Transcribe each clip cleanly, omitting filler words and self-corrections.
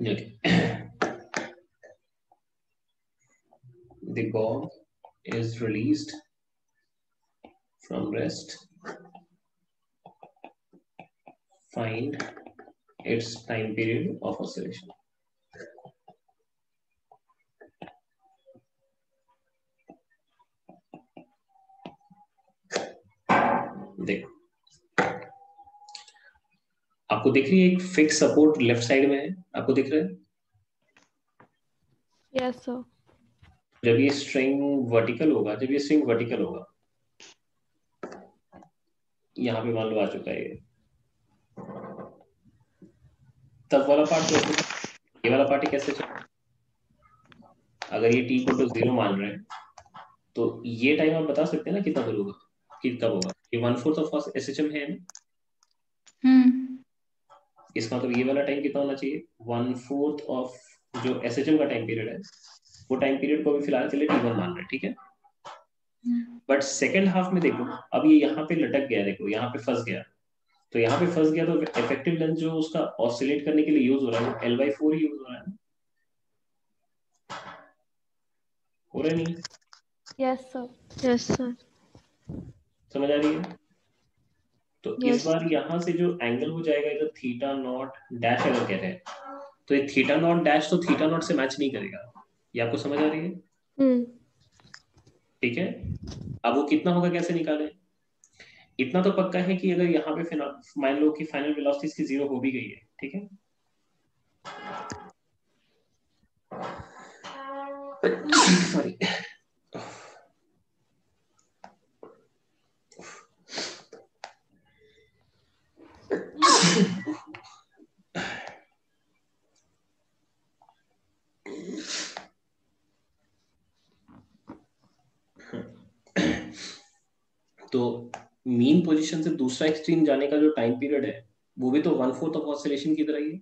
Okay. The Bob is released from rest. Find its time period of oscillation. देखो आपको दिख रही है एक फिक्स सपोर्ट लेफ्ट साइड में है, आपको दिख रहा है? Yes sir. जब ये स्ट्रिंग वर्टिकल होगा, जब ये स्ट्रिंग वर्टिकल होगा, यहाँ पे मान लो आ चुका है ये, तब वाला पार्ट कैसे, ये वाला पार्ट कैसे चलेगा? अगर ये t को 0 मान रहे हैं तो ये टाइम आप बता सकते हैं ना कितना होगा, कि कब होगा? ये 1/4 ऑफ एसएचएम है ना, इसका मतलब ये वाला टाइम कितना होना चाहिए? 1/4 ऑफ जो एसएचएम का टाइम पीरियड है, वो टाइम पीरियड को भी फिलहाल के लिए t1 मान रहे हैं, ठीक है? बट सेकेंड हाफ में देखो, अब ये यहाँ पे लटक गया, देखो यहाँ पे फंस गया, तो यहाँ पे फंस गया तो इफेक्टिव लेंथ जो उसका ऑसिलेट करने के लिए यूज हो रहा है वो L/4 यूज हो रहा है, हो रहा नहीं? Yes sir. Yes sir. समझ आ रही है? तो Yes. इस बार यहाँ से जो एंगल हो जाएगा इधर थीटा नॉट डैश अगर कह रहे हैं, तो ये थीटा नॉट डैश तो थीटा नॉट से मैच नहीं करेगा, ये आपको समझ आ रही है? ठीक है, अब वो कितना होगा कैसे निकालें? इतना तो पक्का है कि अगर यहाँ पे मान लो कि फाइनल वेलोसिटी इसकी 0 हो भी गई है, ठीक है, सॉरी, तो मीन पोजीशन से दूसरा एक्सट्रीम जाने का जो टाइम पीरियड है वो भी तो 1/4 ऑफ ऑसिलेशन की तरह ही है।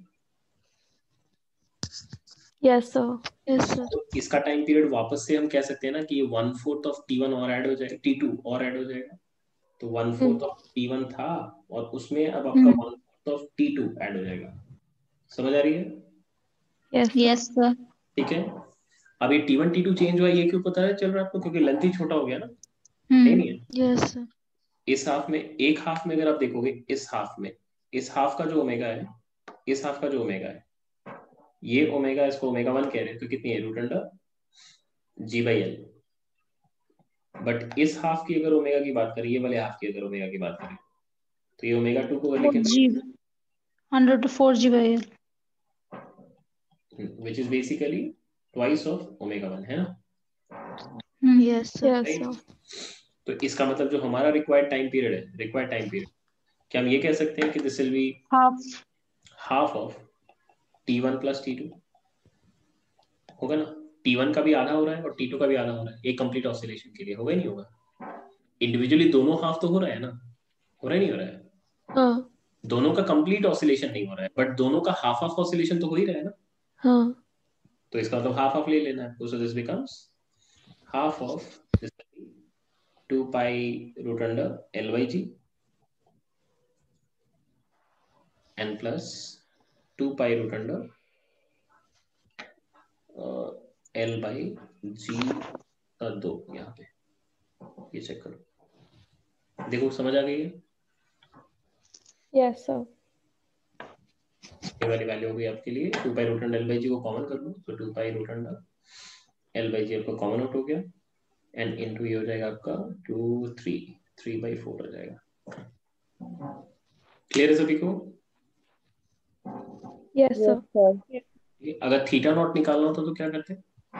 Yes sir. Yes sir. तो इसका टाइम पीरियड वापस से हम कह सकते हैं ना कि ये 1/4 ऑफ t1 और ऐड हो जाएगा, t2 और ऐड हो जाएगा, तो 1/4 ऑफ t1 था और उसमें अब आपका 1/4 ऑफ t2 ऐड हो जाएगा। समझ आ रही है? Yes sir. ठीक है, अब ये t1 t2 चेंज हुआ, ये क्यों पता है चल रहा है आपको? क्योंकि लेंथ ही छोटा हो गया ना, नहीं है? Yes sir. इस हाफ में, एक हाफ में अगर आप देखोगे, इस हाफ में, इस हाफ का जो ओमेगा है, इस हाफ का जो ओमेगा है, ये ओमेगा, इसको ओमेगा 1 कह रहे हैं, तो कितनी है? √g/L। बट इस हाफ की अगर ओमेगा की बात करें, ये वाले हाफ की अगर ओमेगा की बात करें, तो ये ओमेगा 2 को अगर लिखें g 100 to 4 g/L, which is basically twice of omega 1, है ना? Yes sir. Yes right? Sir. तो इसका मतलब जो हमारा रिक्वायर्ड टाइम पीरियड है, रिक्वायर्ड टाइम पीरियड, क्या हम ये कह सकते हैं कि this will be half of t1 plus t2, होगा ना? t1 का भी आधा हो रहा है और t2 का भी आधा हो रहा है एक कंप्लीट ऑसिलेशन के लिए, होगा ही नहीं होगा? इंडिविजुअली दोनों हाफ तो हो रहा है ना, हो रहा है नहीं हो रहा है? हाँ। दोनों का कंप्लीट ऑसिलेशन नहीं हो रहा है, बट दोनों का हाफ हाफ ऑसिलेशन तो हो ही रहा है ना, हाँ। तो इसका मतलब हाफ हाफ ले लेना है, so this becomes half of 2 pi√L/g n plus 2 pi√L/g का 2, यहाँ पे ये चेक करो, देखो समझ आ गई है? Yes sir. ये वाली वैल्यू हो गई आपके लिए 2 pi√L/g को कॉमन कर लो, तो 2 pi√L/g आपका कॉमन आउट हो गया, एंड इनटू ये हो जाएगा आपका 3/4 हो जाएगा। क्लियर है सभी को? Yes sir. अगर थीटा नॉट निकालना होता तो क्या करते?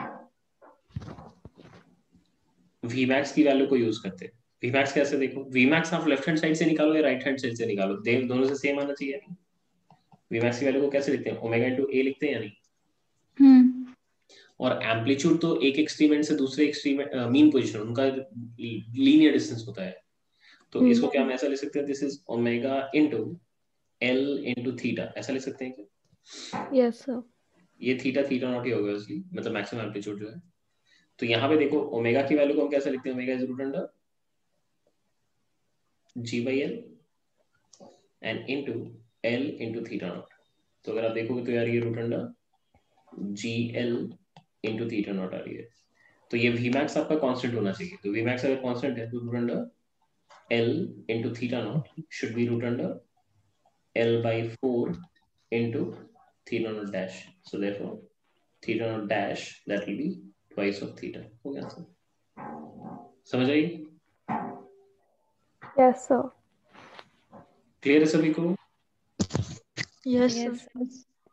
Vmax की वैल्यू को यूज करते। Vmax कैसे? देखो Vmax आप लेफ्ट हैंड साइड से निकालो या राइट हैंड साइड से निकालो, दोनों से सेम आना चाहिए। Vmax की वैल्यू को कैसे लिखते हैं? ओमेगा इंटू ए लिखते हैं या नहीं? और एम्पलीट्यूड तो एक एक्सट्रीम से दूसरे एक्सट्रीम मीन पोजीशन, उनका लीनियर डिस्टेंस होता है, तो इसको क्या हम ऐसा लिख सकते हैं? This is omega into L into theta, ऐसा लिख सकते हैं क्या? Yes sir. ये थीटा थीटा नॉट ही होगा इसलिए, मतलब मैक्सिमम एम्पलीट्यूड जो है। तो यहाँ पे देखो ओमेगा की वैल्यू को हम कैसे लिखते हैं? Omega is √g/L and into L into theta not. तो अगर आप देखोगे तो यार ये √g/L GL into theta naught आ रही है, तो ये Vmax आपका कांस्टेंट होना चाहिए, तो Vmax अगर कांस्टेंट है तो root under L into theta naught should be root under L by 4 into theta naught dash, so therefore theta naught dash that will be twice of theta. हो गया sir, समझ आई? Yes, sir. क्लियर है सभी को? Yes, sir.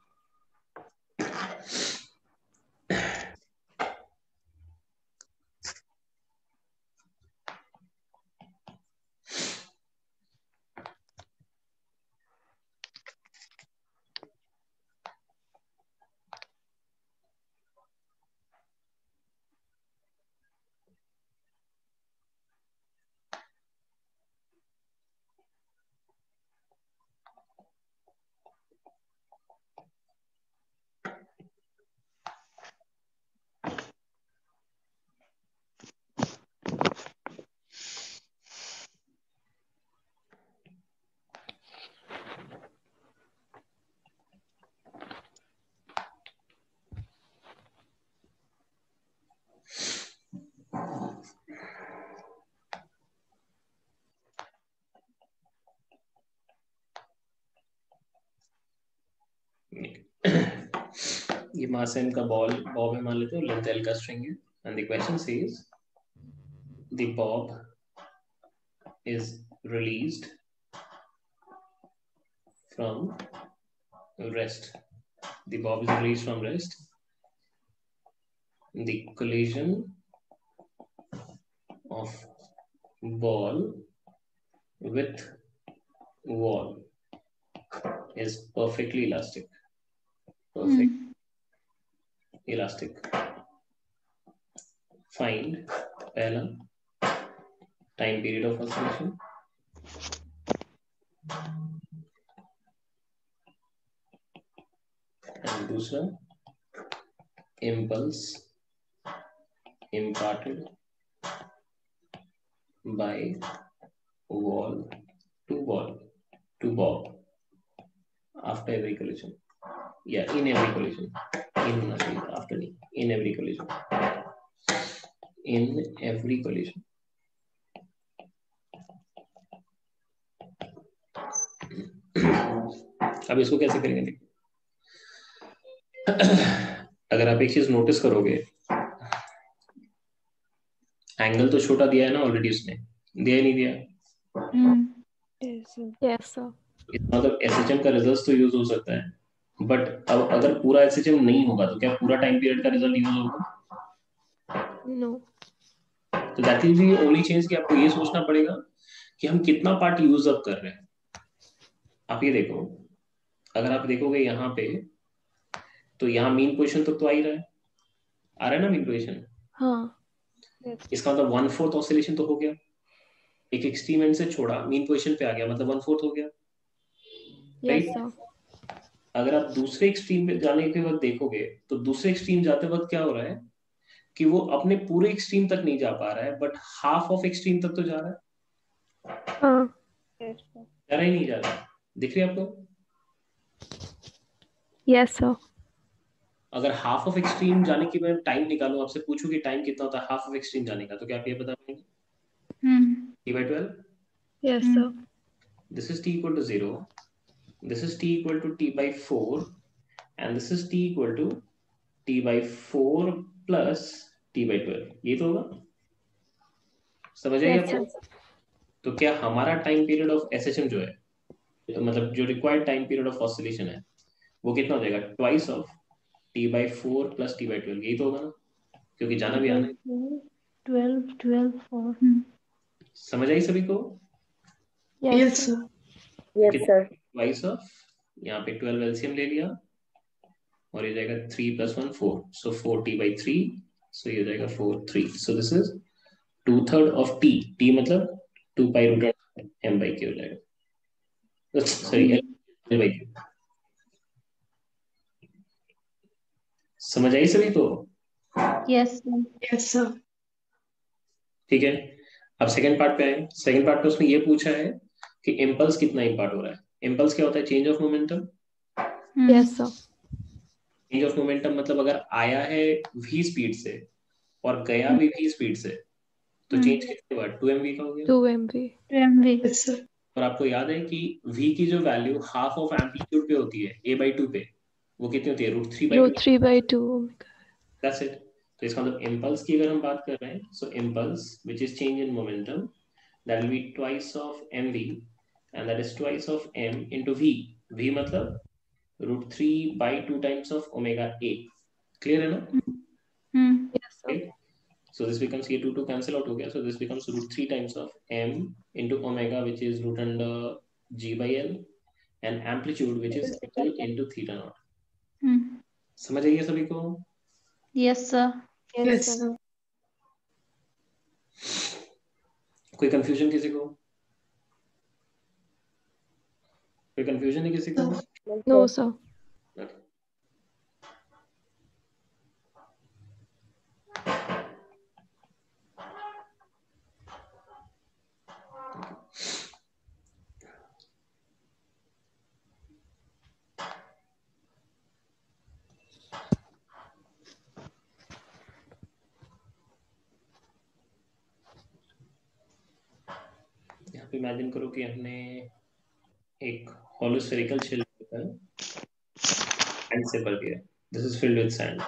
ये mass m का Bob है मान लेते हो, लेंथ l का स्ट्रिंग है, and the question says the bob is released from rest. The bob is released from rest. The collision of ball with wall is perfectly elastic. Perfect elastic. Find पहला time period of oscillation. And दूसरा impulse imparted by wall to bob after every collision. Yeah, in every collision. In after नहीं, in every collision. In every collision. अब इसको कैसे करेंगे देखिए, अगर आप एक चीज नोटिस करोगे, एंगल तो छोटा दिया है ना ऑलरेडी, उसने दिया ही नहीं दिया? Yes, sir. मतलब SHM का रिजल्ट तो यूज हो सकता है, बट अब अगर पूरा SHM नहीं होगा तो क्या पूरा टाइम पीरियड का रिजल्ट यूज होगा? No. तो that will be only change कि आपको ये सोचना पड़ेगा कि हम कितना पार्ट यूज अप कर रहे हैं। आप ये देखो, अगर आप देखोगे यहाँ पे, तो यहाँ मीन पोजीशन तक तो आ ही रहा है, आ रहा है ना मीन पोजीशन? हाँ। इसका मतलब 1/4 ऑसिलेशन तो हो गया, एक एक्सट्रीम एंड से छोड़ा मीन पोजीशन पे आ गया, मतलब 1/4 हो गया, Yes, राइट? sir. अगर आप दूसरे एक्सट्रीम पे जाने के वक्त देखोगे, तो दूसरे एक्सट्रीम जाते वक्त क्या हो रहा है कि वो अपने पूरे एक्सट्रीम तक नहीं जा पा रहा है, बट हाफ ऑफ एक्सट्रीम तक तो जा रहा है। हाँ। जा रहा ही नहीं जा रहा, दिख रही है आपको? Yes, sir. अगर हाफ ऑफ एक्सट्रीम जाने की मैं टाइम निकालूं, आपसे पूछूं कि टाइम कितना होता है हाफ ऑफ एक्सट्रीम जाने का, तो क्या आप ये बता पाएंगे? T/12? Yes, sir. This is T equal to 0, this is T equal to T/4, and this is T equal to T/4 plus T/12, ये तो होगा, समझ आइए Yes, आपको? sir. तो क्या हमारा टाइम पीरियड ऑफ SHM जो है, मतलब जो required time period of oscillation है, वो कितना हो जाएगा? Twice of T/4 plus T/12, यही तो होगा ना, क्योंकि जाना भी आना है। 12 4 समझ आई सभी को? Yes, sir. Yes, sir. Twice of, यहाँ पे 12 एलसीएम ले लिया, और ये जाएगा 3 + 1 4, सो 4T/3, सो ये जाएगा 4 3, so this is 2/3 of T, T मतलब 2 पाई रूट m/k हो जाएगा, सॉरी L/Q। समझ आई सभी को? Yes, sir. Yes, sir. ठीक है, अब सेकंड पार्ट पे आए। सेकंड पार्ट में उसने ये पूछा है कि इम्पल्स कितना इम्पार्ट हो रहा है। इम्पल्स क्या होता है? Change of momentum. Yes, sir. Change of momentum मतलब अगर आया है v स्पीड से और गया भी v स्पीड से, तो चेंज कितने हुआ, 2mv का हो गया। 2 MV। और आपको याद है कि v की जो वैल्यू हाफ ऑफ एम्पलीट्यूड पे होती है a/2 पे, वो कितनी होती है, √3/2। √3/2। That's it. तो इसका मतलब इम्पल्स की अगर हम बात कर रहे हैं, so impulse which is change in momentum, that will be twice of mv, and that is twice of m into v। v मतलब √3/2 times of omega a। Clear है ना? Yes, sir. Okay. So this becomes ये 2 cancel out हो गया, so this becomes √3 times of m into omega, which is root under g/l, and amplitude which is l into theta naught। समझ आइए सभी को? Yes, sir. Yes, sir. कोई confusion किसी को? कोई कंफ्यूजन है किसी को? No, sir. Okay. यहाँ पे इमेजिन करो कि हमने एक hollow spherical shell लेकर sand से भर दिया। This is filled with sand।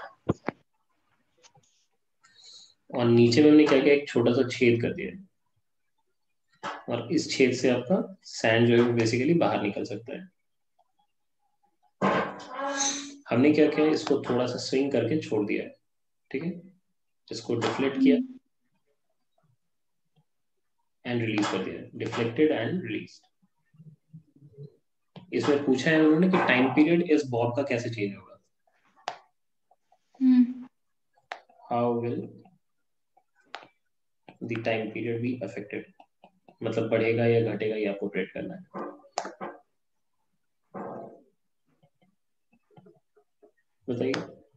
और नीचे में हमने क्या किया, एक छोटा सा छेद कर दिया, और इस छेद से आपका सैंड जो है बेसिकली बाहर निकल सकता है। हमने क्या किया, इसको थोड़ा सा स्विंग करके छोड़ दिया है, ठीक है, इसको डिफ्लेक्ट किया एंड रिलीज कर दिया, डिफ्लेक्टेड एंड रिलीज। इसमें पूछा है उन्होंने कि टाइम पीरियड इस बॉब का कैसे चेंज होगा, how will the time period be affected, मतलब बढ़ेगा या घटेगा, ये आपको प्रेडिक्ट करना है। बताइए।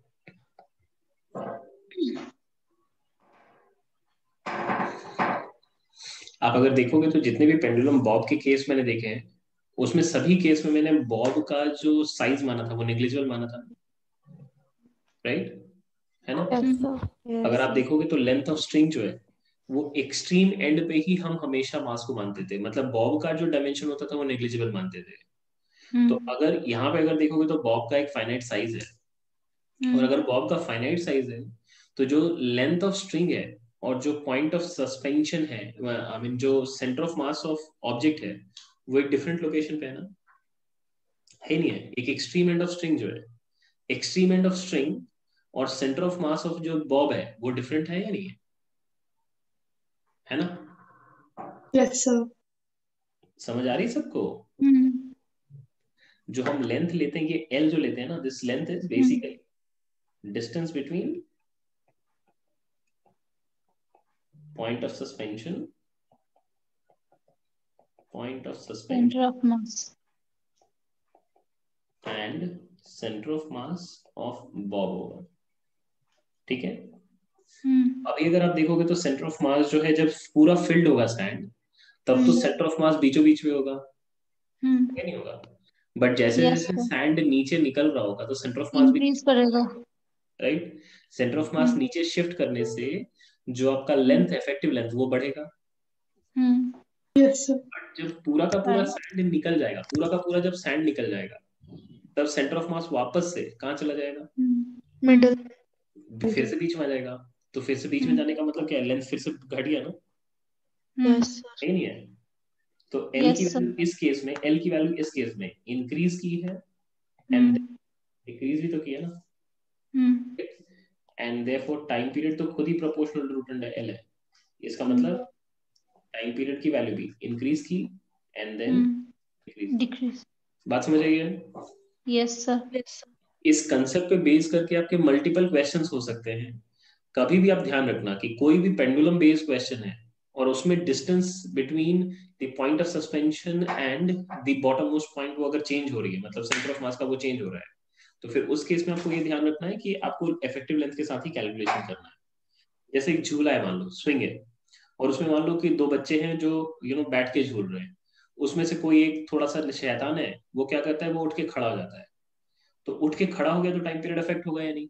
आप अगर देखोगे तो जितने भी पेंडुलम बॉब के केस मैंने देखे हैं, उसमें सभी केस में मैंने बॉब का जो साइज माना था वो नेग्लिजिबल माना था, राइट? है ना? Yes, sir. अगर आप देखोगे तो लेंथ ऑफ स्ट्रिंग जो है वो एक्सट्रीम एंड पे ही हम हमेशा मास को मानते थे, मतलब बॉब का जो डायमेंशन होता था वो नेग्लिजिबल मानते थे। तो अगर यहाँ पे अगर देखोगे तो बॉब का एक फाइनाइट साइज है, और अगर बॉब का फाइनाइट साइज है तो जो लेंथ ऑफ स्ट्रिंग है और जो पॉइंट ऑफ सस्पेंशन है, आई मीन जो centre of mass of object है, वो एक डिफरेंट लोकेशन पे है ना, है नहीं है? एक एक्सट्रीम एंड ऑफ स्ट्रिंग जो है, एक्सट्रीम एंड ऑफ स्ट्रिंग और सेंटर ऑफ मास ऑफ जो बॉब है वो डिफरेंट है या नहीं है ना? Yes, sir. समझ आ रही है सबको? जो हम लेंथ लेते हैं, ये एल जो लेते हैं ना, this length is basically distance between point of suspension Center of mass and center of mass of bob होगा, ठीक है? अभी अगर आप देखोगे तो सेंटर ऑफ मास जो है जब पूरा फिल्ड होगा सैंड, तब तो सेंटर ऑफ मास बीचों बीच में होगा, क्या नहीं होगा? बट जैसे Yes, जैसे sir. सैंड नीचे निकल रहा होगा तो सेंटर ऑफ मास भी Increase करेगा। राइट, सेंटर ऑफ मास नीचे शिफ्ट करने से जो आपका लेंथ, इफेक्टिव लेंथ, वो बढ़ेगा। Yes, sir. बट जब पूरा का पूरा सैंड निकल जाएगा, पूरा का पूरा जब सैंड निकल जाएगा, तब सेंटर ऑफ मास वापस से कहाँ चला जाएगा, Middle. फिर से बीच में आ जाएगा। तो फिर से बीच में जाने का मतलब क्या है, लेंथ फिर से घट गया ना, Yes, sir. है नहीं है? तो एल Yes, की sir. वैल्यू इस केस में, एल की वैल्यू इस केस में इंक्रीज की है एंड डिक्रीज भी तो किया ना, एंड देयरफॉर टाइम पीरियड तो खुद ही प्रोपोर्शनल रूट अंडर एल है। इसका मतलब टाइम पीरियड की वैल्यू भी इंक्रीज की एंड देन डिक्रीज। Decrease. बात समझ आई है? Yes, sir. Yes, sir. इस कंसेप्ट पे बेस करके आपके मल्टीपल क्वेश्चंस हो सकते हैं। कभी भी आप ध्यान रखना कि कोई भी पेंडुलम बेस्ड क्वेश्चन है और उसमें distance between the point of suspension and the bottom most point वो अगर चेंज हो रही है, मतलब सेंटर ऑफ मास का वो चेंज हो रहा है, तो फिर उस केस में आपको ये ध्यान रखना है कि आपको इफेक्टिव लेंथ के साथ ही कैलकुलेशन करना है। जैसे एक झूला है, मान लो स्विंग है, और उसमें मान लो कि दो बच्चे हैं जो बैठ के झूल रहे हैं, उसमें से कोई एक थोड़ा सा शैतान है, वो क्या करता है, वो उठ के खड़ा हो जाता है, तो उठ के खड़ा हो गया तो टाइम पीरियड अफेक्ट होगा या नहीं?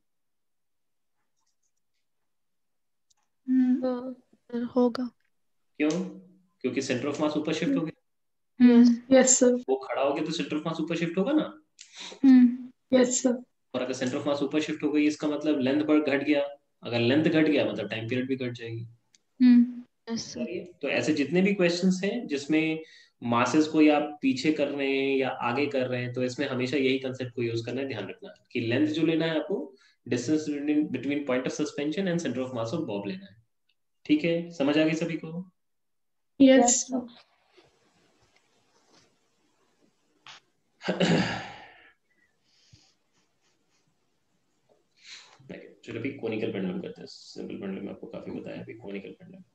होगा। क्यों? क्योंकि सेंटर ऑफ मास ऊपर शिफ्ट हो गया। Yes sir. वो खड़ा हो गया तो सेंटर ऑफ मास ऊपर शिफ्ट होगा ना। Yes sir. और अगर सेंटर ऑफ मास ऊपर शिफ्ट हो गई इसका मतलब लेंथ बढ़ घट गया, अगर लेंथ घट गया मतलब टाइम पीरियड भी घट जाएगी। Yes sir. तो ऐसे जितने भी क्वेश्चंस हैं जिसमें मासेस को या पीछे कर रहे हैं या आगे कर रहे हैं, तो इसमें हमेशा यही कंसेप्ट को यूज करना है, ध्यान रखना कि लेंथ जो लेना है आपको, distance between point of suspension and centre of mass of bob लेना है। ठीक है, समझ आ गई सभी को? Yes sir. चलो अभी कोनिकल पेंडुलम करते हैं। सिंपल पेंडुलम आपको काफी बताया, अभी कोनिकल पेंडुलम।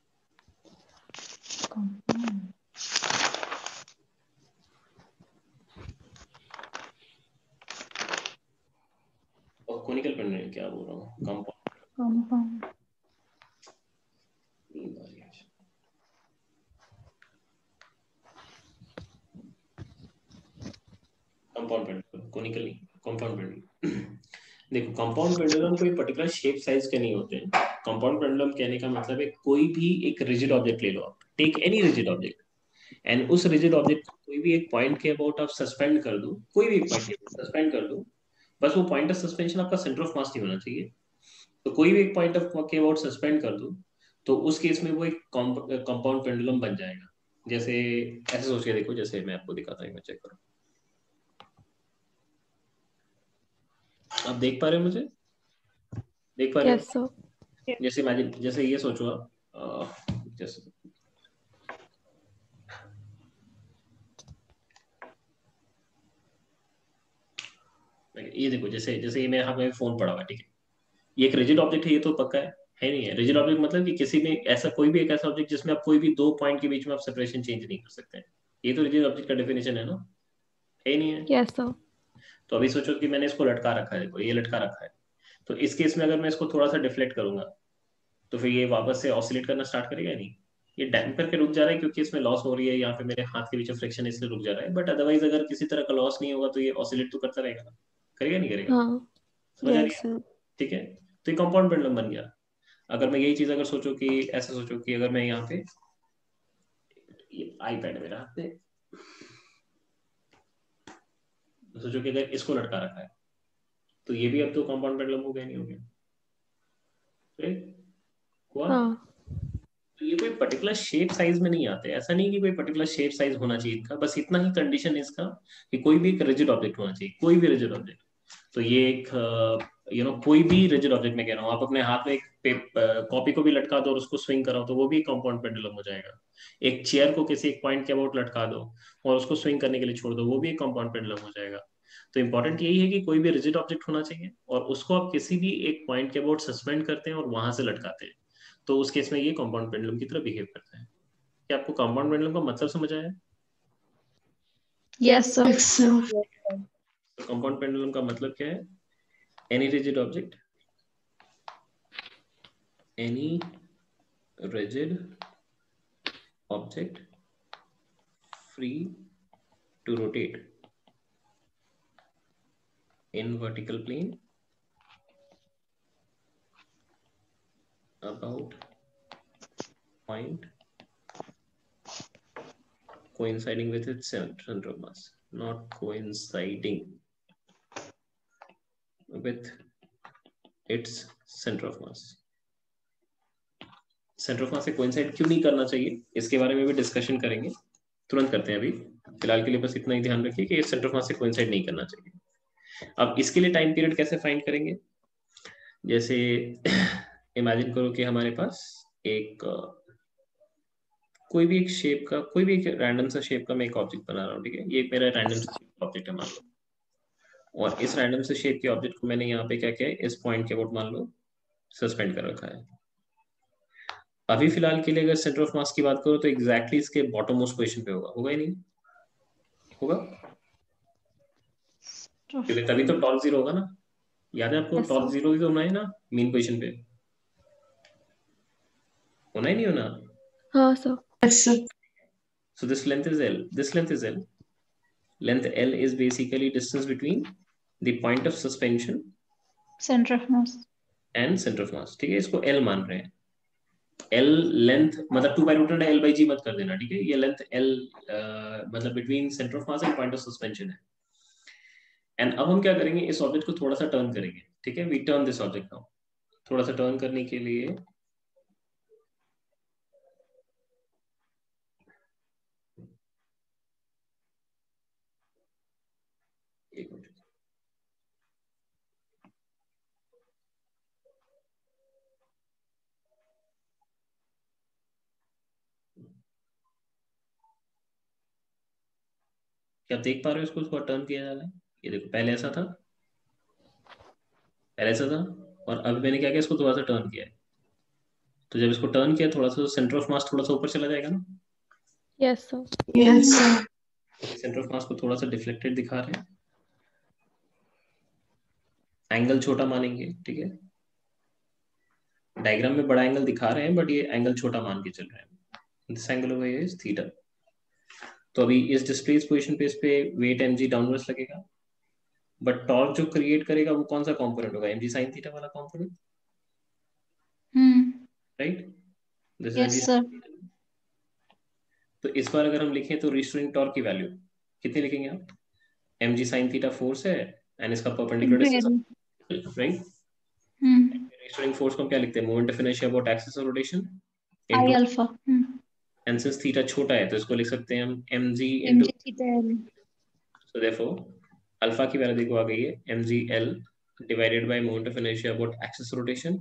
और कोनिकल पेंडुलम क्या बोल रहा हूँ, कंपाउंड। कंपाउंड पेंडुलम, कोनिकल नहीं, कंपाउंड पेंडुलम। देखो कंपाउंड पेंडुलम कोई पर्टिकुलर शेप साइज के नहीं होते हैं। कंपाउंड पेंडुलम कहने का मतलब है कोई भी एक रिजिड ऑब्जेक्ट ले लो आप, take any rigid object, and उस रिजिड ऑब्जेक्ट को कोई भी एक पॉइंट के अबाउट आप सस्पेंड कर दो, कोई भी एक पॉइंट सस्पेंड कर दो, बस वो पॉइंट ऑफ सस्पेंशन आपका सेंटर ऑफ मास नहीं होना चाहिए। तो कोई भी एक पॉइंट ऑफ के अबाउट सस्पेंड कर दो, तो उस केस में वो एक कंपाउंड पेंडुलम बन जाएगा। जैसे ऐसे सोच के देखो, जैसे मैं आपको दिखाता हूँ, मैं चेक करो, आप देख पा रहे हो मुझे? देख पा रहे हो? Yes sir. जैसे इमेजिन, जैसे ये सोचो आप, जैसे ये देखो, जैसे जैसे ये मेरे हाथ में फोन पड़ा हुआ है, ठीक है, ये एक रिजिड ऑब्जेक्ट है, ये तो पक्का है नहीं है? रिजिड ऑब्जेक्ट मतलब कि किसी में ऐसा कोई भी एक ऐसा ऑब्जेक्ट जिसमें आप कोई भी दो पॉइंट के बीच में आप सेपरेशन चेंज नहीं कर सकते हैं, ये तो रिजिड ऑब्जेक्ट का डेफिनेशन है ना, है ही नहीं है? Yes sir. तो अभी सोचो कि मैंने इसको लटका रखा है, देखो ये लटका रखा है, तो इस केस में अगर मैं इसको थोड़ा सा डिफ्लेक्ट करूंगा तो फिर ये वापस से ऑसिलेट करना स्टार्ट करेगा नहीं? ये डैम्पर पे रुक जा रहा है क्योंकि इसमें लॉस हो रही है, यहाँ पे मेरे हाथ के बीच में फ्रिक्शन इसलिए रुक जा रहा है, बट अदरवाइज अगर किसी तरह का लॉस नहीं होगा तो ये ऑसिलेट तो करता रहेगा ना, करेगा नहीं करेगा? हाँ। समझ आ रही यस है? सर। ठीक है, तो ये कंपाउंड पेंडुलम बन गया। अगर मैं यही चीज अगर सोचो कि ऐसा सोचो कि अगर मैं यहाँ पे, ये आईपैड है मेरा हाथ पे, तो सोचो कि अगर इसको लटका रखा है तो ये भी अब तो कंपाउंड पेंडुलम हो गया, नहीं हो गया? हुआ? हाँ। तो ये कोई पर्टिकुलर शेप साइज में नहीं आते, ऐसा नहीं कि कोई पर्टिकुलर शेप साइज होना चाहिए इनका, बस इतना ही कंडीशन है इसका कि कोई भी एक रिजिड ऑब्जेक्ट होना चाहिए, कोई भी रिजिड ऑब्जेक्ट। तो ये एक कोई भी रिजिड ऑब्जेक्ट में कह रहा हूँ, आप अपने हाथ में एक कॉपी को भी लटका दो और उसको स्विंग कराओ तो वो भी कंपाउंड पेंडुलम हो जाएगा। एक चेयर को किसी एक पॉइंट के अबाउट लटका दो और उसको स्विंग करने के लिए छोड़ दो, वो भी एक कंपाउंड पेंडुलम हो जाएगा। तो इंपॉर्टेंट यही है कि कोई भी रिजिड ऑब्जेक्ट होना चाहिए और उसको आप किसी भी एक पॉइंट के अबाउट सस्पेंड करते हैं और वहां से लटकाते हैं, तो उस केस में ये कंपाउंड पेंडुलम की तरह बिहेव करता है। क्या आपको कंपाउंड पेंडुलम का मतलब समझ आया? Yes sir. तो कंपाउंड पेंडुलम का मतलब क्या है? Any rigid object, any rigid object free to rotate in vertical plane about point coinciding with its center of mass, not coinciding with its center of mass। Centre of mass से coincide क्यों नहीं करना चाहिए, इसके बारे में भी discussion करेंगे, तुरंत करते हैं। अभी फिलहाल के लिए बस इतना ही ध्यान रखिए कि सेंटर ऑफ मास से कोइंसाइड नहीं करना चाहिए। अब इसके लिए टाइम पीरियड कैसे फाइंड करेंगे? जैसे इमेजिन करो कि हमारे पास एक कोई भी एक शेप का, कोई भी एक रैंडम सा शेप का मैं एक ऑब्जेक्ट बना रहा हूँ, ठीक है, ये एक मेरा रैंडम सा ऑब्जेक्ट है मान लो, और इस रैंडम से शेप के ऑब्जेक्ट को मैंने यहाँ पे क्या किया है, इस पॉइंट के अबाउट मान लो सस्पेंड कर रखा है। अभी फिलहाल के लिए अगर सेंटर ऑफ मास की बात करो तो एग्जैक्टली इसके बॉटम मोस्ट पोजीशन पे होगा, होगा ही नहीं? होगा, क्योंकि तभी तो टॉप जीरो होगा ना। याद है आपको? टॉप जीरो भी तो होना है ना मेन पोजीशन पे, होना ही नहीं होना? हाँ सर। Yes sir. So this length is L, this length is L, length L is basically distance between the point of suspension, centre of mass and centre of mass. ठीक है, इसको एल मान रहे हैं। एल लेंथ मतलब 2 √10 L by जी मत कर देना, ठीक है। ये लेंथ एल मतलब between centre of mass and point of suspension है। एंड अब हम क्या करेंगे, इस ऑब्जेक्ट को थोड़ा सा टर्न करेंगे। ठीक है, we turn this object now. थोड़ा सा टर्न करने के लिए एक मिनट, क्या आप देख पा रहे हो इसको, उसको टर्न किया जा रहा है। ये देखो, पहले ऐसा था, पहले ऐसा था, और अब मैंने क्या किया, इसको थोड़ा सा टर्न किया है। तो जब इसको टर्न किया थोड़ा सा, तो सेंटर ऑफ मास थोड़ा सा ऊपर चला जाएगा ना। Yes sir. Yes centre of mass को थोड़ा सा डिफ्लेक्टेड दिखा रहे हैं, एंगल छोटा मानेंगे। ठीक है, डायग्राम में बड़ा एंगल दिखा रहे हैं, बट ये एंगल छोटा मान के चल रहे हैं। This angle over here is theta. तो अभी इस डिस्प्लेस पोजीशन पे इस पे वेट mg डाउनवर्ड्स लगेगा, बट टॉर्क जो क्रिएट करेगा वो कौन सा कंपोनेंट होगा, mg sin थीटा वाला component, right. This is mg yes sir. sin theta. तो इस बार अगर हम लिखें तो रिस्टोरिंग टॉर्क की वैल्यू कितनी लिखेंगे आप, mg sin थीटा फोर्स है एंड इसका perpendicular distance, right. Restoring force को हम क्या लिखते हैं, moment of inertia about axis of rotation I into, alpha and since theta छोटा है तो इसको लिख सकते हैं हम mg into, mg theta L. So therefore alpha की वैल्यू देखो आ गई है mg l divided by moment of inertia about axis rotation.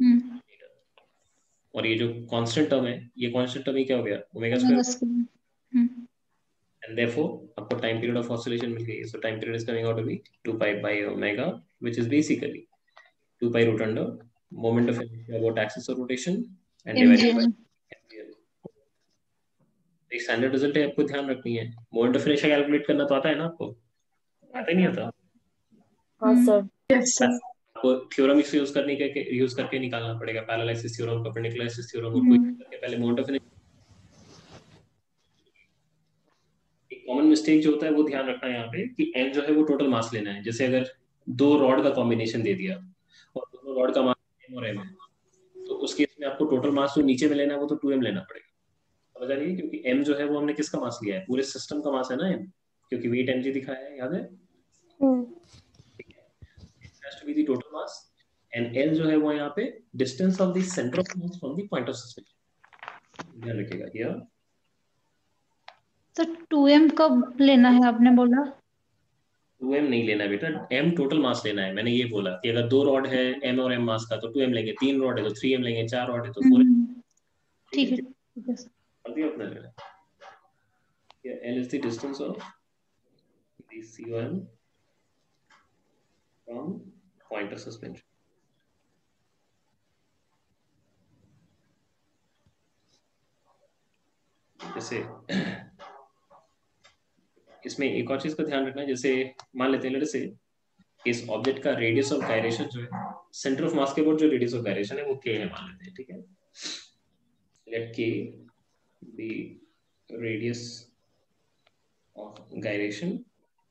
और ये जो कांस्टेंट टर्म है, ये कांस्टेंट टर्म ही क्या हो गया, ओमेगा स्क्वायर। एंड देयरफॉर आपको टाइम पीरियड ऑफ ऑसिलेशन मिल गई। So time period is coming out to be 2 pi by omega, which is basically 2 pi root under moment of inertia about axis of rotation and divided by mgl। एक standard result है, आपको ध्यान रखनी है। Moment of inertia calculate करना तो आता है ना आपको, आता ही नहीं आता। हाँ सर। Yes sir. आपको थ्योरम यूज करने के यूज करके निकालना पड़ेगा, पैरेललाइसिस थ्योरम, परपेंडिकुलरिसिस थ्योरम, उसको यूज करके पहले मोमेंट ऑफ इनर्शिया। एक कॉमन मिस्टेक जो होता है वो ध्यान रखना है यहाँ पे कि m जो है वो टोटल मास लेना है। जैसे अगर दो रॉड का कॉम्बिनेशन दे दिया और दोनों रॉड का मास m और m है, तो उस केस में आपको टोटल मास जो नीचे में लेना है वो तो 2m लेना पड़ेगा। समझ आ रही है, क्योंकि m जो है वो हमने किसका मास लिया है, पूरे सिस्टम का मास है ना m, क्योंकि वेट mg दिखाया है, याद है। has to be the total mass and L जो है वो यहाँ पे distance of the center of mass from the point of suspension। ध्यान रखिएगा here। तो 2m कब लेना है आपने बोला? 2m नहीं लेना है बेटा, m टोटल मास लेना है। मैंने ये बोला कि अगर दो रॉड है m और m मास का तो 2m लेंगे, तीन रॉड है तो 3m लेंगे, चार रॉड है तो 4m। ठीक है ठीक है। अपना लेना है। L is the distance of the C1 from point of suspension। जैसे इसमें एक और चीज का ध्यान रखना है, जैसे मान लेते हैं जैसे इस ऑब्जेक्ट का रेडियस ऑफ गायरेशन जो है, सेंटर ऑफ मास के अबाउट जो रेडियस ऑफ गायरेशन है वो k है मान लेते हैं। ठीक है, let k be radius of gyration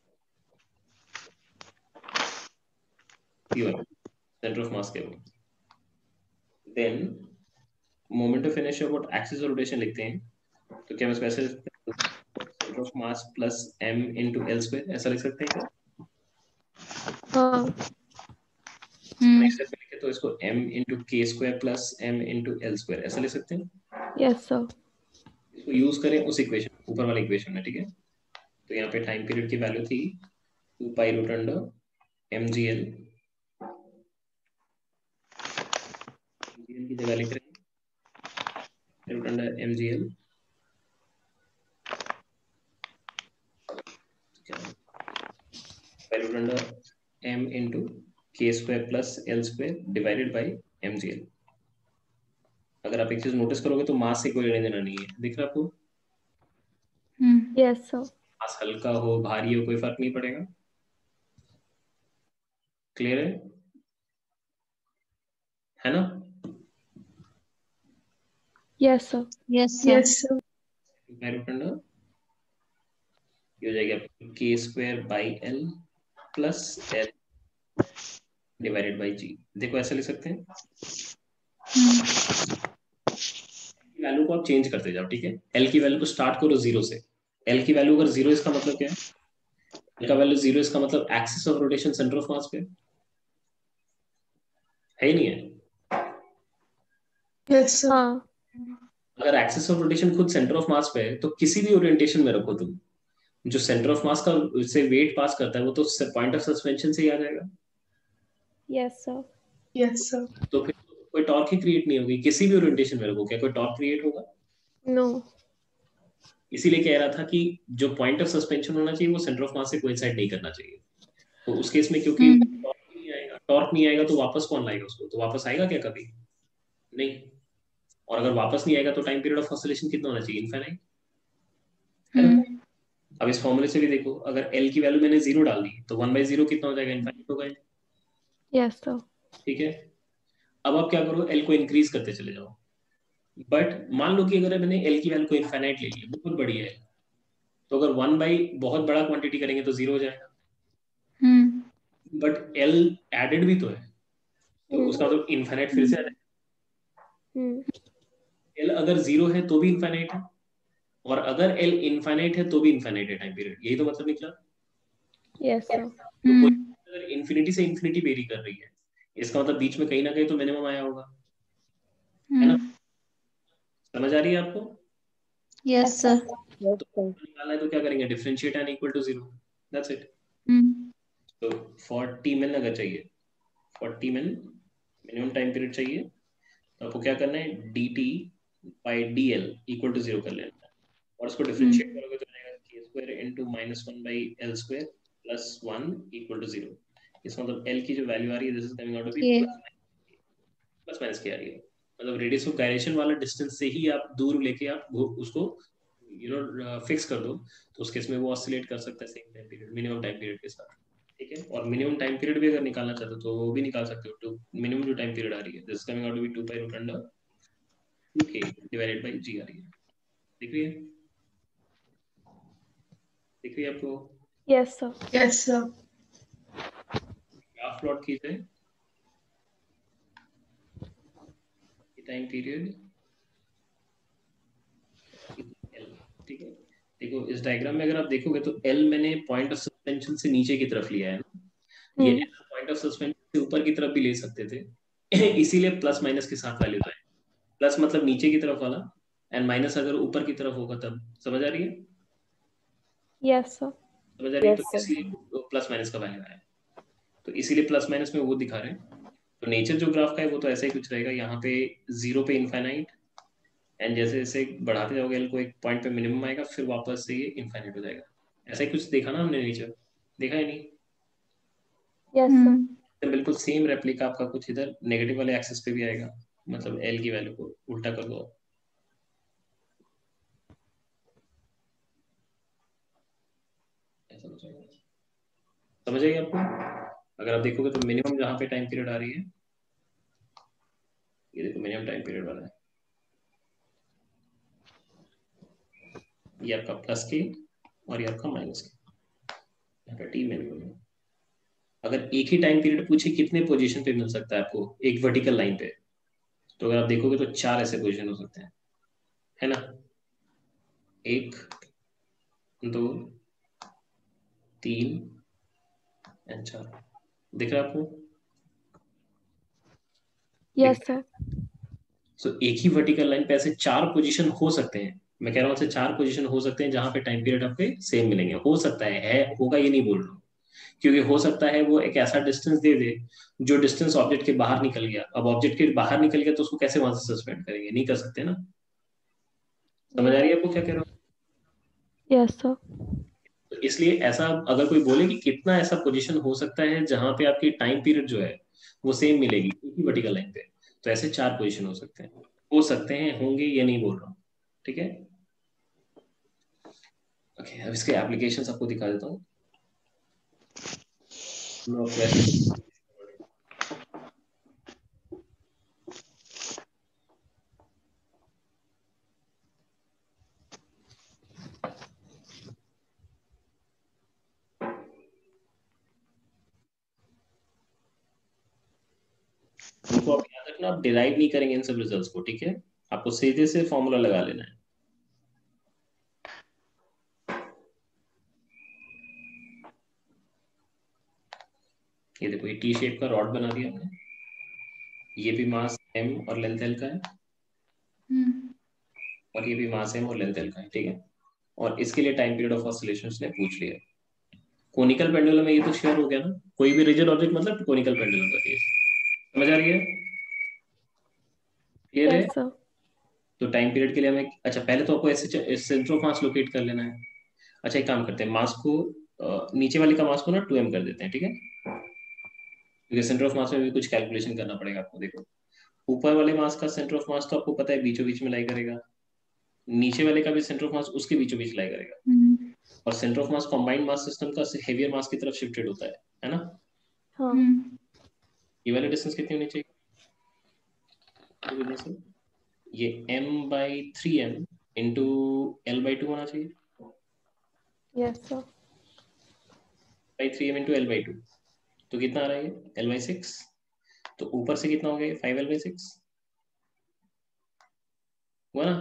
centre of mass के about, then moment of inertia about axis of rotation लिखते हैं। तो क्या हम इसको ऐसे centre of mass plus m into l square ऐसा लिख सकते हैं क्या? नेक्स्ट स्टेप में लिखे तो इसको m into k square plus m into l square ऐसा लिख सकते हैं। Yes sir. इसको यूज करें उस इक्वेशन, ऊपर वाली इक्वेशन में। ठीक है, तो यहाँ पे टाइम पीरियड की वैल्यू थी 2 पाई रूट अंडर mgl, की जगह लिख रहे हैं root under mgl pi root under m into k square plus l square divided by mgl। अगर आप एक चीज नोटिस करोगे तो मास से कोई लेना देना नहीं है, दिख रहा है आपको। Yes sir. मास हल्का हो भारी हो कोई फर्क नहीं पड़ेगा। क्लियर है ना? Yes sir. Yes yes sir. Pi root under ये हो जाएगा k square by l plus L divided by G. देखो ऐसे लिख सकते हैं, वैल्यू को आप चेंज करते जाओ, ठीक है। एल की वैल्यू को स्टार्ट करो जीरो से। एल की वैल्यू अगर जीरो, इसका मतलब क्या है? एल का वैल्यू जीरो, इसका मतलब axis of rotation centre of mass पे है ही नहीं है। Yes sir. हाँ। अगर एक्सिस ऑफ रोटेशन खुद सेंटर ऑफ मास पे है तो किसी भी ओरिएंटेशन में रखो तुम, जो सेंटर ऑफ मास का से वेट पास करता है वो तो पॉइंट ऑफ सस्पेंशन से ही आ जाएगा। Yes sir. Yes sir. तो फिर कोई टॉर्क ही क्रिएट नहीं होगी, किसी भी ओरिएंटेशन में रखो, क्या कोई टॉर्क क्रिएट होगा? नो। इसीलिए कह रहा था कि जो पॉइंट ऑफ सस्पेंशन होना चाहिए वो सेंटर ऑफ मास से कोइंसाइड नहीं करना चाहिए। तो उस केस में क्योंकि टॉर्क नहीं आएगा तो वापस कौन लाएगा उसको? तो वापस आएगा क्या कभी? नहीं। और अगर वापस नहीं आएगा तो टाइम पीरियड ऑफ ऑसिलेशन कितना होना चाहिए? इनफाइनाइट है ना। अब इस फॉर्मूले से भी देखो, अगर एल की वैल्यू मैंने जीरो डाल दी तो वन बाई जीरो कितना हो जाएगा? इनफाइनाइट होगा। Yes sir. ठीक है। अब आप क्या करो, एल को इंक्रीज करते चले जाओ। बट मान लो कि अगर मैंने एल की वैल्यू को इनफाइनाइट ले लिया, बहुत बढ़िया है, तो अगर वन बाई बहुत बड़ा क्वांटिटी करेंगे तो जीरो हो जाएगा। बट एल एडेड भी तो है, तो उसका मतलब इनफाइनाइट फिर से आ जाएगा। एल अगर जीरो है तो भी इनफाइनाइट है, और अगर एल इनफाइनाइट है तो भी इनफाइनाइट है टाइम पीरियड। यही तो मतलब निकला। Yes sir. तो कोई अगर इन्फिनिटी से इन्फिनिटी वेरी कर रही है, इसका मतलब बीच में कहीं ना कहीं तो मिनिमम आया होगा, है ना। समझ आ रही है आपको? Yes sir. तो निकालना है तो क्या करेंगे? Differentiate and equal to zero, that's it. तो 40 मिन अगर चाहिए, 40 मिन मिनिमम टाइम पीरियड चाहिए, तो आपको क्या करना है? D T by D L equal to zero कर लेना है, और उसको डिफरेंशिएट करोगे तो जाएगा के square into minus one by L square plus one equal to zero. इसका मतलब एल की जो वैल्यू आ रही है, this is coming out to be plus minus की आ रही है। मतलब रेडियस ऑफ गायरेशन वाला डिस्टेंस से ही आप दूर लेके आप उसको फिक्स कर दो, तो उस केस में वो ऑसिलेट कर सकता है same time period, minimum time period के साथ। ठीक है। और मिनिमम टाइम पीरियड भी अगर निकालना चाहते हो तो वो भी निकाल सकते हो। तो मिनिमम जो टाइम पीरियड आ रही है, this coming out to be 2 pi root under 2k divided by g आ रही है। दिख रही है? दिख रही है आपको? Yes sir. Yes sir. Graph plot कीजिए टाइम पीरियड एल। ठीक है। देखो इस डायग्राम में अगर आप देखोगे तो एल मैंने पॉइंट ऑफ सस्पेंशन से नीचे की तरफ लिया है ना। ये पॉइंट ऑफ सस्पेंशन से ऊपर की तरफ भी ले सकते थे, इसीलिए प्लस माइनस के साथ वैल्यू था। प्लस मतलब नीचे की तरफ वाला, एंड माइनस अगर ऊपर की तरफ होगा तब। समझ आ रही है? Yes sir. समझ आ रही है? तो इसलिए प्लस माइनस का वैल्यू आया, तो इसीलिए प्लस माइनस में वो दिखा रहे हैं। तो नेचर जो ग्राफ का है वो तो ऐसा ही कुछ रहेगा, यहाँ पे जीरो पे इनफाइनाइट, एंड जैसे जैसे बढ़ाते जाओगे एल को एक पॉइंट पे मिनिमम आएगा, फिर वापस से ये इनफाइनाइट हो जाएगा। ऐसा ही कुछ देखा ना हमने नेचर, देखा है नहीं? Yes sir. तो बिल्कुल सेम रेप्लिका आपका कुछ इधर नेगेटिव वाले एक्सिस पे भी आएगा, मतलब एल की वैल्यू को उल्टा कर दो। ऐसा कुछ आएगा। समझ आइए आपको? अगर आप देखोगे तो मिनिमम जहाँ पे टाइम पीरियड आ रही है, ये देखो मिनिमम टाइम पीरियड वाला है, ये आपका प्लस के और ये आपका माइनस के, यहाँ पे टी मिनिमम है। अगर एक ही टाइम पीरियड पूछे कितने पोजीशन पे मिल सकता है आपको एक वर्टिकल लाइन पे, तो अगर आप देखोगे तो चार ऐसे पोजीशन हो सकते हैं, है ना। एक, दो, तीन एंड चार। दिख रहा है आपको? Yes sir. सो एक ही वर्टिकल लाइन पे ऐसे चार पोजीशन हो सकते हैं। मैं कह रहा हूँ ऐसे चार पोजीशन हो सकते हैं जहां पे टाइम पीरियड आपके सेम मिलेंगे। हो सकता है होगा ये नहीं बोल रहा हूँ, क्योंकि हो सकता है वो एक ऐसा डिस्टेंस दे दे जो डिस्टेंस ऑब्जेक्ट के बाहर निकल गया। अब ऑब्जेक्ट के बाहर निकल गया तो उसको कैसे वहां से सस्पेंड करेंगे? नहीं कर सकते ना। समझ आ रही है आपको क्या कह रहा हूँ? Yes sir. तो इसलिए ऐसा अगर कोई बोले कि कितना ऐसा पोजीशन हो सकता है जहां पे आपकी टाइम पीरियड जो है वो सेम मिलेगी एक ही वर्टिकल लाइन पे, तो ऐसे चार पोजीशन हो सकते हैं। हो सकते हैं, होंगे ये नहीं बोल रहा हूँ। ठीक है। ओके, अब इसके एप्लीकेशन आपको दिखा देता हूँ। वैसे उनको आप याद रखना, आप डिराइव नहीं करेंगे इन सब रिजल्ट्स को, ठीक है? आपको सीधे से फॉर्मूला लगा लेना है। ये देखो, ये टी शेप का रॉड बना दिया हमने, ये भी मास m और लेंथ l का है, और ये भी मास m और लेंथ l का है, ठीक है? और इसके लिए टाइम पीरियड ऑफ ऑसिलेशन ने पूछ लिया। कोनिकल पेंडुलम में ये तो शेयर हो गया ना, कोई भी रिजिड ऑब्जेक्ट मतलब कोनिकल पेंडुलम का केस, समझ आ रही है? क्लियर है? Yes sir. तो टाइम पीरियड के लिए हमें, अच्छा पहले तो आपको ऐसे सेंटर ऑफ मास लोकेट कर लेना है। अच्छा एक काम करते हैं, मास को नीचे वाले का मास को ना 2m कर देते हैं, ठीक है? क्योंकि सेंटर ऑफ मास में भी कुछ कैलकुलेशन करना पड़ेगा आपको। देखो, ऊपर वाले मास का सेंटर ऑफ मास तो आपको पता है बीचों बीच में लाई करेगा, नीचे वाले का भी सेंटर ऑफ मास उसके बीचों बीच लाई करेगा, और centre of mass combined mass system का हेवियर मास की तरफ शिफ्टेड होता है ना? हाँ। ये वाली डिस्टेंस कितनी होनी चाहिए? ये m/3m इंटू l/2 होना चाहिए। Yes sir. By 3m into l/2, तो कितना आ रहा है ये? l/6। तो ऊपर से कितना हो गया? 5l/6 हुआ ना?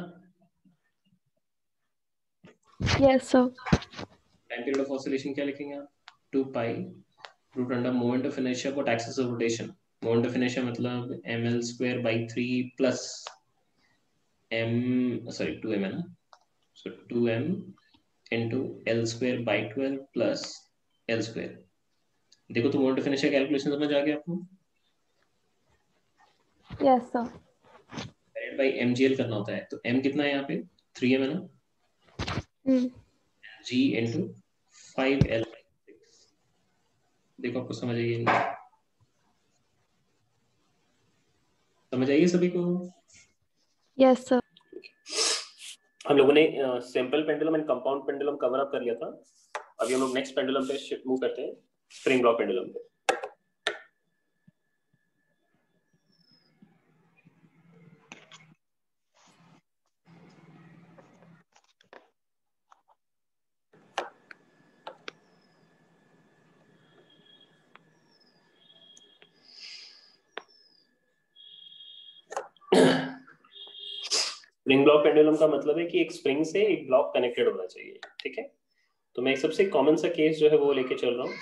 Yes sir. Time period of oscillation क्या लिखेंगे आप? 2 pi root under moment of inertia upon axis of rotation. Moment of inertia मतलब ml²/3 plus m, sorry 2m है ना, सो 2m into l²/12 plus l²। देखो तो मोमेंट ऑफ इनर्शिया कैलकुलेशन समझ आ गया आपको? Yes sir. Direct by mgl करना होता है, तो m कितना है यहाँ पे? 3m है ना, g इंटू 5l/6। देखो आपको समझ आइए, समझ आइए सभी को? Yes sir. हम लोगों ने simple pendulum and compound pendulum cover up कर लिया था। अभी हम लोग नेक्स्ट पेंडुलम पे मूव करते हैं, स्प्रिंग ब्लॉक पेंडुलम पे। स्प्रिंग ब्लॉक पेंडुलम का मतलब है कि एक स्प्रिंग से एक ब्लॉक कनेक्टेड होना चाहिए, ठीक है? तो मैं एक सबसे कॉमन सा केस जो है वो लेके चल रहा हूँ।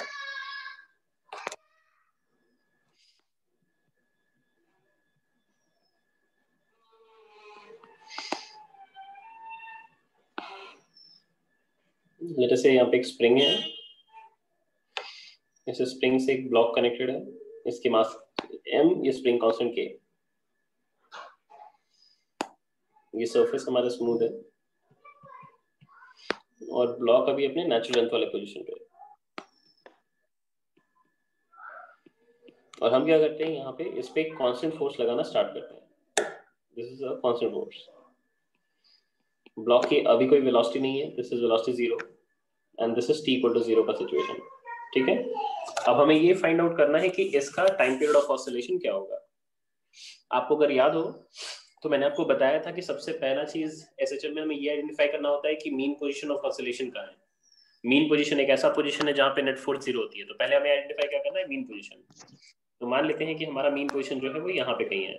लेट से यहाँ पे एक स्प्रिंग है, इस स्प्रिंग से एक ब्लॉक कनेक्टेड है, इसकी मास m, ये स्प्रिंग कांस्टेंट k, ये सरफेस हमारा स्मूथ है, और ब्लॉक अभी अपने नेचुरल लेंथ वाले पोजीशन पे। और हम क्या करते हैं, यहाँ पे इस पे एक कांस्टेंट फोर्स लगाना स्टार्ट करते हैं। This is a constant force. Block की अभी कोई वेलोसिटी नहीं है, this is velocity 0 and this is t=0 का सिचुएशन, ठीक है? अब हमें ये फाइंड आउट करना है कि इसका टाइम पीरियड ऑफ ऑसिलेशन क्या होगा। आपको अगर याद हो तो मैंने आपको बताया था कि सबसे पहला चीज एसएचएम में हमें ये आइडेंटिफाई करना होता है कि मीन पोजीशन ऑफ ऑसिलेशन कहाँ है। मीन पोजीशन एक ऐसा पोजीशन है जहां पे नेट फोर्स 0 होती है, तो पहले हमें आइडेंटिफाई क्या करना है? Mean position. तो मान लेते हैं कि हमारा मीन पोजीशन जो है वो यहाँ पे कहीं है,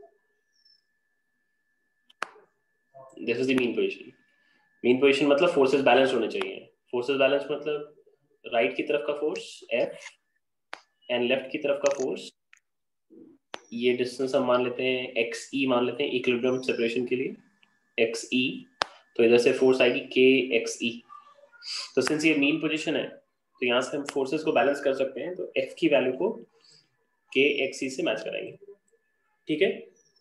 this is the mean position. Mean position मतलब फोर्सेस बैलेंस होने चाहिए। फोर्सेस बैलेंस मतलब राइट की तरफ का फोर्स F एंड लेफ्ट की तरफ का फोर्स, ये डिस्टेंस हम मान लेते हैं XE मान लेते हैं इक्विलिब्रियम सेपरेशन के लिए XE। तो इधर से फोर्स आएगी KXE। तो सिंस ये मीन पोजीशन है तो यहाँ से हम फोर्सेस को बैलेंस कर सकते हैं, तो F की वैल्यू को KXE से मैच कराएंगे, ठीक है?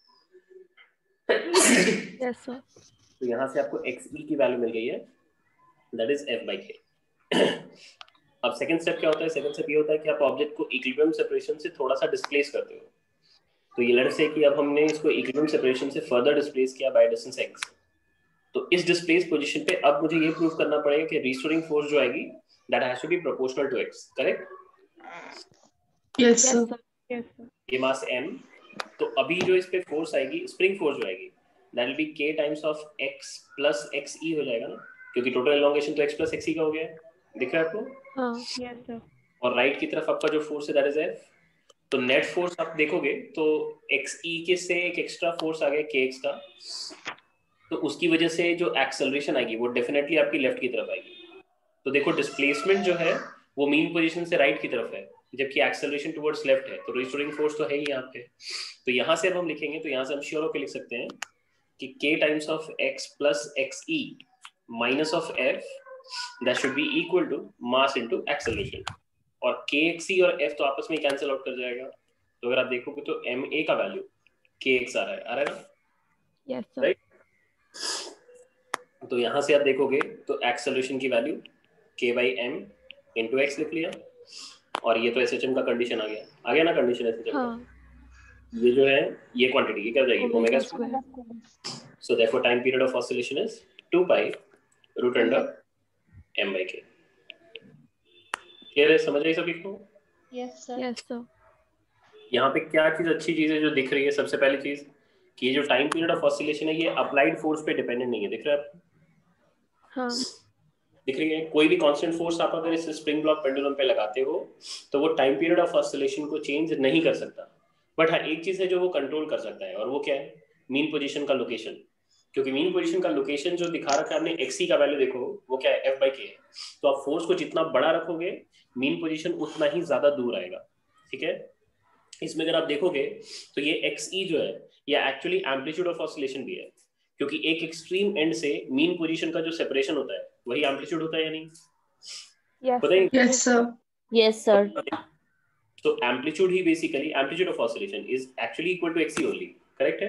Yes sir. तो यहाँ से आपको XE की वैल्यू मिल गई है, दैट इज F/K। अब सेकंड स्टेप क्या होता है? सेकंड स्टेप ये होता है कि आप ऑब्जेक्ट को इक्विलिब्रियम सेपरेशन से थोड़ा सा डिस्प्लेस करते हो। तो ये लेट्स से कि अब हमने इसको इक्विलिब्रियम सेपरेशन से फर्दर डिस्प्लेस किया बाय डिस्टेंस x। तो इस डिस्प्लेस पोजीशन पे अब मुझे ये प्रूव करना पड़ेगा कि रिस्टोरिंग फोर्स जो आएगी that has to be proportional to x, correct? Yes yes sir. Sir. Yes sir. ये मास m, तो अभी जो इस पे फोर्स आएगी, स्प्रिंग फोर्स जो आएगी, that will be k times of x plus xe हो जाएगा ना, क्योंकि टोटल एलोंगेशन तो x प्लस xe का हो गया है, दिख रहा है आपको? हाँ। Yes sir. और राइट की तरफ आपका जो फोर्स है दैट इज F, तो नेट फोर्स आप देखोगे तो XE के से एक एक्स्ट्रा फोर्स आ गया KX का, तो उसकी वजह से जो एक्सेलरेशन आएगी वो डेफिनेटली आपकी लेफ्ट की तरफ आएगी। तो देखो डिस्प्लेसमेंट जो है वो मीन पोजीशन से राइट की तरफ है, जबकि एक्सेलरेशन टुवर्ड्स लेफ्ट है, तो रिस्टोरिंग फोर्स तो है ही यहाँ पे। तो यहाँ से अब हम लिखेंगे, तो यहाँ से हम श्योर होकर लिख सकते हैं कि K times of X plus XE minus of F that should be equal to mass into acceleration. और KXE और F तो आपस में कैंसिल आउट कर जाएगा, तो अगर आप देखोगे तो MA का वैल्यू KX आ रहा है ना? Yes sir. राइट, तो यहाँ से आप देखोगे तो एक्सेलरेशन की value K by M into x लिख लिया, और ये तो SHM का कंडीशन आ गया ना कंडीशन SHM का। ये जो है ये क्वांटिटी ये क्या हो जाएगी omega square. So therefore time period of oscillation is 2 pi root under M by K। Clear है, समझ रही सभी को? Yes sir. यहाँ पे क्या चीज अच्छी चीज है जो दिख रही है, सबसे पहली चीज कि ये जो टाइम पीरियड ऑफ ऑसिलेशन है ये अप्लाइड फोर्स पे डिपेंडेंट नहीं है, दिख रहा है आपको? हाँ दिख रही है। कोई भी कांस्टेंट फोर्स आप अगर इस स्प्रिंग ब्लॉक पेंडुलम पे लगाते हो तो वो टाइम पीरियड ऑफ ऑसिलेशन को चेंज नहीं कर सकता, बट हाँ एक चीज है जो वो कंट्रोल कर सकता है, और वो क्या है? मीन पोजीशन का लोकेशन। क्योंकि मीन पोजीशन का लोकेशन जो दिखा रखा है आपने XE का वैल्यू देखो वो क्या है F by K है, तो आप फोर्स को जितना बड़ा रखोगे मीन पोजीशन उतना ही ज्यादा दूर आएगा। ठीक है, इसमें अगर आप देखोगे तो ये XE जो है ये एक्चुअली एम्पलीट्यूड ऑफ ऑसिलेशन भी है, क्योंकि एक एक्सट्रीम एंड से मीन पोजीशन का जो सेपरेशन होता है वही एम्पलीट्यूड होता है या नहीं? Yes sir. Yes sir. तो एम्पलीट्यूड ही basically amplitude of oscillation is actually equal to XE only, correct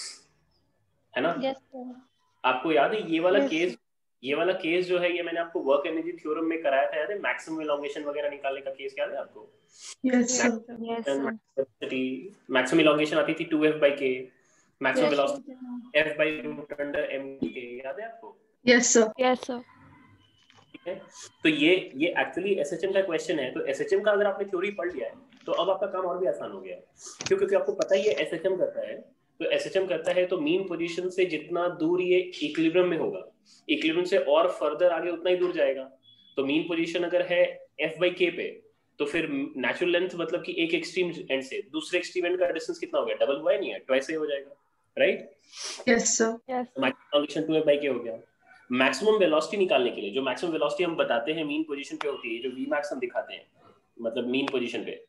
है ना? Yes sir. आपको याद है ये वाला केस जो है ये मैंने आपको वर्क एनर्जी थ्योरम में कराया था, याद है? मैक्सिमम इलॉन्गेशन वगैरह निकालने का केस याद है आपको? Yes sir. मैक्सिमम इलॉन्गेशन आती थी 2F by K, maximum velocity F by root under M K, याद है आपको? Yes sir. Yes sir. ठीक है, तो ये एक्चुअली SHM का क्वेश्चन है, तो SHM का अगर आपने थ्योरी पढ़ लिया है तो अब आपका काम और भी आसान हो गया है, क्योंकि आपको पता ही है SHM करता है, तो SHM करता है तो मीन पोजीशन से जितना दूर ये इक्विलिब्रियम में होगा, इक्विलिब्रियम से और फर्दर आगे उतना ही दूर जाएगा। तो मीन पोजीशन अगर है F by K पे, तो फिर नेचुरल लेंथ मतलब कि एक एक्सट्रीम एंड से दूसरे एक्सट्रीम एंड का डिस्टेंस कितना हो गया? डबल हुआ है, नहीं है? ट्वाइस हो जाएगा, right? Yes sir. Maximum 2F by K हो गया। मैक्सिमम वेलोसिटी निकालने के लिए, जो मैक्सिमम वेलोसिटी हम बताते हैं मीन पोजीशन पे होती है, जो Vmax हम दिखाते हैं मतलब मीन पोजीशन पे,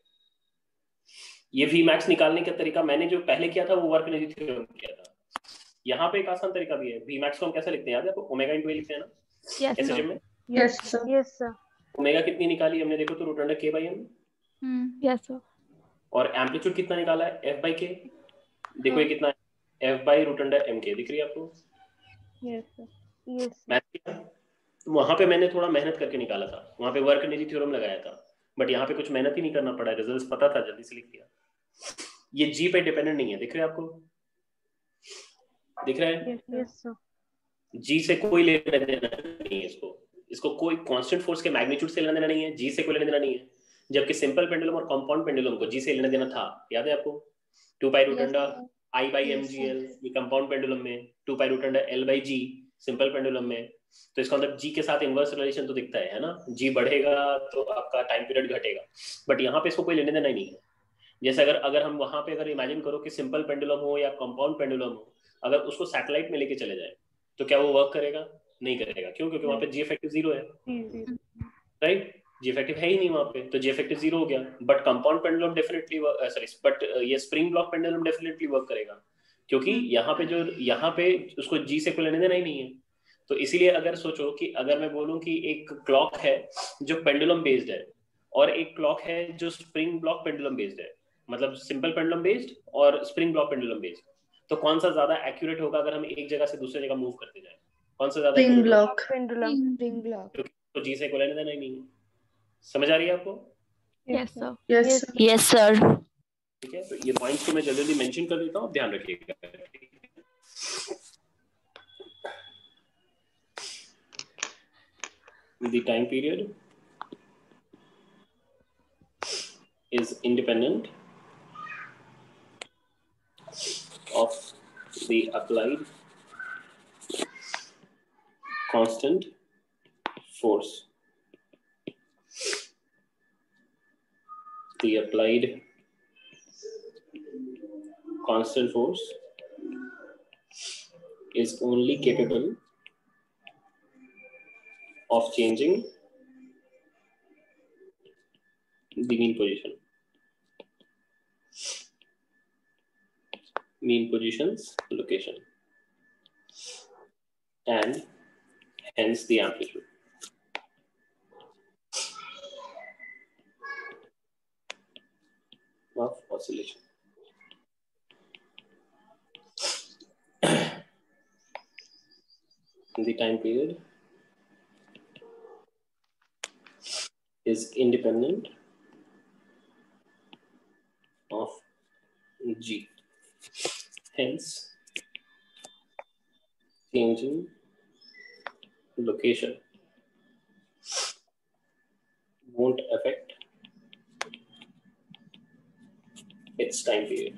ये Vmax निकालने का तरीका मैंने जो पहले किया था वो वर्क एनर्जी थ्योरम किया था। यहाँ पे एक आसान तरीका भी है। Vmax को हम कैसे लिखते हैं, याद है आपको? ओमेगा इनटू ए लिखते हैं ना SHM में? Yes sir. Yes sir. Omega कितनी निकाली हमने, देखो तो root under K by M। Yes sir. और एम्पलीट्यूड कितना निकाला है? F by K। देखो ये कितना है? F by root under M K, दिख रही है आपको? Yes sir. यस। तो वहां पे मैंने थोड़ा मेहनत करके निकाला था, वहां पे वर्क एनर्जी थ्योरम लगाया था, बट यहाँ पे कुछ मेहनत ही नहीं करना पड़ा, रिजल्ट्स पता था, जल्दी से लिख दिया। ये जी पे डिपेंडेंट नहीं है, दिख रहा है आपको? दिख रहा है? Yes sir. जी से कोई लेना देना नहीं है इसको कोई कांस्टेंट फोर्स के मैग्नीट्यूड से लेना देना नहीं है, जी से कोई लेना देना नहीं है, जबकि सिंपल पेंडुलम और कंपाउंड पेंडुलम को जी से लेना देना था, याद है आपको? 2 pi root under I by MGL ये कंपाउंड पेंडुलम में, 2 pi root under L by G simple pendulum में। तो इसका मतलब जी के साथ इनवर्स रिलेशन तो दिखता है ना? जी बढ़ेगा तो आपका टाइम पीरियड घटेगा, बट यहाँ पे इसको कोई लेने देना ही नहीं है। जैसे अगर हम वहां पे अगर इमेजिन करो कि सिंपल पेंडुलम हो या कंपाउंड पेंडुलम हो, अगर उसको सैटेलाइट में लेके चले जाए तो क्या वो वर्क करेगा? नहीं करेगा। क्यों? क्योंकि वहां पे जी इफेक्टिव 0 है, राइट? जी इफेक्टिव है ही नहीं वहां पे, तो जी इफेक्टिव 0 हो गया। But compound pendulum definitely sorry but ये spring block pendulum definitely work करेगा, क्योंकि यहाँ पे उसको जी से कोई लेने देना ही नहीं है। तो इसीलिए अगर सोचो कि अगर मैं बोलूं कि एक क्लॉक है जो पेंडुलम बेस्ड है और एक क्लॉक है जो स्प्रिंग ब्लॉक पेंडुलम बेस्ड है, मतलब सिंपल पेंडुलम बेस्ड और स्प्रिंग ब्लॉक पेंडुलम बेस्ड, तो कौन सा ज्यादा एक्यूरेट होगा अगर हम एक जगह से दूसरी जगह मूव करते जाए? कौन सा ज्यादा स्प्रिंग एक्यूरेट होगा? ब्लॉक। Spring block. तो जी से कोई लेने देना ही नहीं है। समझ आ रही है आपको? Yes sir. Yes sir. Yes sir. ठीक है, तो ये पॉइंट्स को मैं जल्दी जल्दी मेंशन कर देता हूँ, ध्यान रखिएगा। The time period is independent of the applied constant force. The applied constant force is only capable of changing the mean position's location, and hence the amplitude. Of oscillation. The time period is independent of G. Hence, changing location won't affect its time period.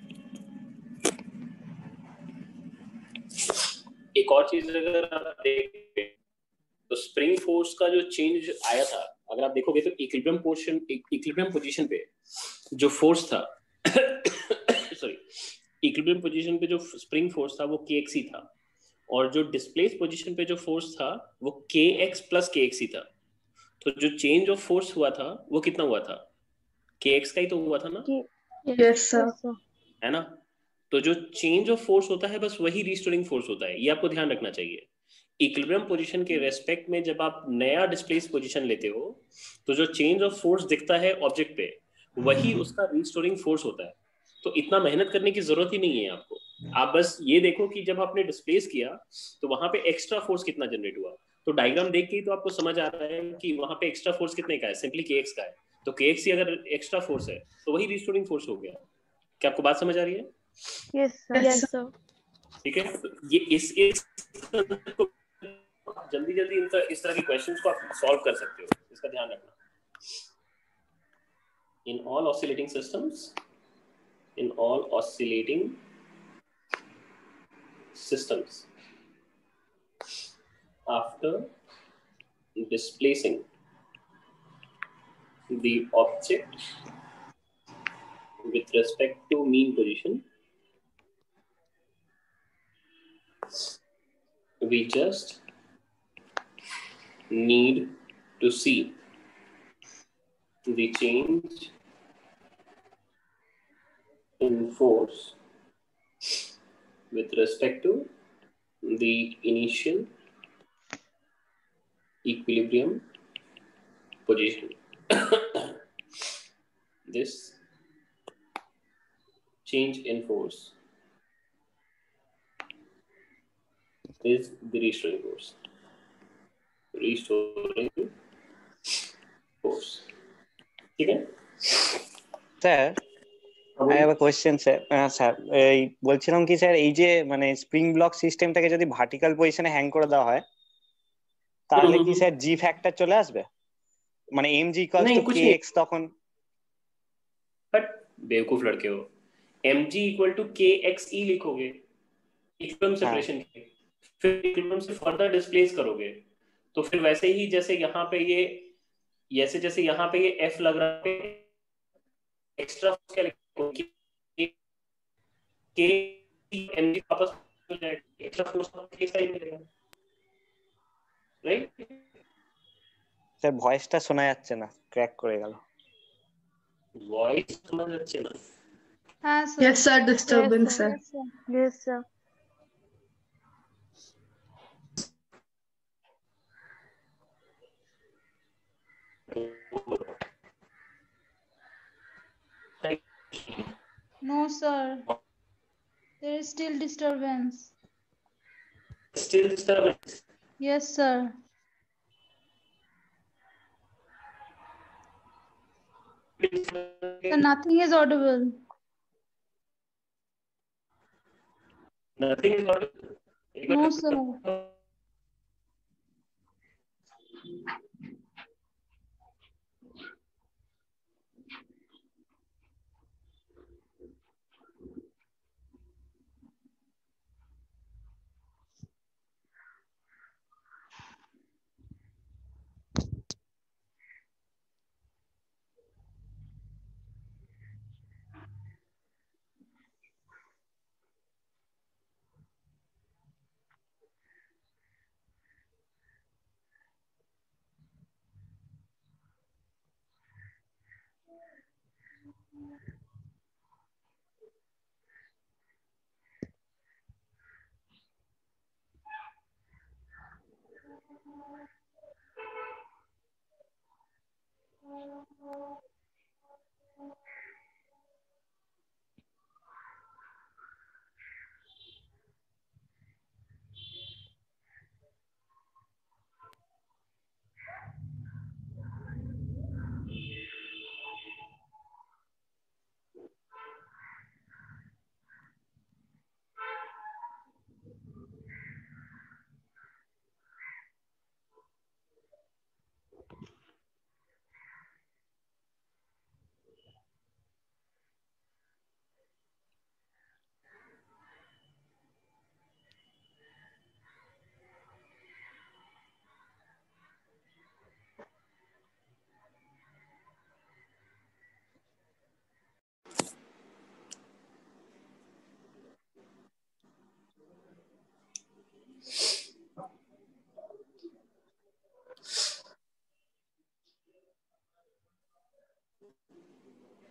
एक और चीज अगर आप देखें तो spring force का जो change आया था, अगर आप देखोगे तो इक्विलिब्रियम पोजीशन पे जो फोर्स था सॉरी, इक्विलिब्रियम पोजीशन पे जो स्प्रिंग फोर्स था वो kx ही था, और जो डिस्प्लेस पोजीशन पे जो फोर्स था वो kx प्लस kx ही था. तो जो चेंज ऑफ फोर्स हुआ था वो कितना हुआ था? kx का ही तो हुआ था ना? Yes, sir. है ना? तो जो चेंज ऑफ फोर्स होता है बस वही रिस्टोरिंग फोर्स होता है, ये आपको ध्यान रखना चाहिए. इक्विलिब्रियम पोजीशन के रेस्पेक्ट में जब आप नया डिस्प्लेस पोजीशन लेते हो तो जो चेंज ऑफ फोर्स दिखता है ऑब्जेक्ट पे वही उसका रिस्टोरिंग फोर्स होता है. तो इतना मेहनत करने की जरूरत ही नहीं है आपको. आप बस ये देखो कि जब आपने डिस्प्लेस किया तो वहां पे एक्स्ट्रा फोर्स कितना जनरेट हुआ. तो डायग्राम देख के ही तो आपको समझ आ रहा है कि वहां पे एक्स्ट्रा फोर्स कितने का है, सिंपली kx का है. तो kx ही अगर एक्स्ट्रा फोर्स है तो वही रिस्टोरिंग फोर्स हो गया. क्या आपको बात समझ आ रही है? Yes, sir. Yes, sir. ठीक है. तो ये इस जल्दी इस तरह के क्वेश्चंस को आप सॉल्व कर सकते हो, इसका ध्यान रखना. In all oscillating systems after displacing the object with respect to mean position, we just need to see the change in force with respect to the initial equilibrium position. This change in force is the restoring force. Restoring force. ठीक है? Sir, I have a question, sir. Sir, এই বলছিলাম কি sir, এই যে মানে spring block সিস্টেমটাকে যদি ভার্টিক্যাল পজিশনে হ্যাং করে দেওয়া হয় তাহলে কি স্যার জি ফ্যাক্টর চলে আসবে? মানে mg इक्वल्स टू kx তখন? बट बेवकूफ लड़के हो, mg इक्वल टू kxe लिखोगे इक्विलिब्रियम सेपरेशन के, फिर इक्विलिब्रियम से फर्दर डिस्प्लेस करोगे तो फिर वैसे ही जैसे यहाँ पे ये जैसे यहाँ पे ये f लग रहा है, एक्स्ट्रा क्या लिखोगे k mg वापस हो जाएगा, एक्स्ट्रा फोर्स k साइड मिलेगा, राइट? স্যার ভয়েসটা শোনা যাচ্ছে না, ক্র্যাক করে গেল. वॉइस समझ अच्छे ना? हाँ sir. Yes, sir. Disturbance, sir. Yes, sir. No, sir. There is still disturbance. Still disturbance? Yes, sir. So nothing is audible. Nothing is audible? No, sir.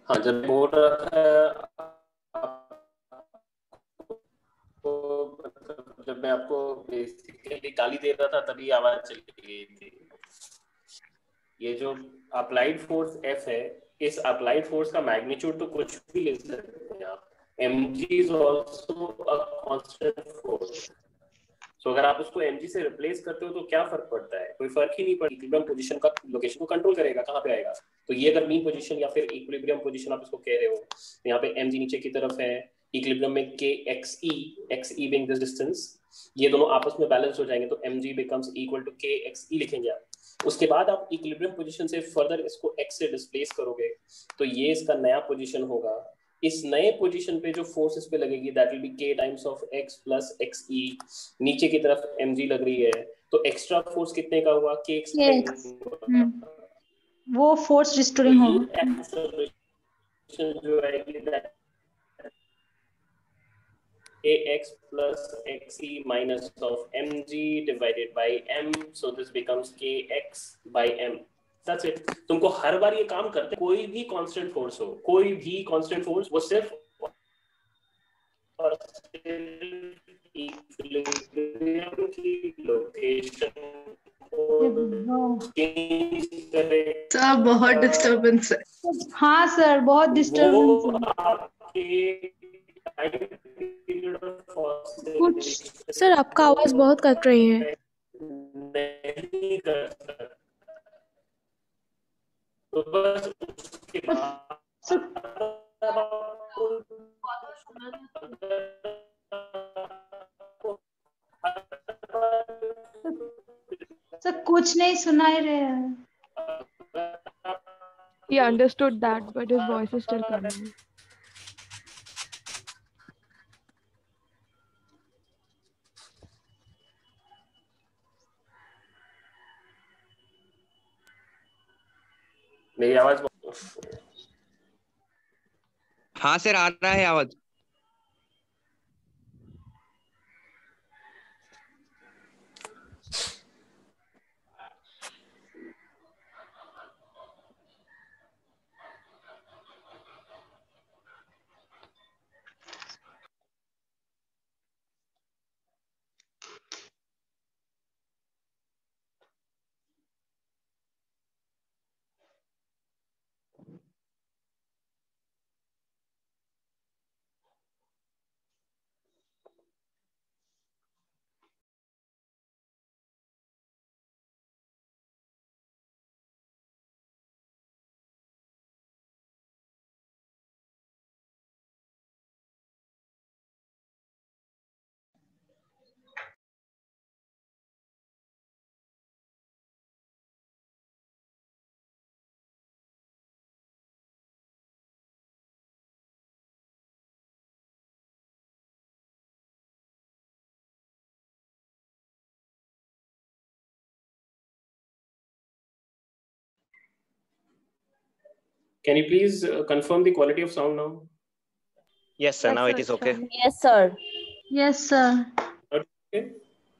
हाँ, जब बोल रहा था मतलब जब मैं आपको बेसिकली गाली दे रहा था तभी आवाज चली गई थी। ये जो अप्लाइड फोर्स F है, इस अप्लाइड फोर्स का मैग्नीट्यूड तो कुछ भी ले सकते हैं आप। mg is also a constant force। So अगर आप उसको mg से रिप्लेस करते हो तो क्या फर्क पड़ता है? कोई फर्क ही नहीं पड़ता। इक्विलिब्रियम पोजीशन का लोकेशन को कंट्रोल करेगा, कहाँ पे आएगा। तो ये अगर मीन पोजीशन या फिर इक्विलिब्रियम पोजीशन आप इसको कह रहे हो, तो यहाँ पे mg नीचे की तरफ है, इक्विलिब्रियम में xe being this distance, ये दोनों आपस में बैलेंस हो जाएंगे तो mg becomes equal to kxe लिखेंगे आप। उसके बाद आप इक्विलिब्रियम पोजीशन से फर्दर इसको x से डिस्प्लेस करोगे तो ये इसका नया पोजीशन होगा। इस नए पोजीशन पे जो फोर्स इस पे लगेगी that will be k times of x plus xe। नीचे की तरफ mg लग रही है तो एक्स्ट्रा फोर्स कितने का हुआ? kx। वो फोर्स रिस्टोरिंग होगा। एक्सेलरेशन जो आएगी that ax plus xe minus of mg divided by m, so this becomes kx by m। That's it। तुमको हर बार ये काम करते, कोई भी कांस्टेंट फोर्स हो, कोई भी कांस्टेंट फोर्स, वो सिर्फ और सिर्फ इक्विलिब्रियम की लोकेशन को चेंज करे। सर बहुत डिस्टर्बेंस है। हाँ सर, बहुत डिस्टर्बेंस है। वो आपके कुछ सर आपका आवाज बहुत कट रही है। नहीं कर सकता। तो बस उसके बाद सर कुछ नहीं सुनाई रहे हैं। He understood that, but his voice is still coming. मेरी आवाज? हाँ सर, आ रहा है आवाज। Can you please confirm the quality of sound now? Yes, sir. Now it is okay. Yes, sir. Yes, sir. Okay.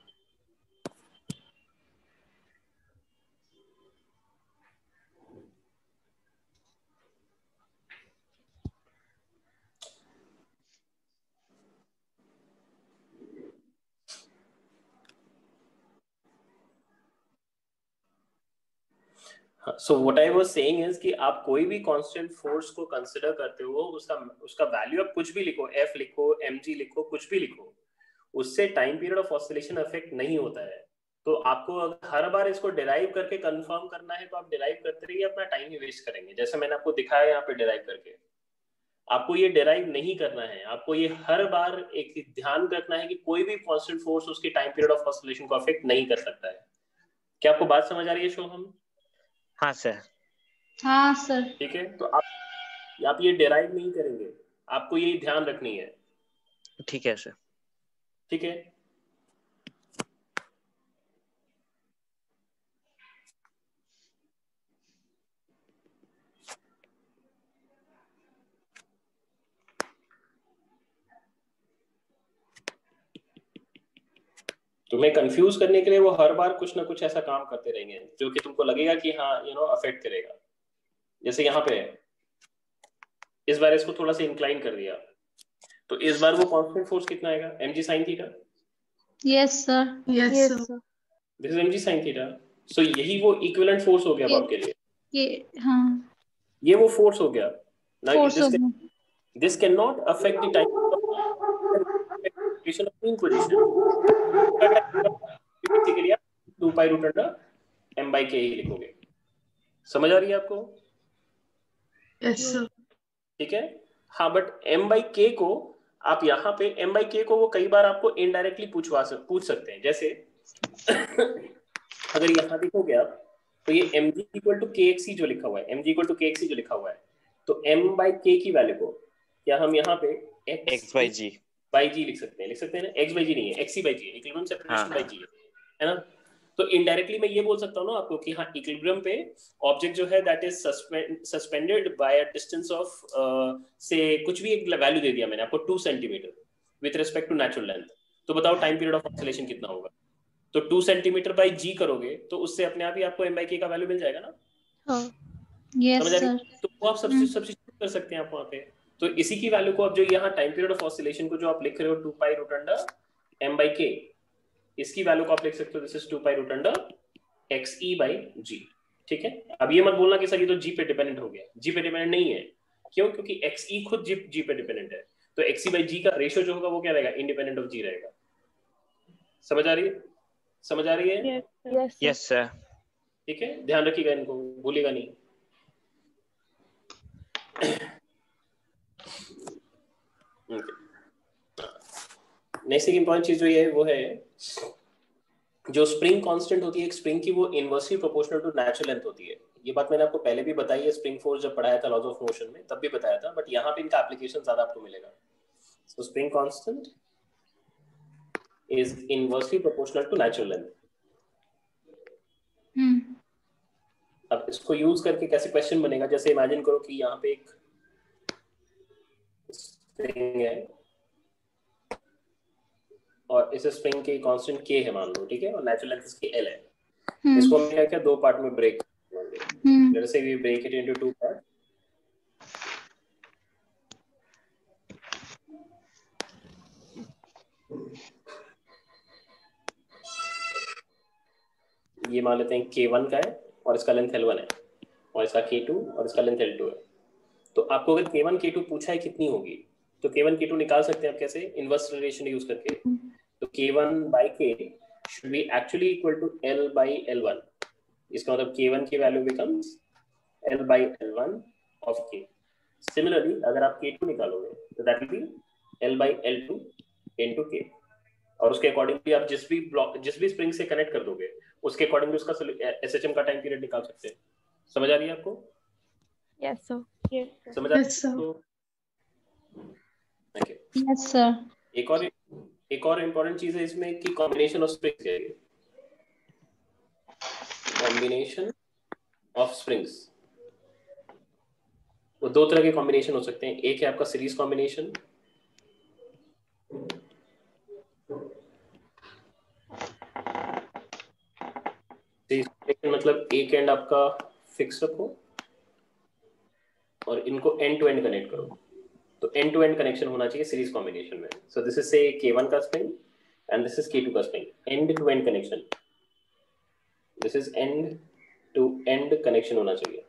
So what I was saying is कि आप कोई भी कांस्टेंट फोर्स को कंसिडर करते हो, उसका वैल्यू आप कुछ भी लिखो, F लिखो, mg लिखो, कुछ भी लिखो, उससे time period of oscillation effect नहीं होता है। तो आपको हर बार इसको डिराइव करके कंफर्म करना है तो आप डिराइव करते रहिए, अपना टाइम ही वेस्ट करेंगे। जैसे मैंने आपको दिखाया यहाँ पे डिराइव करके, आपको ये डिराइव नहीं करना है। आपको ये हर बार एक ध्यान रखना है कि कोई भी कांस्टेंट फोर्स उसके टाइम पीरियड ऑफ ऑसिलेशन को अफेक्ट नहीं कर सकता है। क्या आपको बात समझ आ रही है शोहम? हाँ सर। हाँ सर। ठीक है, तो आप ये डिराइव नहीं करेंगे, आपको ये ध्यान रखनी है। ठीक है सर। ठीक है, तुम्हें कंफ्यूज करने के लिए वो हर बार कुछ ना कुछ ऐसा काम करते रहेंगे जो कि तुमको लगेगा कि हाँ अफेक्ट करेगा। जैसे यहाँ पे इस बार इसको थोड़ा सा इंक्लाइन कर दिया, तो इस बार वो कांस्टेंट फोर्स कितना आएगा? mg sin theta. Yes sir. Yes, Yes, sir. sir. This is mg sin theta. So यही वो इक्विवेलेंट फोर्स हो गया अब आपके लिए, ये हाँ ये वो फोर्स हो गया ना। Force of this can not affect the time of mean position. Basically आप 2 pi root under m by k ही लिखोगे। समझ आ रही है आपको? Yes, sir. ठीक है। हाँ, बट m by k को आप यहाँ पे m by k को वो कई बार आपको इनडायरेक्टली पूछ सकते हैं। जैसे अगर यहाँ देखोगे आप, तो ये mg इक्वल टू kxc जो लिखा हुआ है, mg इक्वल टू kxc जो लिखा हुआ है, तो m by k की वैल्यू को क्या हम यहाँ पे x by g लिख सकते हैं? लिख सकते हैं ना? x by g नहीं है, xc by g है, इक्विलिब्रियम सेपरेशन by g है ना? तो इनडायरेक्टली मैं ये बोल सकता हूँ ना आपको कि हाँ, इक्विलिब्रियम पे ऑब्जेक्ट जो है that is suspended by a distance of से कुछ भी एक वैल्यू दे दिया मैंने आपको 2 centimetre with respect to natural length. तो बताओ टाइम पीरियड ऑफ ऑसिलेशन कितना होगा? तो 2 सेंटीमीटर बाय जी करोगे तो उससे अपने आप ही आपको m by k का वैल्यू मिल जाएगा ना? हाँ. यस समझ आ रही सर। है? तो वो आप सब्स्टिट्यूट कर सकते हैं आप वहाँ पे। तो इसी की वैल्यू को आप जो यहाँ टाइम पीरियड ऑफ ऑसिलेशन को जो आप लिख रहे हो 2 pi root under m by k, इसकी वैल्यू को आप लिख सकते हो this is 2 pi root under xe by g। ठीक है। अब ये मत बोलना कि सर ये तो g पे डिपेंडेंट हो गया। g पे डिपेंडेंट नहीं है। क्यों? क्योंकि xe खुद g पे डिपेंडेंट है। तो xe by g का रेशियो जो होगा वो क्या रहेगा? इंडिपेंडेंट ऑफ g रहेगा। समझ आ रही है? समझ आ रही है? Yes, sir. yes sir ठीक है, ध्यान रखिएगा, इनको भूलिएगा नहीं। नेक्स्ट एक इंपॉर्टेंट चीज जो ये है वो है जो स्प्रिंग कांस्टेंट होती है एक स्प्रिंग की, वो inversely proportional to natural length होती है। ये बात मैंने आपको पहले भी बताई है, स्प्रिंग फोर्स जब पढ़ाया था लॉज ऑफ मोशन में तब भी बताया था, बट यहाँ पे इनका एप्लीकेशन ज्यादा आपको मिलेगा। So spring constant is inversely proportional to natural length. अब इसको यूज करके कैसे क्वेश्चन बनेगा? जैसे इमेजिन करो कि यहाँ पे एक स्प्रिंग है और इस स्प्रिंग की कांस्टेंट k है मान लो, ठीक है, और नेचुरल लेंथ इसकी l है। इसको हम क्या दो पार्ट में ब्रेक करेंगे। Let's say we break it into 2 part. ये मान लेते हैं k1 का है और इसका लेंथ l1 है, और इसका k2 और इसका लेंथ l2 है। तो आपको अगर k1 k2 पूछा है कितनी होगी, तो k1 k2 निकाल सकते हैं आप कैसे? इनवर्स रिलेशन यूज करके। तो k1 by k should be actually equal to l by l1। इसका मतलब k1 की value becomes l by l1 of k। Similarly, अगर आप k2 निकालोगे तो that will be l by l2 into k, और उसके अकॉर्डिंगली आप जिस भी स्प्रिंग से कनेक्ट कर दोगे उसके अकॉर्डिंगली उसका SHM का टाइम पीरियड निकाल सकते हैं। समझ आ रही है आपको? Yes, sir. समझ आ रही है Yes, sir. आपको? Okay. Yes sir. एक और इम्पोर्टेंट चीज है इसमें कि कॉम्बिनेशन ऑफ स्प्रिंग्स है। कॉम्बिनेशन ऑफ स्प्रिंग्स, वो दो तरह के कॉम्बिनेशन हो सकते हैं। एक है आपका सीरीज कॉम्बिनेशन, मतलब एक एंड आपका फिक्स रखो और इनको एंड टू एंड कनेक्ट करो, तो एंड टू एंड कनेक्शन होना चाहिए सीरीज कॉम्बिनेशन में। सो दिस इज से k1 का spring and this is k2 का spring, end to end connection. This is end to end connection होना चाहिए,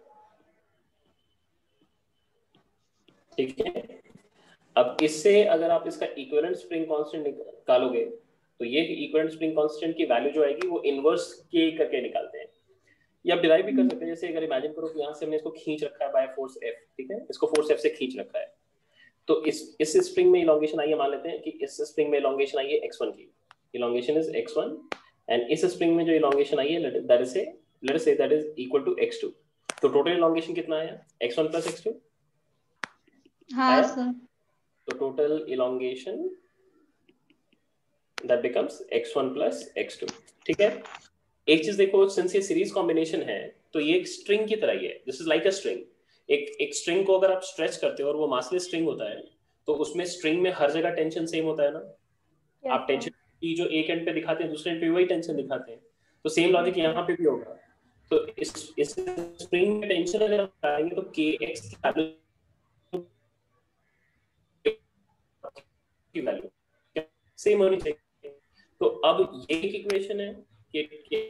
ठीक है। अब इससे अगर आप इसका इक्विवेलेंट स्प्रिंग कांस्टेंट निकालोगे तो ये इक्विवेलेंट स्प्रिंग कांस्टेंट की वैल्यू जो आएगी वो इनवर्स k करके निकालते हैं। ये आप डिराइव भी कर सकते हैं। जैसे अगर इमेजिन करो कि यहाँ से हमने इसको खींच रखा है बाय फोर्स F, ठीक है, इसको फोर्स F से खींच रखा है, तो इस स्प्रिंग में इलॉन्गेशन आई है, मान लेते हैं कि इस स्प्रिंग में इलॉन्गेशन आई है x1 की, इलॉन्गेशन इज x1, एंड इस स्प्रिंग में जो इलॉन्गेशन आई है that is equal to x2। तो टोटल इलॉन्गेशन कितना आया? x1 plus x2। हाँ सर। तो total elongation that becomes x1 plus x2, ठीक है। एक चीज देखो, सिंस ये सीरीज कॉम्बिनेशन है तो ये एक स्ट्रिंग की तरह ही है। This is like a string. एक स्ट्रिंग को अगर आप स्ट्रेच करते हो और वो मासलेस स्ट्रिंग होता है तो उसमें स्ट्रिंग में हर जगह टेंशन सेम होता है ना। Yes, आप टेंशन की जो एक एंड पे दिखाते हैं दूसरे एंड पे वही टेंशन दिखाते हैं, तो सेम लॉजिक यहाँ पे भी होगा। तो इस स्प्रिंग में टेंशन अगर आप लगाएंगे तो kx की वैल्यू की वैल्यू सेम होनी चाहिए। तो अब ये एक इक्वेशन है कि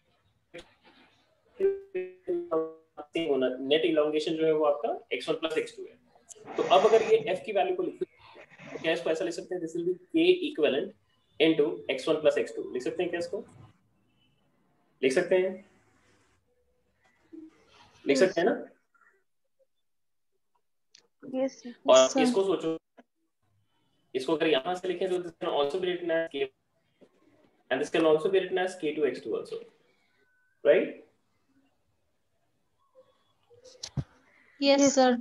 नेट इलोंगेशन जो है वो आपका x1 + x2 है। तो अब अगर ये f की वैल्यू को लिखें तो क्या इसको ऐसा लिख सकते हैं, this will be k equivalent into x1 + x2। लिख सकते हैं क्या इसको? लिख सकते हैं, लिख सकते हैं ना? यस और इसको सोचो, इसको अगर यहां से लिखें तो this can also be written as k and this can also be written as k2 x2 also, right? Yes sir.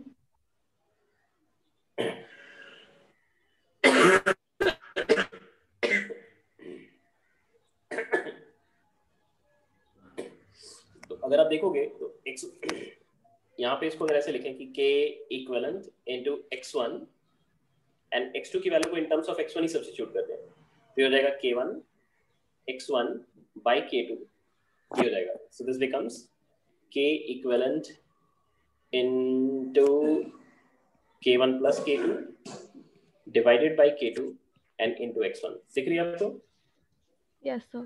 तो अगर आप देखोगे तो x यहाँ पे इसको अगर ऐसे लिखें कि k equivalent into x1 and x2 की वैल्यू को इन टर्म्स ऑफ x1 ही सब्स्टिट्यूट कर दें तो हो जाएगा k1 x1 by k2, ये हो जाएगा। So this becomes k equivalent into k1 plus k2 divided by k2 and into x1। दिख रही है आपको? Yes, sir.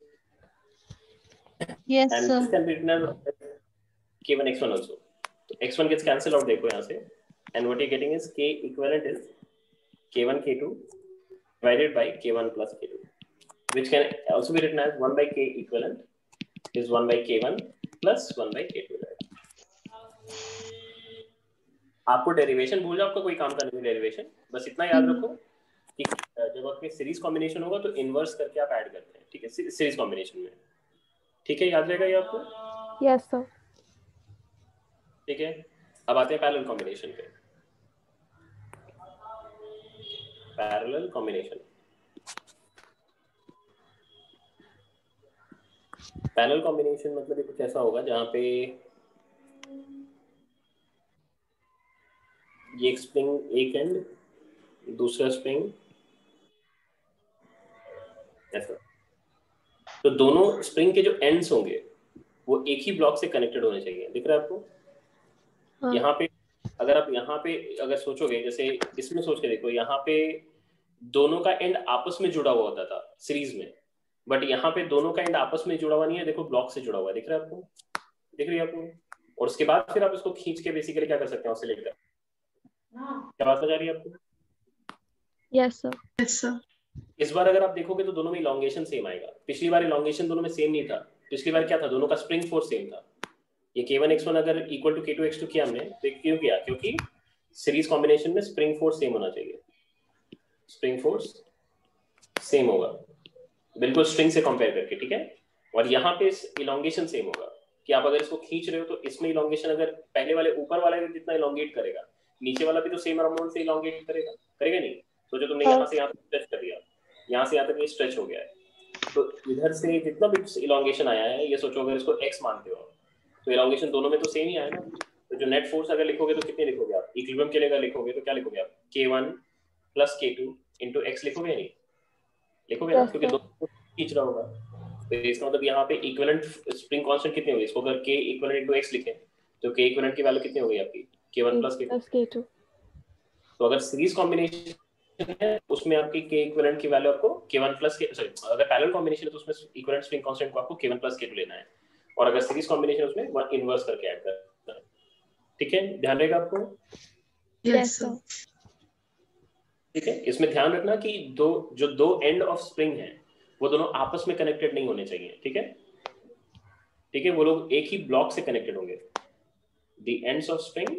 Yes and sir. this can be written as k1 x1 also। तो x1 gets cancelled out, देखो यहाँ से, and what you're getting is k equivalent is k1 k2 divided by k1 plus k2, which can also be written as 1 by k equivalent is 1 by k1 plus 1 by k2। आपको derivation भूल जाओ, आपको कोई काम का नहीं derivation, बस इतना याद रखो कि जब आपके सीरीज कॉम्बिनेशन होगा तो इनवर्स करके आप ऐड करते हैं, ठीक है, सीरीज कॉम्बिनेशन में, ठीक है, याद रहेगा ये आपको? Yes, sir. ठीक है, अब आते हैं पैरेलल कॉम्बिनेशन पे। पैरेलल कॉम्बिनेशन, पैरेलल कॉम्बिनेशन मतलब कुछ ऐसा होगा जहां पे ये एक स्प्रिंग एक एंड, दूसरा स्प्रिंग ऐसा, तो दोनों स्प्रिंग के जो एंड्स होंगे वो एक ही ब्लॉक से कनेक्टेड होने चाहिए। दिख रहा है आपको? हाँ। यहाँ पे अगर आप यहाँ पे अगर सोचोगे, जैसे इसमें सोच के देखो, यहाँ पे दोनों का एंड आपस में जुड़ा हुआ होता था सीरीज में, बट यहाँ पे दोनों का एंड आपस में जुड़ा हुआ नहीं है, देखो ब्लॉक से जुड़ा हुआ है। दिख रहा है आपको? दिख रही है आपको? और उसके बाद फिर आप इसको खींच के बेसिकली क्या कर सकते हैं, उससे लेकर, क्या बात हो जा रही है आपको? Yes, sir. Yes, sir. इस बार अगर आप देखोगे तो दोनों में इलोंगेशन सेम आएगा। पिछली बार इलोंगेशन दोनों में सेम नहीं था। पिछली बार क्या था, दोनों का स्प्रिंग फोर्स सेम था। ये k1 x1 अगर इक्वल टू k2 x2 किया हमने, तो क्यों किया? क्योंकि सीरीज कॉम्बिनेशन में स्प्रिंग फोर्स सेम होना चाहिए, स्प्रिंग फोर्स सेम होगा बिल्कुल स्ट्रिंग से कंपेयर करके, ठीक है। और यहाँ पे इलोंगेशन सेम होगा कि आप अगर इसको खींच रहे हो तो इसमें इलोंगेशन अगर पहले वाले ऊपर वाले जितना इलोंगेट करेगा, नीचे वाला भी तो सेम अमाउंट से इलोंगेट करेगा, करेगा नहीं? तो जो तुमने यहाँ से यहाँ तक स्ट्रेच कर दिया, यहाँ से यहाँ तक ये स्ट्रेच हो गया है, तो इधर से जितना भी इलोंगेशन आया है, ये सोचो अगर इसको x मानते हो तो इलोंगेशन दोनों में तो सेम ही आएगा। तो जो नेट फोर्स अगर लिखोगे तो कितने लिखोगे आप? इक्विलिब्रियम के लिए अगर लिखोगे तो क्या लिखोगे आप? k1 plus k2 into x लिखोगे नहीं? लिखोगे ना, क्योंकि दोनों खींच रहा होगा। तो इसका मतलब यहाँ पे इक्विवेलेंट स्प्रिंग कांस्टेंट कितनी होगी? इसको अगर k इक्विवेलेंट इनटू x लिखें तो k इक्विवेलेंट की वैल्यू कितनी होगी आपकी? k1 plus k2। तो अगर सीरीज कॉम्बिनेशन है उसमें आपकी k इक्विवेलेंट की वैल्यू आपको k1 plus k, सॉरी अगर पैरेलल कॉम्बिनेशन है तो उसमें इक्विवेलेंट स्प्रिंग कांस्टेंट को आपको k1 plus k2 लेना है, और अगर सीरीज कॉम्बिनेशन है उसमें वन इनवर्स करके ऐड करना है, ठीक है, ध्यान रहेगा आपको? Yes, sir. ठीक है, इसमें ध्यान रखना कि जो दो एंड ऑफ स्प्रिंग है वो दोनों आपस में कनेक्टेड नहीं होने चाहिए, ठीक है, ठीक है, वो लोग एक ही ब्लॉक से कनेक्टेड होंगे। The ends of spring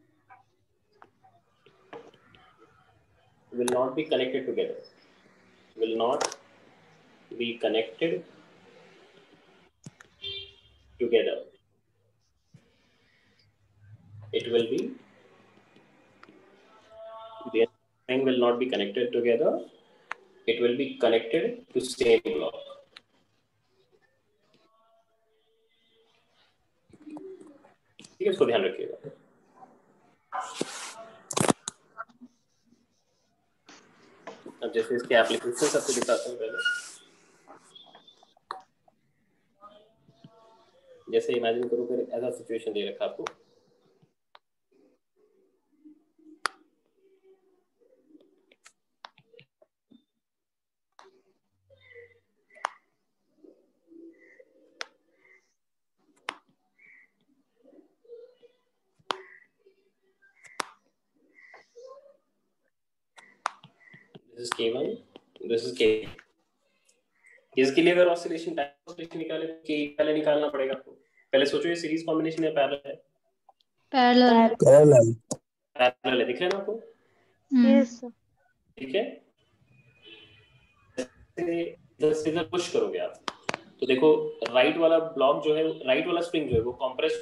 will not be connected together, will not be connected together, it will be, the string will not be connected together, it will be connected to same block, ठीक है, इसको ध्यान रखिएगा। अब जैसे इसके application सबसे दिखाता हूँ पहले। जैसे इमेजिन करो कि ऐसा सिचुएशन दे रखा आपको, this is K1, this is K. इसके लिए अगर ऑसिलेशन टाइम ऑसिलेशन निकाले तो K पहले निकालना पड़ेगा आपको. पहले सोचो ये सीरीज कॉम्बिनेशन है पैरेलल है? पैरेलल. पैरेलल है, दिख रहा है ना आपको? Yes sir. ठीक है. इधर से इधर पुश करोगे आप तो देखो राइट वाला ब्लॉक जो है, राइट वाला स्प्रिंग जो है वो कंप्रेस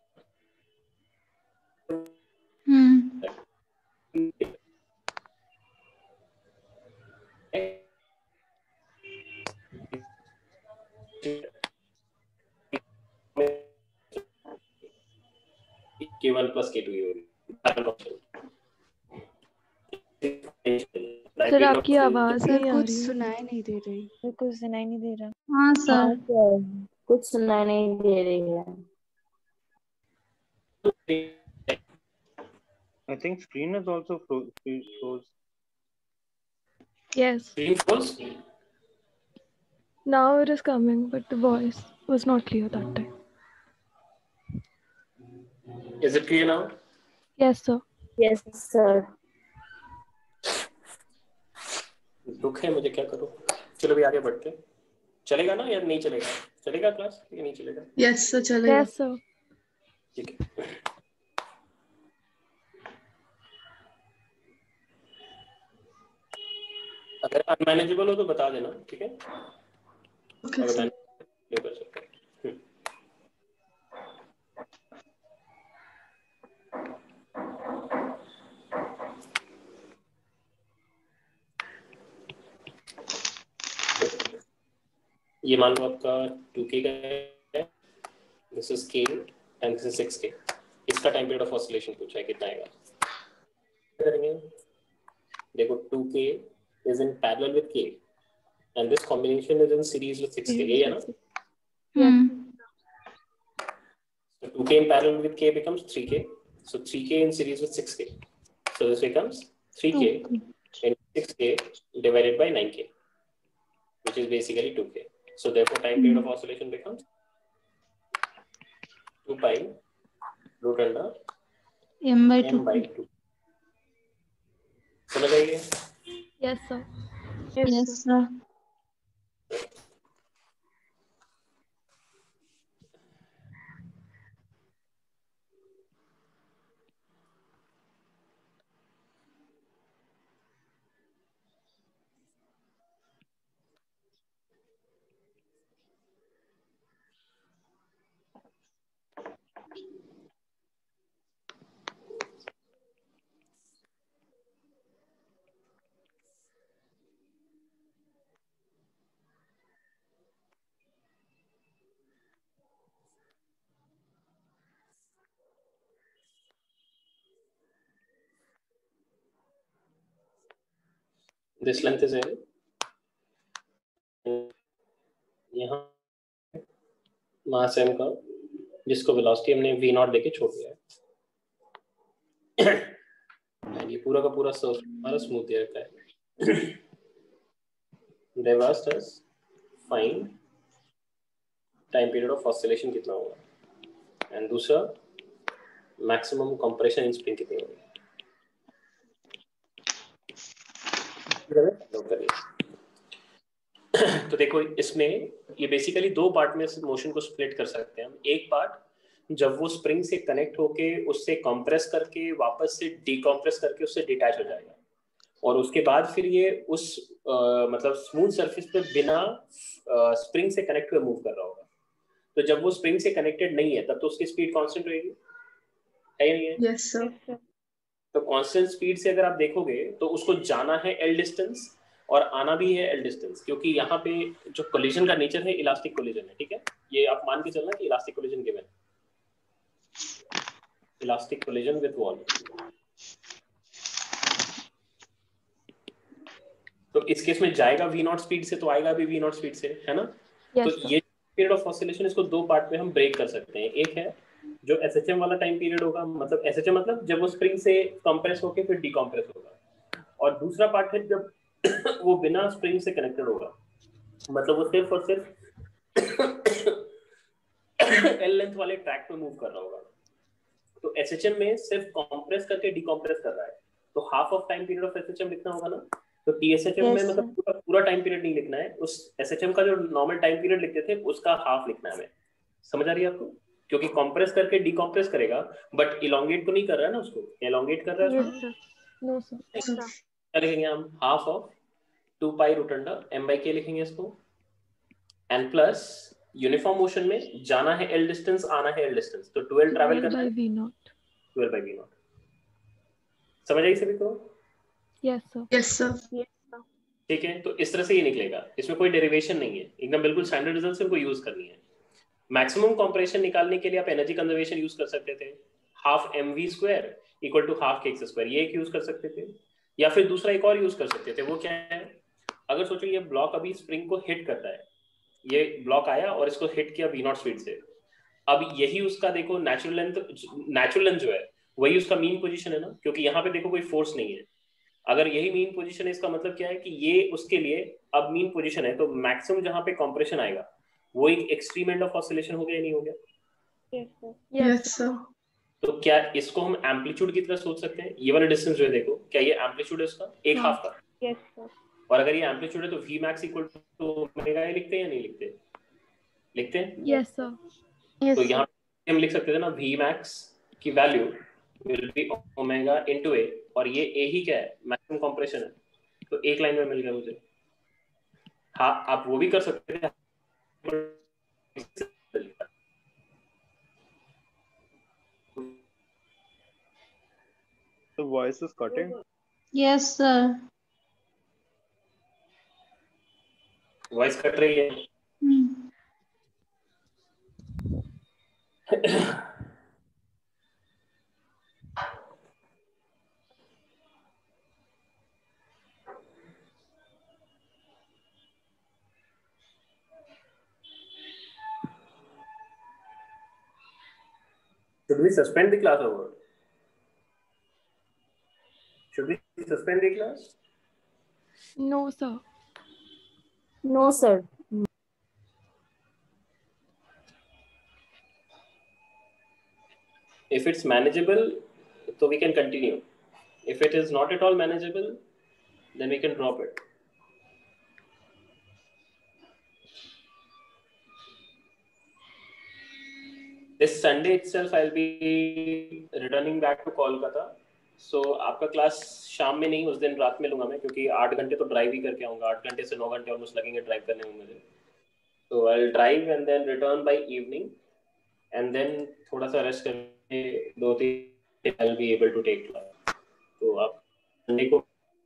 K1 plus K2 ये होगी. सर आपकी आवाज सर नहीं आ कुछ रही है. सुनाई नहीं दे रही. सर कुछ सुनाई नहीं दे रहा. हाँ सर. कुछ सुनाई नहीं दे रही है. I think screen is also froze. Yes. Screen froze? Now it is coming, but the voice was not clear that time. Is it clear now? Yes, sir. Yes, sir. दुख है मुझे, क्या करूं. चलो भी आगे बढ़ते. चलेगा ना या नहीं चलेगा? चलेगा क्लास या नहीं चलेगा? यस सर चलेगा. Yes, sir. ठीक है. अगर अनमैनेजेबल हो तो बता देना, ठीक है? Okay sir. कर सकते हैं. ये मान लो आपका 2K का है, this is K and this is 6K. इसका टाइम पीरियड ऑफ ऑसिलेशन पूछा है, कितना आएगा? करेंगे. देखो 2K is in parallel with K and this combination is in series with 6K, है ना? So 2K in parallel with K becomes 3K. So 3K in series with 6K. So this becomes 3K in 6K divided by 9K, which is basically 2K. So therefore time period of oscillation becomes 2 pi root under m by 2. समझ आइए? Yes, sir. Yes sir. This length is L. यहाँ मास m का, जिसको velocity हमने v not देके छोड़ दिया है. ये पूरा का पूरा सर्फ हमारा स्मूथ एयर का है. They asked us find time period of oscillation कितना होगा, एंड दूसरा मैक्सिमम कंप्रेशन इन स्प्रिंग कितनी होगी. तो देखो इसमें ये बेसिकली दो पार्ट में मोशन को स्प्लिट कर सकते हैं हम. एक पार्ट जब वो स्प्रिंग से कनेक्ट होके उससे कंप्रेस करके वापस से डीकंप्रेस करके उससे डिटैच हो जाएगा, और उसके बाद फिर ये उस मतलब स्मूथ सरफेस पे बिना स्प्रिंग से कनेक्ट हुए मूव कर रहा होगा. तो जब वो स्प्रिंग से कनेक्टेड नहीं है तब तो उसकी स्पीड कांस्टेंट रहेगी, है या नहीं है? Yes sir. तो कांस्टेंट स्पीड से अगर आप देखोगे तो उसको जाना है L डिस्टेंस और आना भी है L डिस्टेंस, क्योंकि यहाँ पे जो कोलिजन का नेचर है इलास्टिक कोलिजन है. ठीक है, ये आप मान के चलना कि elastic collision given, elastic collision with wall. तो इस केस में जाएगा v नॉट स्पीड से तो आएगा भी v नॉट स्पीड से, है ना? Yes, तो ये पीरियड ऑफ ऑसिलेशन इसको दो पार्ट में हम ब्रेक कर सकते हैं. एक है जो SHM वाला टाइम पीरियड होगा, मतलब SHM मतलब जब वो स्प्रिंग से कंप्रेस होके फिर डीकंप्रेस होगा, और दूसरा पार्ट है जब वो बिना स्प्रिंग से कनेक्टेड होगा, मतलब वो सिर्फ और सिर्फ L लेंथ वाले ट्रैक पे मूव कर रहा होगा. तो SHM में सिर्फ कंप्रेस करके डीकंप्रेस कर रहा है, तो half of time period of SHM लिखना होगा ना, तो TSHM में Yes, मतलब sir. पूरा पूरा टाइम पीरियड नहीं लिखना है, उस SHM का जो नॉर्मल टाइम पीरियड लिखते थे उसका हाफ लिखना है हमें। समझ आ रही है आपको? क्योंकि कंप्रेस करके डिकम्प्रेस करेगा, बट इलोंगेट तो नहीं कर रहा है ना उसको, इलोंगेट कर रहा है Yes, उसको। sir. No, sir. क्या लिखेंगे हम? Half of 2 pi root under m/k लिखेंगे इसको, एंड प्लस यूनिफॉर्म मोशन में जाना है l डिस्टेंस, आना है l डिस्टेंस, तो 12 ट्रैवल करना है, 12 by v0। समझ आई सभी को? Yes, sir. Yes sir. ठीक है, तो इस तरह से ये निकलेगा, इसमें कोई डेरिवेशन नहीं है, एकदम बिल्कुल स्टैंडर्ड रिजल्ट से इनको यूज करनी है। मैक्सिमम कंप्रेशन निकालने के लिए आप एनर्जी कंजर्वेशन यूज कर सकते थे, half mv² equal to half kx², ये एक यूज कर सकते थे, या फिर दूसरा एक और यूज कर सकते थे। वो क्या है? अगर सोचो ये ब्लॉक अभी स्प्रिंग को हिट करता है, ये ब्लॉक आया और इसको हिट किया v0 स्पीड से, अब यही उसका देखो नेचुरल लेंथ जो है वही उसका मीन पोजीशन है ना, क्योंकि यहाँ पे देखो कोई फोर्स नहीं है। अगर यही मीन पोजीशन है, इसका मतलब क्या है कि ये उसके लिए अब मीन पोजीशन है, तो मैक्सिमम जहां पे कंप्रेशन आएगा वो एक एक्सट्रीम एंड ऑफ ऑसिलेशन हो गया या नहीं हो गया? Yes sir. तो क्या इसको हम एम्पलीट्यूड की तरह सोच सकते हैं? ये वाला डिस्टेंस जो है देखो, क्या ये एम्पलीट्यूड है उसका एक हाफ का? Yes, sir. और अगर ये एम्पलीट्यूड है तो v max equal to omega A लिखते हैं या नहीं लिखते? लिखते हैं। Yes, sir. तो यहाँ हम लिख सकते थे ना, v max की value will be omega into A, और ये ए ही क्या है? मैक्सिमम कंप्रेशन है, तो एक लाइन में मिल गया मुझे। हाँ, आप वो भी कर सकते थे। The voice is cutting. Yes sir. Voice cut रही है। Should we suspend the class or what? Should we suspend the class? No, sir. No, sir. If it's manageable, so we can continue. If it is not at all manageable, then we can drop it. This Sunday itself, I'll be returning back to Kolkata. So आपका class शाम में नहीं, उस दिन रात में लूंगा मैं, क्योंकि 8 घंटे तो ड्राइव ही करके आऊंगा, 8 घंटे से 9 घंटे ऑलमोस्ट लगेंगे ड्राइव करने में मुझे। तो I'll drive and then return by evening, and then थोड़ा सा रेस्ट करके 2-3 I'll be able to take class. तो आप संडे को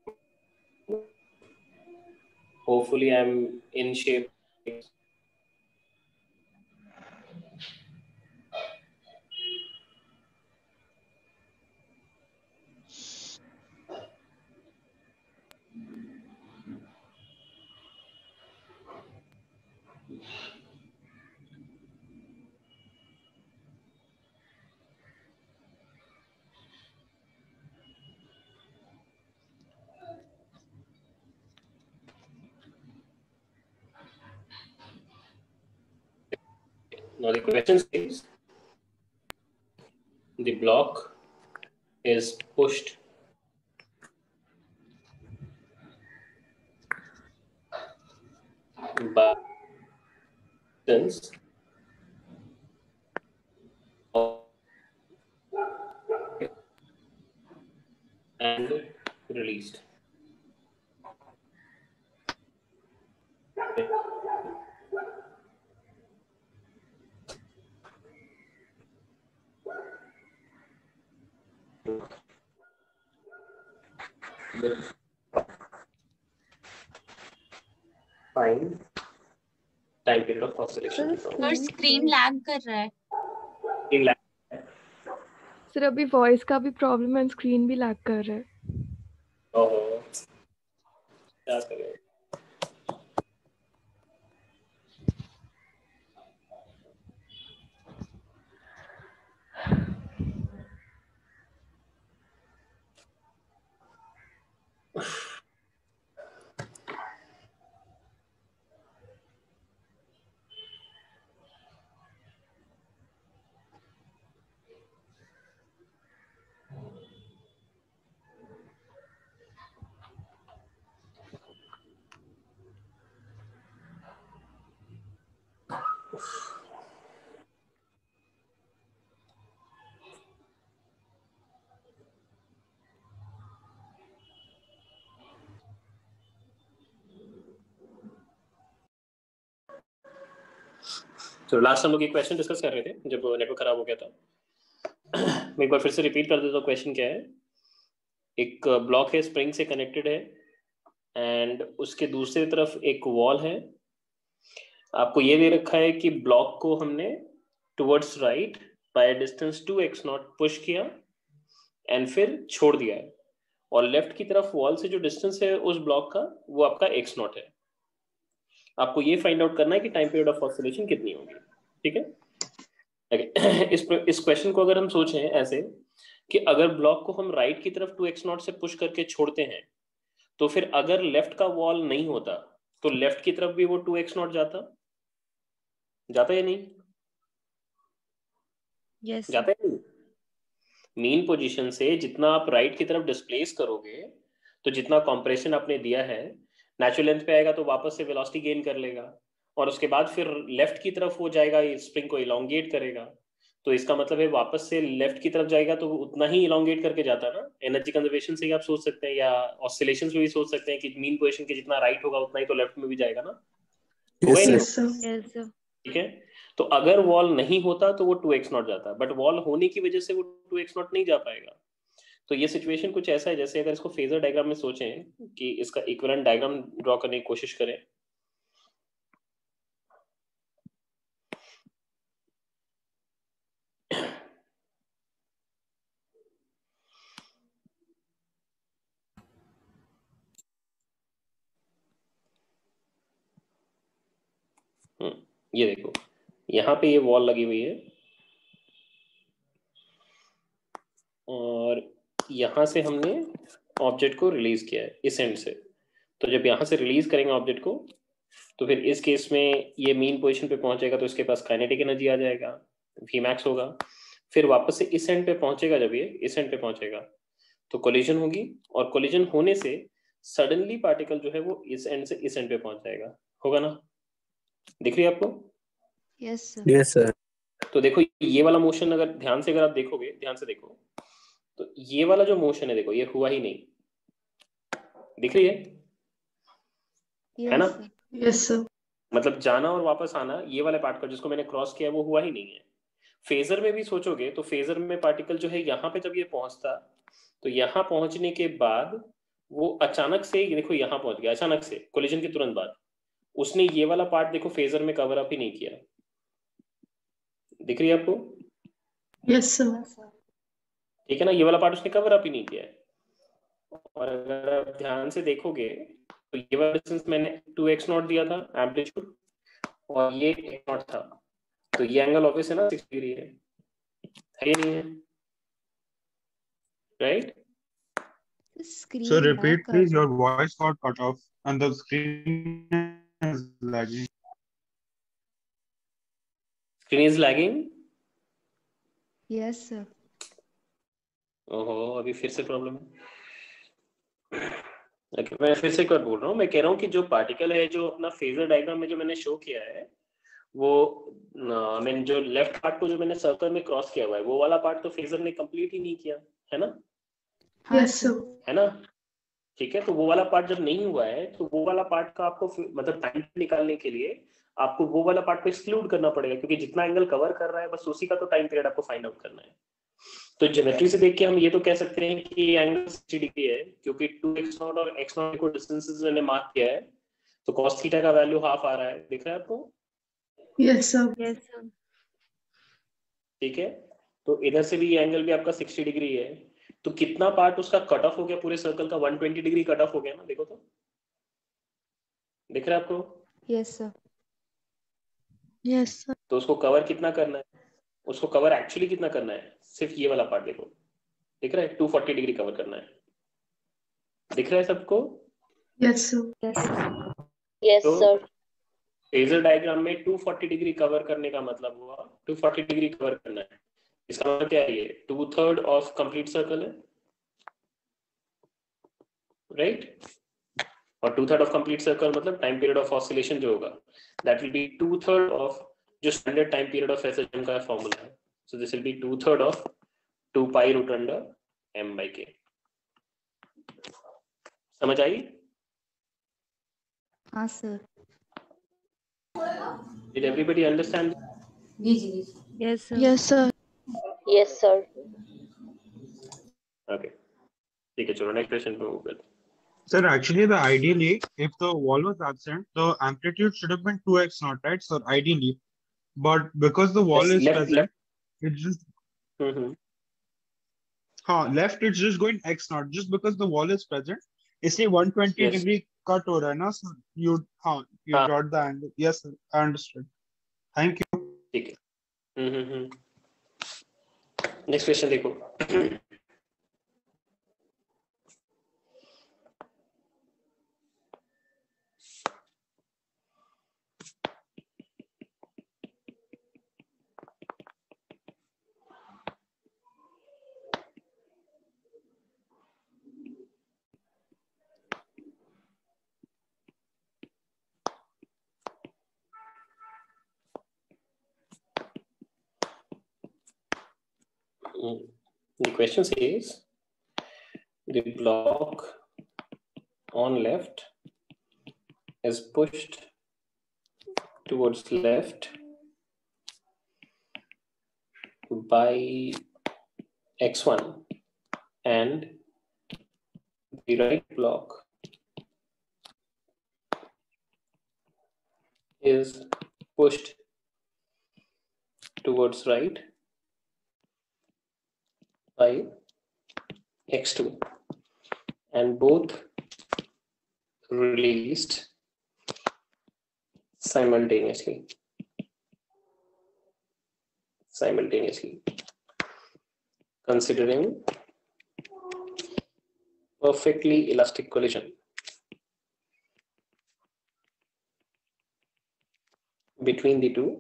hopefully I'm in shape. Now the question is, the block is pushed by distance and released. Find time period of oscillation. और screen lag कर रहा है। In lag. Sir अभी voice का भी प्रॉब्लम है, स्क्रीन भी लैग कर रहा है। ओहो, क्या करें? तो लास्ट हम लोग एक क्वेश्चन डिस्कस कर रहे थे जब नेटवर्क खराब हो गया था। मैं एक बार फिर से रिपीट कर देता हूँ। क्वेश्चन क्या है, एक ब्लॉक है, स्प्रिंग से कनेक्टेड है एंड उसके दूसरी तरफ एक वॉल है। आपको ये दे रखा है कि ब्लॉक को हमने towards right by distance 2x0 push किया एंड फिर छोड़ दिया है, और लेफ्ट की तरफ वॉल से जो डिस्टेंस है उस ब्लॉक का वो आपका x0 है। आपको ये फाइंड आउट करना है कि टाइम पीरियड ऑफ ऑसिलेशन कितनी होगी। ठीक है, इस क्वेश्चन को अगर हम सोचें ऐसे कि अगर ब्लॉक को हम राइट की तरफ 2x0 से पुश करके छोड़ते हैं, तो फिर अगर लेफ्ट का वॉल नहीं होता तो लेफ्ट की तरफ भी वो 2x0 जाता या नहीं? यस जाता है नहीं? मीन पोजीशन से जितना आप राइट की तरफ डिस्प्लेस करोगे, तो जितना कॉम्प्रेशन आपने दिया है नेचुरल लेंथ पे आएगा तो वापस से वेलोसिटी गेन कर लेगा, और उसके बाद फिर लेफ्ट की तरफ हो जाएगा, स्प्रिंग को इलोंगेट करेगा। तो इसका मतलब है वापस से लेफ्ट की तरफ जाएगा तो उतना ही इलोंगेट करके जाता है ना। एनर्जी कंजर्वेशन से ही आप सोच सकते हैं, या ऑसिलेशंस में भी सोच सकते हैं कि मीन पोजीशन के जितना राइट होगा उतना ही तो लेफ्ट में भी जाएगा ना। होगा ही नहीं? ठीक है, तो अगर वॉल नहीं होता तो वो 2x0 जाता, बट वॉल होने की वजह से वो 2x0 नहीं जा पाएगा। तो ये सिचुएशन कुछ ऐसा है जैसे अगर इसको फेजर डायग्राम में सोचें कि इसका इक्विवेलेंट डायग्राम ड्रॉ करने की कोशिश करें। ये देखो, यहाँ पे ये वॉल लगी हुई है और यहाँ से हमने ऑब्जेक्ट को रिलीज किया है इस एंड से। तो जब यहाँ से रिलीज करेंगे ऑब्जेक्ट को, तो फिर इस केस में ये मीन पोजीशन पे पहुंचेगा तो इसके पास काइनेटिक एनर्जी आ जाएगा, Vmax होगा। फिर वापस से इस एंड पे पहुंचेगा, जब ये इस एंड पे पहुंचेगा तो कोलिजन होगी, और कोलिजन होने से सडनली पार्टिकल जो है वो इस एंड से इस एंड पे पहुंच जाएगा। होगा ना? दिख रही है आपको? Yes sir. तो देखो ये वाला मोशन अगर ध्यान से अगर आप देखोगे, ध्यान से देखो, तो ये वाला जो मोशन है देखो ये हुआ ही नहीं। दिख रही है ना? Yes sir. मतलब जाना और वापस आना, ये वाले पार्ट का जिसको मैंने क्रॉस किया वो हुआ ही नहीं है। फेजर में भी सोचोगे तो फेजर में पार्टिकल जो है यहाँ पे जब ये पहुंचता, तो यहाँ पहुंचने के बाद वो अचानक से देखो यहाँ पहुंच गया, अचानक से कोलिजन के तुरंत बाद उसने ये वाला पार्ट देखो फेजर में कवर अप ही नहीं किया। दिख रही है आपको? Yes sir. ठीक है ना, ये वाला पार्ट उसने कवर अप ही नहीं किया है। और अगर आप ध्यान से देखोगे तो ये वाला डिस्टेंस मैंने 2x0 दिया था एम्पलीट्यूड, और ये x0 था, तो ये एंगल ऑब्वियस है ना 6 डिग्री है या नहीं है? Right? So repeat please, your voice got cut off and the screen is lagging. Screen is lagging? Yes sir. ओहो, अभी फिर से प्रॉब्लम है। Okay, मैं फिर से एक बार बोल रहा हूँ, मैं कह रहा हूँ कि जो पार्टिकल है जो अपना फेजर डायग्राम में जो मैंने शो किया है, वो मैंने जो लेफ्ट पार्ट को जो मैंने सर्कल में क्रॉस किया हुआ है वो वाला पार्ट तो फेजर ने कंप्लीट ही नहीं किया है ना? Yes sir. है ना? ठीक है, तो वो वाला पार्ट जब नहीं हुआ है तो वो वाला पार्ट का आपको मतलब टाइम निकालने के लिए आपको वो वाला पार्ट को एक्सक्लूड करना पड़ेगा, क्योंकि जितना एंगल कवर कर रहा है बस उसी का तो टाइम पीरियड आपको फाइंड आउट करना है। तो ज्योमेट्री से देख के हम ये तो कह सकते हैं कि एंगल 60 डिग्री है, क्योंकि 2x0 और x0 को डिस्टेंसेस मैंने मार्क किया है, तो cos थीटा का वैल्यू हाफ आ रहा है। दिख रहा है आपको? Yes sir. Yes sir. ठीक है, तो इधर से भी ये एंगल भी आपका 60 डिग्री है, तो कितना पार्ट उसका कट ऑफ हो गया पूरे सर्कल का? 120 डिग्री कट ऑफ हो गया ना? देखो तो, दिख रहा है आपको? Yes sir. Yes sir. तो उसको कवर कितना करना है? उसको कवर एक्चुअली कितना करना है? सिर्फ ये वाला पार्ट देखो, दिख रहा है? 240 डिग्री कवर करना है। दिख रहा है सबको? Yes sir. Yes, तो sir. फेजर डायग्राम में 240 डिग्री कवर करने का मतलब हुआ 240 डिग्री कवर करना है। इसका मतलब क्या है? ये 2/3 ऑफ कंप्लीट सर्कल है, राइट? और 2/3 ऑफ कंप्लीट सर्कल मतलब टाइम पीरियड ऑफ ऑसिलेशन जो होगा दैट विल बी 2/3 ऑफ जो standard time period of SHM का फॉर्मूला है। So this will be 2/3 of 2 pi root under m/k। समझ आई? हाँ sir. Did everybody understand? Yes, sir. Yes, sir. Yes, sir. Okay. ठीक है, चलो नेक्स्ट क्वेश्चन पे मूव करते हैं. Sir, actually, ideally, if the wall was absent, the amplitude should have been 2x naught, right? So ideally, but because the wall Yes, is left. present, it's just Mm-hmm. left. It's just going x naught, just because the wall is present. इसलिए 120 Yes. degree cut हो रहा है ना? So you हाँ. got the angle. Yes, sir. I understood. Thank you. ठीक है. Next question देखो. The question says the block on left is pushed towards left by x1 and the right block is pushed towards right by x2 and both released simultaneously, considering perfectly elastic collision between the two.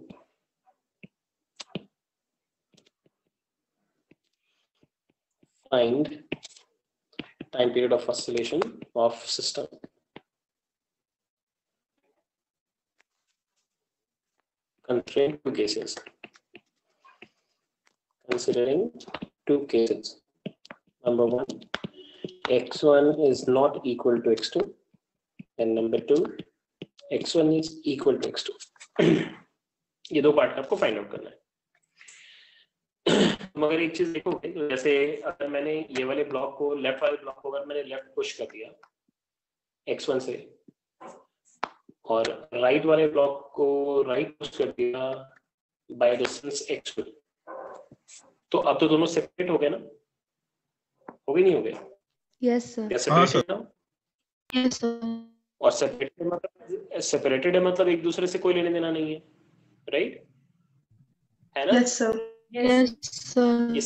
Find time period of oscillation of system. Considering two cases. Number one, x1 is not equal to x2, and number two, x1 is equal to x2. ये दो part आपको find out करना है. मगर एक चीज देखोगे, जैसे अगर मैंने ये वाले ब्लॉक को, लेफ्ट वाले ब्लॉक को अगर मैंने लेफ्ट पुश कर दिया x1 से और राइट वाले ब्लॉक को राइट पुश कर दिया बाय डिस्टेंस x2, तो अब तो दोनों सेपरेट हो गए ना? हो गए नहीं हो गए? Yes, sir. Yes, sir. और सेपरेटेड है मतलब एक दूसरे से कोई लेने देना नहीं है, राइट? है ना? Yes, sir. Yes, sir.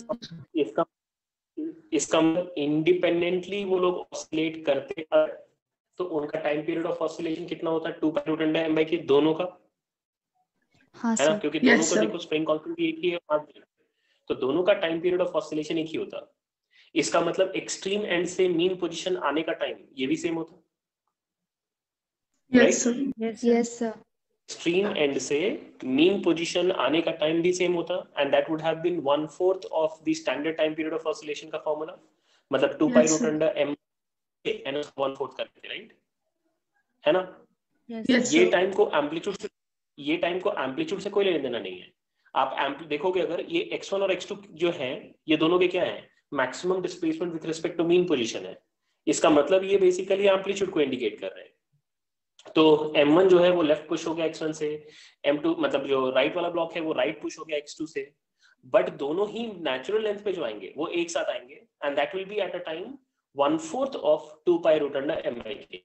इसका मतलब इंडिपेंडेंटली वो लोग ऑसिलेट करते हैं, तो उनका टाइम पीरियड ऑफ ऑसिलेशन कितना होता है? 2 पाई रूट अंडर m/k दोनों का. हाँ है ना? सर. क्योंकि दोनों का देखो स्प्रिंग कांस्टेंट एक ही है, तो दोनों का टाइम पीरियड ऑफ ऑसिलेशन एक ही होता. इसका मतलब एक्सट्रीम एंड से मीन पोजीशन आने का टाइम ये भी सेम होता. Yes, sir. Yes, sir. Extreme end से मीन पोजीशन आने का टाइम भी सेम होता, and that would have been 1/4 of the standard time period of oscillation का फॉर्मूला. मतलब 2 pi root under m and 1/4 करते, राइट? है ना? Yes, ये sir. टाइम को एम्पलीट्यूड से कोई लेने देना नहीं है. आप देखोगे अगर ये x1 और x2 जो है, ये दोनों के क्या है? Maximum displacement with respect to mean position है. इसका मतलब ये बेसिकली एम्पलीट्यूड को इंडिकेट कर रहे हैं. तो m1 जो है वो लेफ्ट पुश हो गया x1 से, m2 मतलब जो राइट वाला ब्लॉक है वो राइट पुश हो गया x2 से, बट दोनों ही नेचुरल लेंथ पे जो आएंगे वो एक साथ आएंगे, and that will be at a time 1/4 of 2 pi root under m/k.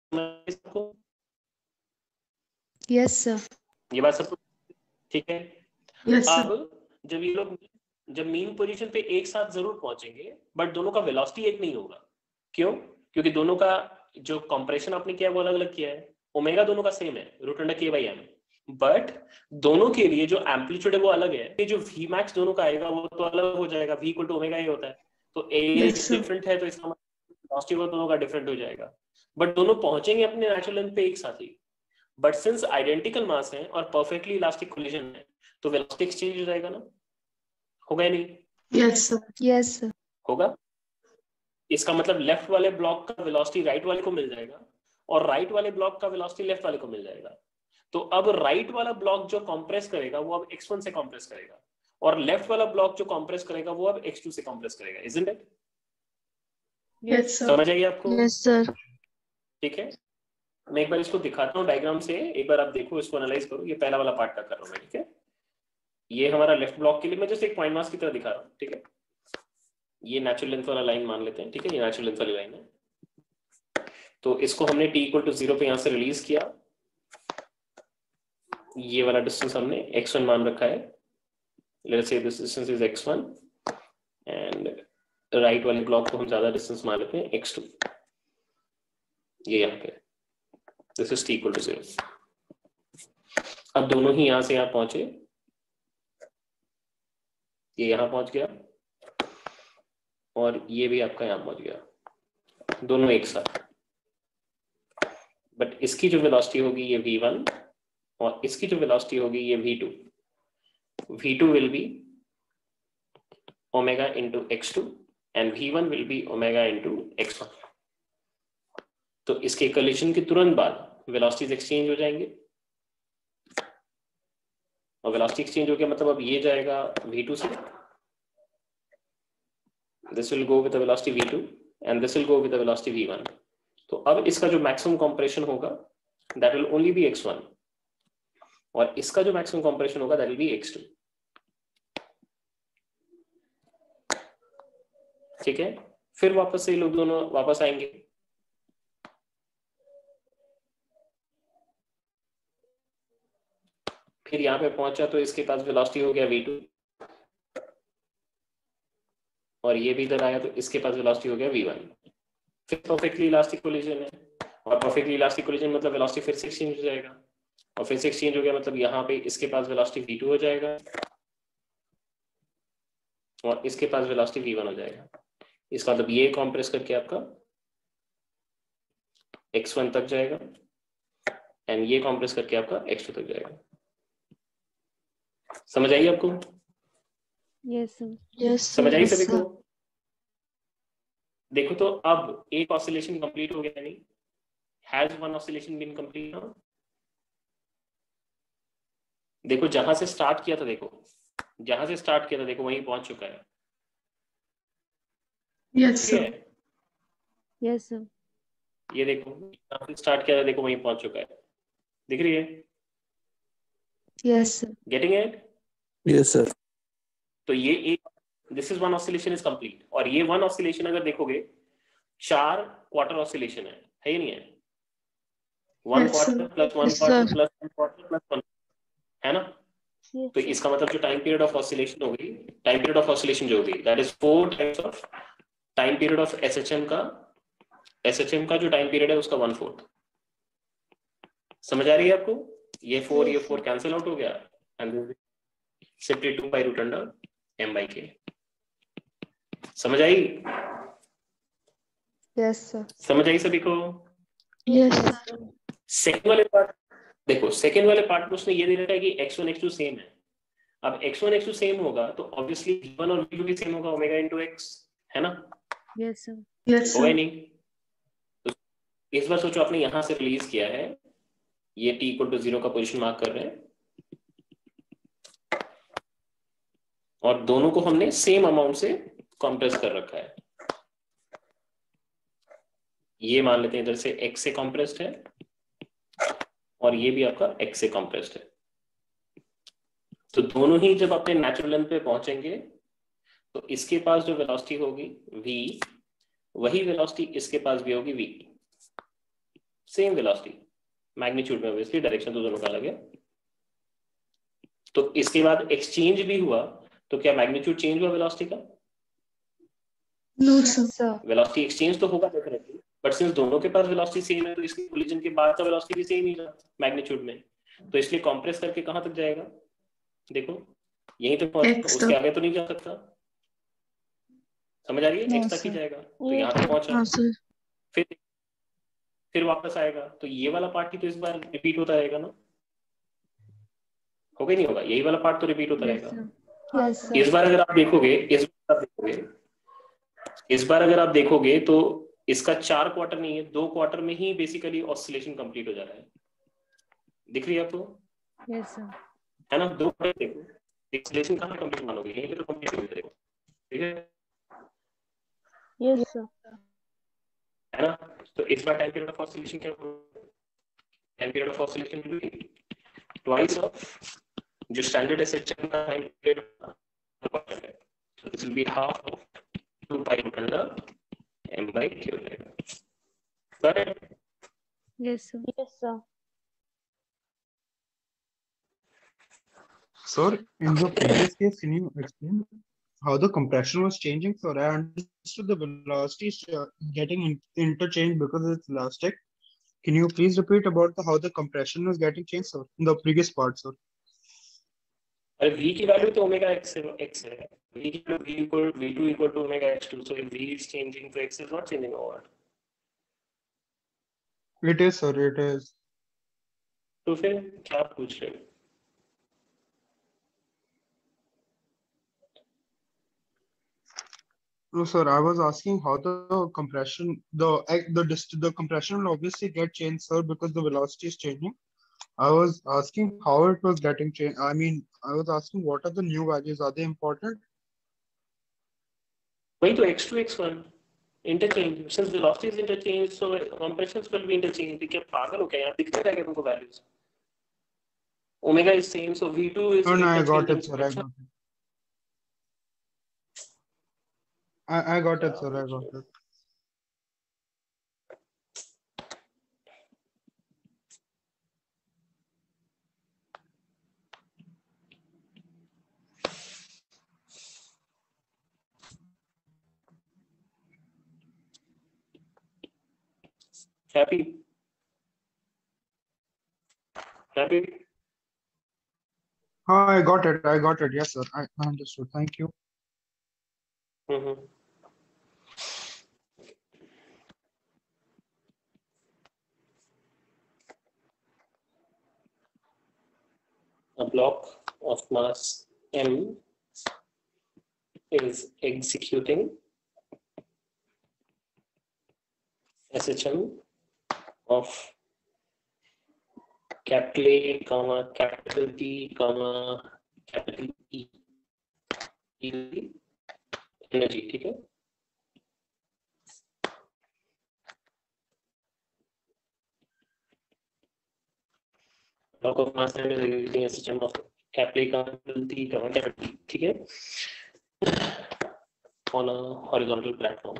Yes, sir. ये बात सब ठीक है? Yes, sir. अब जब ये लोग जब मीन पोजीशन पे एक साथ जरूर पहुंचेंगे, बट दोनों का वेलोसिटी एक नहीं होगा. क्यों? क्योंकि दोनों का जो कंप्रेशन आपने किया है वो अलग अलग किया है. ओमेगा दोनों का सेम है, रूट अंडर k/m, बट दोनों के लिए जो एम्पलीट्यूड है वो अलग है. ये जो v max दोनों का आएगा वो तो अलग हो जाएगा. v equal to omega A होता है, तो a डिफरेंट है, तो इसका मतलब वेलोसिटी वो दोनों का डिफरेंट हो जाएगा. बट दोनों पहुंचेंगे अपने नेचुरल लेंथ पे एक साथ ही, बट सिंस आइडेंटिकल मास है और परफेक्टली इलास्टिक कोलिजन है, तो वेलोसिटी एक्सचेंज हो जाएगा ना? होगा या नहीं? Yes, sir. Yes, sir. होगा. इसका मतलब लेफ्ट वाले ब्लॉक का वेलोसिटी राइट वाले को मिल जाएगा और राइट वाले ब्लॉक का वेलोसिटी लेफ्ट वाले को मिल जाएगा. तो अब राइट वाला ब्लॉक जो कंप्रेस करेगा वो अब x1 से कंप्रेस करेगा, और लेफ्ट वाला ब्लॉक जो कंप्रेस करेगा वो अब x2 से कंप्रेस करेगा, इजंट इट? Yes, sir. समझ आइए आपको? Yes, sir. ठीक है, मैं एक बार इसको दिखाता हूँ डायग्राम से, एक बार आप देखो, इसको एनालाइज करो। ये पहला वाला पार्ट का कर रहा हूँ मैं, ठीक है? ये हमारा लेफ्ट ब्लॉक के लिए मैं जस्ट एक पॉइंट मास की तरह दिखा रहा हूँ, ठीक है? ये नेचुरल लेंथ वाला लाइन मान लेते हैं, ठीक है? ये नेचुरल लेंथ वाली लाइन है। तो इसको हमने t=0 पे यहाँ से रिलीज किया, ये वाला डिस्टेंस हमने x1 मान रखा है, let's say this distance is x1, and right वाले ब्लॉक को हम ज्यादा डिस्टेंस मान लेते हैं x2, ये यहाँ पे, दिस इज t=0। अब दोनों ही यहां से यहाँ पहुंचे, ये यहाँ पहुंच गया और ये भी आपका यहाँ पहुंच गया, दोनों एक साथ। बट इसकी जो वेलोसिटी होगी ये v1 और इसकी जो वेलोसिटी होगी ये v2। v2 will be omega into x2 and v1 will be omega into x1। तो इसके कोलिजन के तुरंत बाद वेलोसिटीज एक्सचेंज हो जाएंगे, और वेलोसिटी एक्सचेंज हो गया मतलब अब ये जाएगा v2 से, this will go with the velocity v2 and this will go with the velocity v1। तो अब इसका जो मैक्सिमम कंप्रेशन होगा that will only be x1, और इसका जो मैक्सिमम कंप्रेशन होगा दैट विल बी x2, ठीक है? फिर वापस से ये लोग दोनों वापस आएंगे, फिर यहाँ पे पहुंचा तो इसके पास वेलोसिटी हो गया v2, और ये भी इधर आया तो इसके पास वेलोसिटी हो गया v1। फिर परफेक्टली इलास्टिक कोलिजन है, और परफेक्टली इलास्टिक कोलिजन मतलब वेलोसिटी फिर से एक्सचेंज हो जाएगा, और फिर से एक्सचेंज हो गया मतलब यहाँ पे इसके पास वेलोसिटी v2 हो जाएगा और इसके पास वेलोसिटी v1 हो जाएगा। इसका मतलब ये कॉम्प्रेस करके आपका x1 तक जाएगा एंड ये कॉम्प्रेस करके आपका x2 तक जाएगा। समझ आई आपको? Yes sir. Yes, sir. समझ आई Yes, सभी sir. को? देखो तो अब एक ऑसिलेशन कंप्लीट हो गया, नहीं? Has one oscillation been complete now? देखो जहां से स्टार्ट किया था, देखो जहां से स्टार्ट किया था, देखो वहीं पहुंच चुका है। Yes, ठीक sir. है? Yes sir. ये देखो जहां से स्टार्ट किया था, देखो वहीं पहुंच चुका है, दिख रही है? Yes, sir. Getting it? Yes, sir. तो ये एक, this is one oscillation is complete, और ये वन ऑसिलेशन अगर देखोगे 4 क्वार्टर ऑसिलेशन है ही नहीं है? 1 Yes, sir. Quarter plus 1 Yes, quarter sir. Plus 1 quarter plus 1, है ना? Yes, तो sir. इसका मतलब जो टाइम पीरियड ऑफ ऑसिलेशन होगी, टाइम पीरियड ऑफ ऑसिलेशन जो होगी that is 4 times of time period of SHM का जो टाइम पीरियड है उसका 1/4। समझ आ रही है आपको? ये 4 Yes, ये sir. 4 कैंसिल आउट हो गया and simply 2 by root under m/k। समझ आई? Yes, sir. समझ आई सभी को? Yes, sir. सेकंड वाले पार्ट देखो, सेकंड वाले पार्ट में उसने ये दे रखा है कि x1 x2 सेम है। अब x1 x2 सेम होगा तो ऑब्वियसली v1 और v2 भी सेम होगा, ओमेगा इनटू x, है ना? Yes, sir. Yes, होगा ही sir. नहीं? तो इस बार सोचो आपने यहां से रिलीज किया है, ये t=0 का पोजीशन मार्क कर रहे हैं, और दोनों को हमने सेम अमाउंट से कंप्रेस कर रखा है। ये मान लेते हैं इधर से x से कंप्रेस्ड है और ये भी आपका x से कंप्रेस्ड है। तो दोनों ही जब अपने नेचुरल लेंथ पे पहुंचेंगे तो इसके पास जो वेलोसिटी होगी v, वही वेलोसिटी इसके पास भी होगी v, सेम वेलोसिटी, मैग्नीट्यूड में ऑब्वियसली, डायरेक्शन तो दोनों का अलग है। तो इसके बाद एक्सचेंज भी हुआ तो क्या मैग्नीट्यूड चेंज हुआ वेलोसिटी का? No, sir. Sir. Velocity exchange तो होगा डेफिनेटली, बट सिंस दोनों के पास वेलोसिटी सेम है तो इसके कोलिजन के बाद का वेलोसिटी भी सेम ही रहा मैग्नीट्यूड में, तो इसलिए कंप्रेस करके कहां तक जाएगा? देखो यहीं तक पहुंचा, X उसके तक. आगे तो नहीं जा सकता। समझ आ रही है? No, x तक ही sir. जाएगा, तो यहाँ तक पहुंचा, हाँ sir. फिर वापस आएगा, तो ये वाला पार्ट ही तो इस बार रिपीट होता रहेगा ना? होगा ही नहीं होगा? यही वाला पार्ट तो रिपीट होता Yes, रहेगा। sir. Yes, sir. इस बार अगर आप देखोगे, इस बार अगर आप देखोगे तो इसका 4 क्वार्टर नहीं है, 2 क्वार्टर में ही बेसिकली ऑसिलेशन कंप्लीट हो जा रहा है। दिख रही है आपको? Yes sir. है ना? दो देखो एक्सेलरेशन कहाँ पे कंप्लीट मानोगे, यहीं पे तो कंप्लीट हो जाएगा, ठीक है? Yes sir. है ना? तो इस बार टाइम पीरियड ऑफ ऑसिलेशन क्या होगा? Time period of oscillation will be twice of जो स्टैंडर्ड एसएचएम का टाइम पीरियड है, so this will be half of 2 pi root under m by q. Correct? Yes sir. Yes sir. Sir, in the previous case, can you explain how the compression was changing? So I understood the velocity is getting interchanged because it's elastic. Can you please repeat about how the compression was getting changed, sir, in the previous part, sir? अरे v की value तो omega x है, v की value v2 equal to omega x2, so if v is changing so x is not changing over. It is, sir, it is. तो फिर क्या पूछ रहे हो? No, sir, I was asking how the compression, the compression will obviously get changed, sir, because the velocity is changing. I was asking how it was getting changed. I mean, I was asking what are the new values? Are they important? वही तो x2 x1 interchange. Since velocity is interchanged, so compressions will be interchanged. क्या पागल हो क्या? यहाँ दिखते रहेंगे तुमको values. Omega is same, so v2 is. No, I got it, sir. I got it, sir. I got it. Happy? I got it. Yes, sir. I understood. Thank you. A block of mass m is executing SHM of capital A, capital T, capital E energy, ठीक है? Block of mass m is executing SHM of capital A, capital T, capital E, ठीक है? On a horizontal platform.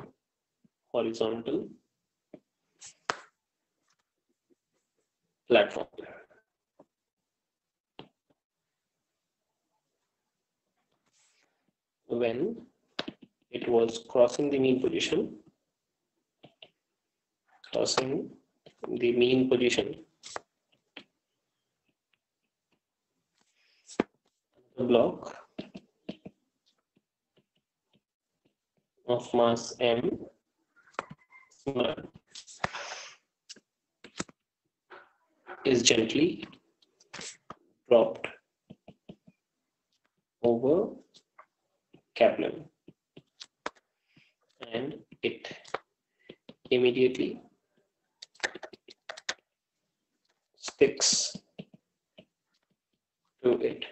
When it was crossing the mean position, the block of mass m is gently dropped over capillum and it immediately sticks to it.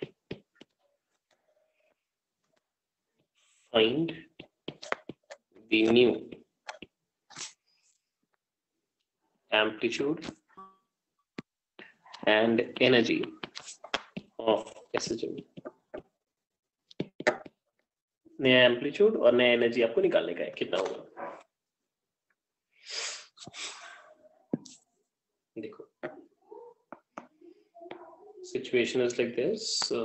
Find the new amplitude and energy of SHM. नया amplitude और नया energy आपको निकालने का है, कितना होगा? देखो, situation is like this.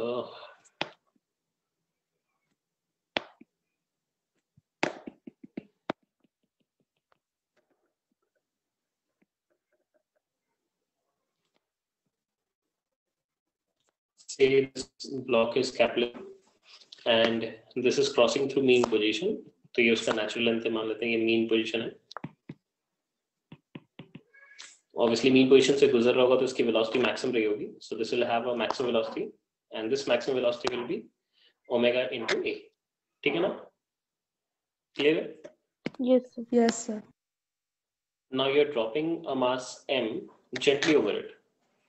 Say this block is capillary and this is crossing through mean position, तो ये उसका natural length है, मान लेते हैं ये mean position है. Obviously mean position से गुजर रहा होगा तो इसकी velocity maximum रही होगी, so this will have a maximum velocity and this maximum velocity will be omega into a. ठीक है ना? Clear है? Yes sir. Yes, sir. Now you're dropping a mass m gently over it.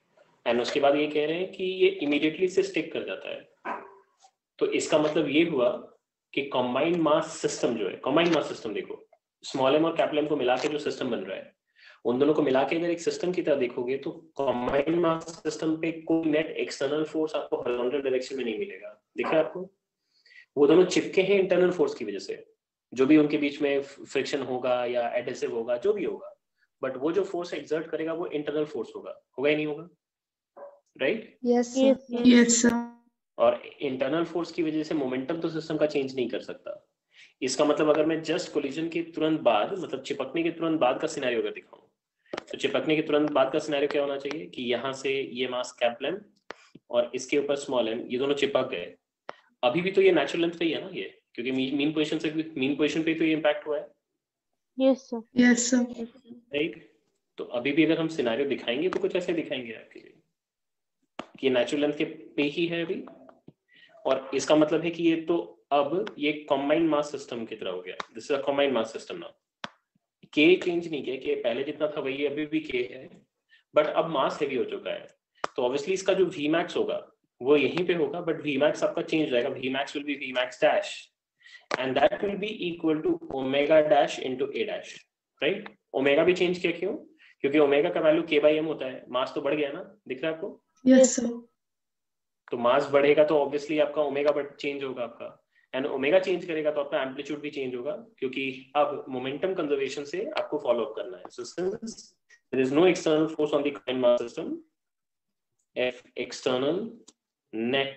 And उसके बाद ये कह रहे हैं कि ये इमीडिएटली से स्टिक कर जाता है। तो इसका मतलब ये हुआ कि कंबाइंड मास सिस्टम जो है, कंबाइंड मास सिस्टम देखो, स्मॉल एम और कैपिटल एम को मिला के जो सिस्टम बन रहा है, उन दोनों को मिला के अगर एक सिस्टम की तरह देखोगे तो कंबाइंड मास सिस्टम पे कोई नेट एक्सटर्नल फोर्स आपको हॉरिजॉन्टल डायरेक्शन में नहीं मिलेगा। दिख रहा है आपको? वो दोनों चिपके हैं इंटरनल फोर्स की वजह से, जो भी उनके बीच में फ्रिक्शन होगा या एडहेसिव होगा, जो भी होगा, बट वो जो फोर्स एक्सर्ट करेगा वो इंटरनल फोर्स होगा या नहीं होगा? राइट? Yes sir. और इंटरनल फोर्स की वजह से मोमेंटम तो सिस्टम का चेंज नहीं कर सकता। इसका मतलब अगर मैं जस्ट कोलिजन के तुरंत बाद, मतलब चिपकने के तुरंत बाद का सिनेरियो अगर दिखाऊं, तो चिपकने के तुरंत बाद का सिनेरियो क्या होना चाहिए कि यहाँ से ये मास कैपिटल एम और इसके ऊपर स्मॉल एम, ये दोनों चिपक गए। अभी भी तो ये नेचुरल लेंथ पे ही है ना ये, क्योंकि मीन पोजीशन पे तो ये इम्पैक्ट हुआ है। Yes sir. राइट? तो अभी भी अगर हम सिनेरियो दिखाएंगे तो कुछ ऐसे दिखाएंगे आपके लिए कि नेचुरल लेंथ के पे ही है अभी, और इसका मतलब है कि ये तो अब ये कंबाइंड मास सिस्टम की तरह हो गया। This is a combined mass system now. के चेंज नहीं किया, कि पहले जितना था वही अभी भी के है, बट अब मास हेवी हो चुका है। तो ऑब्वियसली इसका जो वी मैक्स होगा वो यहीं पे होगा, बट वी मैक्स आपका चेंज रहेगा। V max will be v max dash and that will be equal to omega dash into a dash. Right? Omega भी चेंज किया, क्यों? क्योंकि ओमेगा का वैल्यू के बाई एम होता है, मास तो बढ़ गया ना, दिख रहा है आपको? Yes sir. तो मास बढ़ेगा तो ऑब्वियसली आपका ओमेगा चेंज होगा आपका, एंड ओमेगा चेंज करेगा तो आपका एम्पलीट्यूड भी चेंज होगा, क्योंकि अब मोमेंटम कंजर्वेशन से आपको फॉलो अप करना है। So since there is no external force on the combined mass system, F external net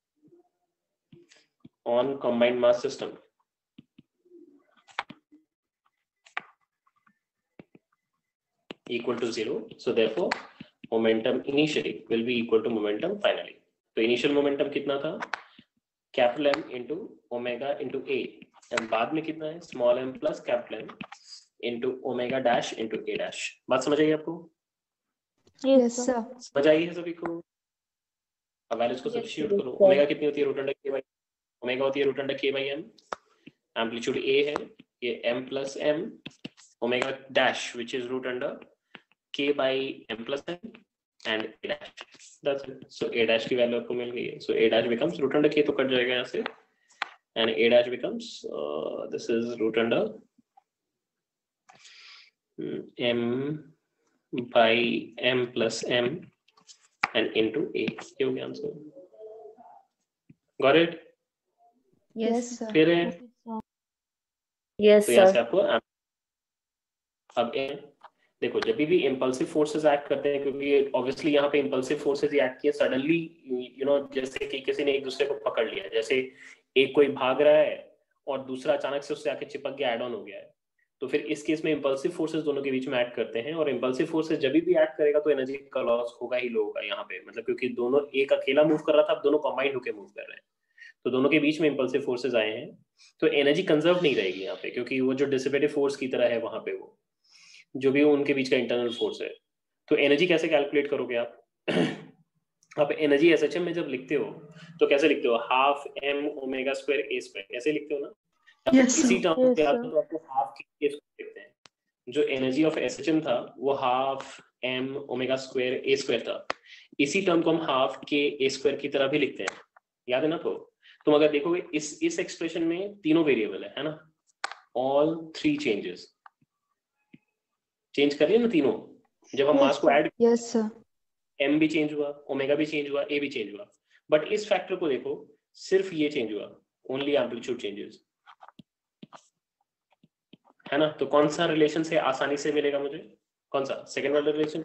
on combined mass system equal to 0. So therefore momentum initially will be equal to momentum finally. तो initial momentum कितना था? Capital M into omega into A, and बाद में कितना है? Small m plus capital M into omega dash into A dash. बात समझ आई आपको? Yes sir. समझ आई है सभी को? अब वैल्यूज को सब्स्टिट्यूट करो। ओमेगा कितनी होती है? Root under k by, omega होती है root under k by M, amplitude A है, ये m plus m, omega dash which is root under k by m plus m and a dash, that's it. So a dash की value आपको मिल गई है। So a dash becomes root under k, तो cut जाएगा यहाँ से, and a dash becomes this is root under m by m plus m and into A. ये हो गया answer. Got it? Yes sir. Clear है? यस तो यहाँ से सर। आपको अब देखो, जब भी इम्पल्सिव फोर्सेस एक्ट करते हैं, क्योंकि ऑब्वियसली यहाँ पे इम्पल्सिव फोर्सेस ही एक्ट किए सडनली, यू नो, जैसे कि किसी ने एक दूसरे को पकड़ लिया, जैसे एक कोई भाग रहा है और दूसरा अचानक से उससे आके चिपक गया, एड ऑन हो गया है, तो फिर इस केस में इम्पल्सिव फोर्सेस दोनों के बीच में एक्ट करते हैं, और इम्पल्सिव फोर्सेस जब भी एक्ट करेगा तो एनर्जी का लॉस होगा ही होगा यहाँ पे, मतलब क्योंकि दोनों, एक अकेला मूव कर रहा था, अब दोनों कंबाइंड होकर मूव कर रहे हैं, तो दोनों के बीच में इम्पल्सिव फोर्सेस आए हैं, तो एनर्जी कंजर्व नहीं रहेगी यहाँ पे, क्योंकि वो जो डिसिपेटिव फोर्स की तरह है वहां पे, वो जो भी उनके बीच का इंटरनल फोर्स है। तो एनर्जी कैसे कैलकुलेट करोगे आप एनर्जी एसएचएम में जब लिखते हो तो कैसे लिखते हो? Half m omega square a square, ऐसे लिखते हो ना? इसी टर्म पे तो आपको हाफ के स्क्वायर लिखते हैं। जो एनर्जी ऑफ एसएचएम था वो half m omega square a square था, इसी टर्म को हम हाफ के a स्क्वायर की तरह भी लिखते हैं, याद है ना? तो तुम अगर देखोगे इस एक्सप्रेशन में तीनों वेरिएबल है ना? ऑल थ्री चेंजेस चेंज कर रही है ना तीनों, जब हम मास को ऐड, यस सर, m भी चेंज हुआ, ओमेगा भी चेंज हुआ, a भी चेंज हुआ, बट इस फैक्टर को देखो, सिर्फ ये चेंज हुआ, ओनली एम्पलीट्यूड चेंजेस, है ना? तो कौन सा रिलेशन से आसानी से मिलेगा मुझे? कौन सा? सेकंड वाला रिलेशन,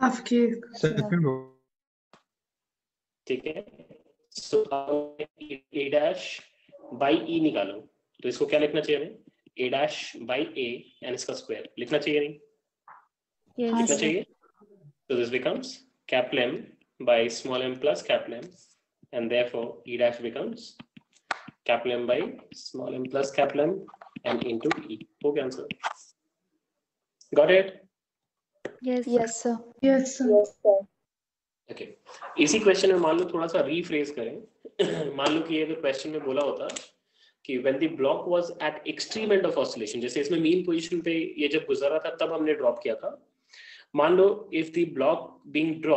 ठीक है। So a dash by e निकालो, तो इसको क्या लिखना चाहिए हमें? a dash by a and इसका स्क्वायर लिखना चाहिए, नहीं लिखना चाहिए? So this becomes capital M by small m plus capital M, and therefore E dash becomes capital M by small m plus capital M and into E. हो गया answer? Got it? Yes sir. Yes sir. Okay. इसी question में मान लो थोड़ा सा rephrase करें। मान लो कि अगर क्वेश्चन में बोला होता कि when the block was at extreme end of oscillation, जैसे इसमें मीन पोजीशन पे ये जब गुजरा था तब हमने ड्रॉप किया था। मान लो if the block being dropped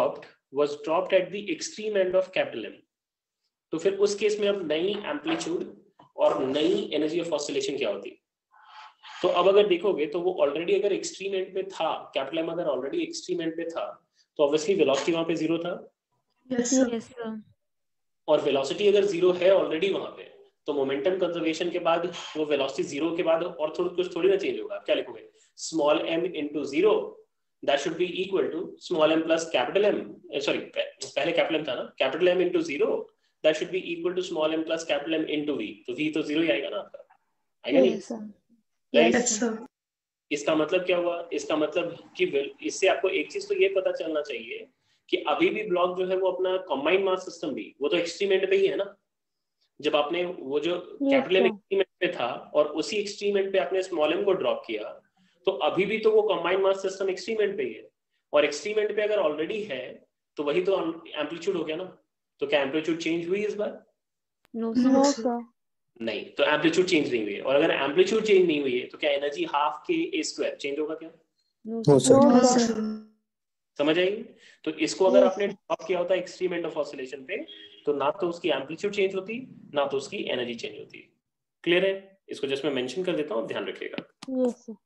was dropped at the extreme end of capital M. तो फिर उस केस में अब नई एम्पलीट्यूड और नई एनर्जी ऑफ ऑसिलेशन क्या होती है? तो अब अगर देखोगे तो वो ऑलरेडी अगर एक्सट्रीम एंड पे था, कैपिटल एम अगर ऑलरेडी एक्सट्रीम एंड पे था, तो ऑब्वियसली वेलोसिटी वहां पे जीरो था. Yes sir. और वेलोसिटी अगर जीरो है ऑलरेडी वहां पे, तो मोमेंटम कंजर्वेशन के बाद वो वेलोसिटी जीरो के बाद और कुछ थोड़ी ना चेंज होगा. क्या लिखोगे? Small m into zero, that should be equal to small m plus capital M. Sorry, पहले कैपिटल M था ना, capital M into zero, that should be equal to small m plus capital M into v. तो v तो zero ही आएगा ना आपका, आएगा नहीं? Yes, sir. इसका मतलब क्या हुआ? इसका मतलब कि इससे आपको एक चीज तो ये पता चलना चाहिए कि अभी भी ब्लॉक जो है वो अपना कंबाइंड मास सिस्टम भी, वो तो एक्सट्रीम एंड पे ही है ना. जब आपने वो जो कैपिटल एम एक्सट्रीम एंड पे था और उसी एक्सट्रीम एंड पे आपने स्मॉल एम को ड्रॉप किया, तो अभी भी तो वो combined mass system extreme end पे ही है. और एक्सट्रीम एंड पे अगर ऑलरेडी है तो वही तो एम्पलीट्यूड हो गया ना. तो क्या एम्पलीट्यूड चेंज हुई इस बार? No sir. नहीं, तो एम्पलीट्यूड चेंज नहीं हुई है. और अगर एम्पलीट्यूड चेंज नहीं हुई है तो क्या एनर्जी हाफ के ए स्क्वायर चेंज होगा क्या? No sir. समझ आएगी? तो इसको अगर आपने ड्रॉप किया होता एक्सट्रीम एंड ऑफ ऑसिलेशन पे, तो ना तो उसकी एम्पलीट्यूड चेंज होती, ना तो उसकी एनर्जी चेंज होती. क्लियर है? इसको जस्ट मैं मेंशन कर देता हूं, ध्यान रखिएगा. Yes sir.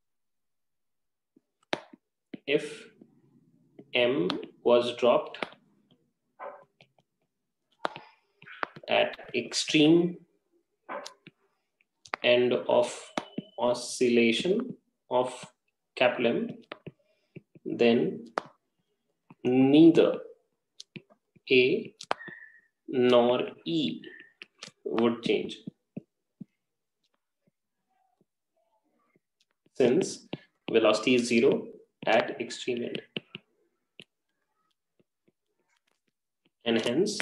If m was dropped at extreme end of oscillation of capital M, then neither A nor E would change, since velocity is zero at extreme end, and hence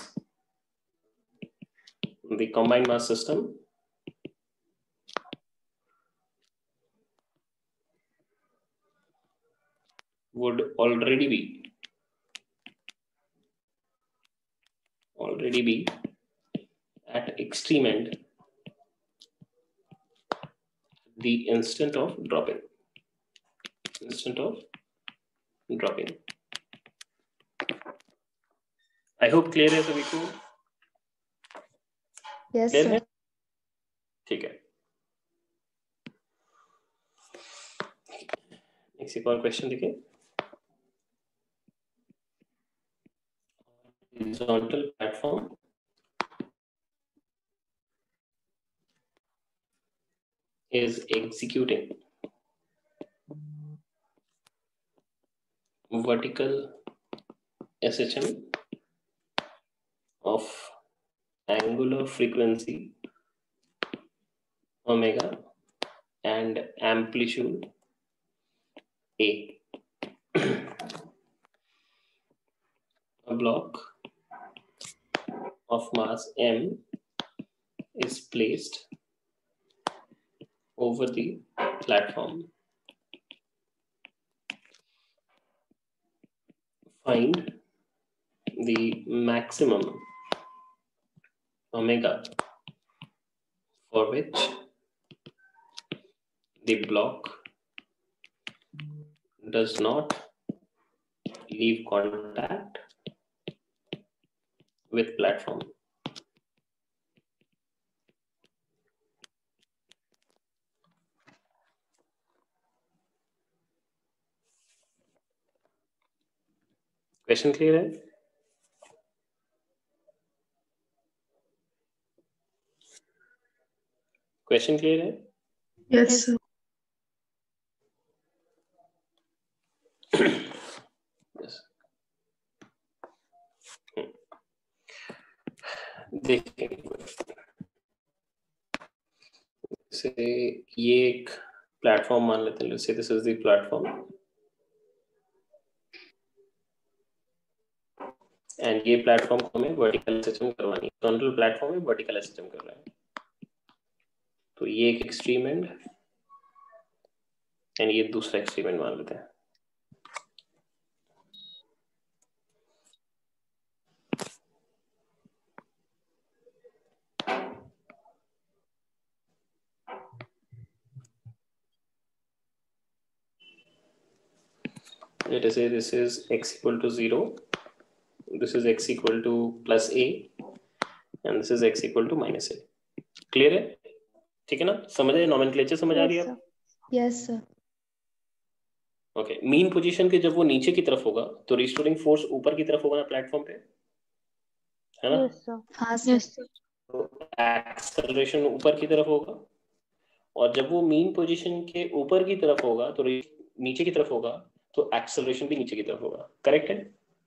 the combined mass system would already be at extreme end the instant of dropping. I hope clear है सभी को? Yes, clear sir. है? ठीक है. Next एक और question देखिए. Horizontal platform is executing vertical SHM of angular frequency omega and amplitude A. A block of mass m is placed over the platform. Find the maximum omega for which the block does not leave contact with platform. Question clear है? Question clear है? Yes, sir. देखिए, से ये एक platform मान लेते हैं. Say this is the platform and ये प्लेटफॉर्म को हमें वर्टिकल सिस्टम करवानी है. हॉरिजॉन्टल प्लेटफॉर्म में वर्टिकल सिस्टम कर रहा है. तो ये एक एक्सट्रीम एंड ये दूसरा एक्सट्रीम एंड मान लेते हैं. Let us say this is x equal to 0, this is x equal to plus a and this is x equal to minus a. Clear है? ठीक है ना? समझ आए? नॉमेनक्लेचर समझ आ रही है? Yes sir. Okay. Mean position के जब वो नीचे की तरफ होगा तो रिस्टोरिंग फोर्स ऊपर की तरफ होगा ना प्लेटफॉर्म पे, है ना? Yes sir. हाँ सर. तो एक्सेलरेशन ऊपर की तरफ होगा और जब वो मीन पोजीशन के ऊपर की तरफ होगा तो नीचे की तरफ होगा तो एक्सेलरेशन भी नीचे की तरफ होगा. करेक्ट है?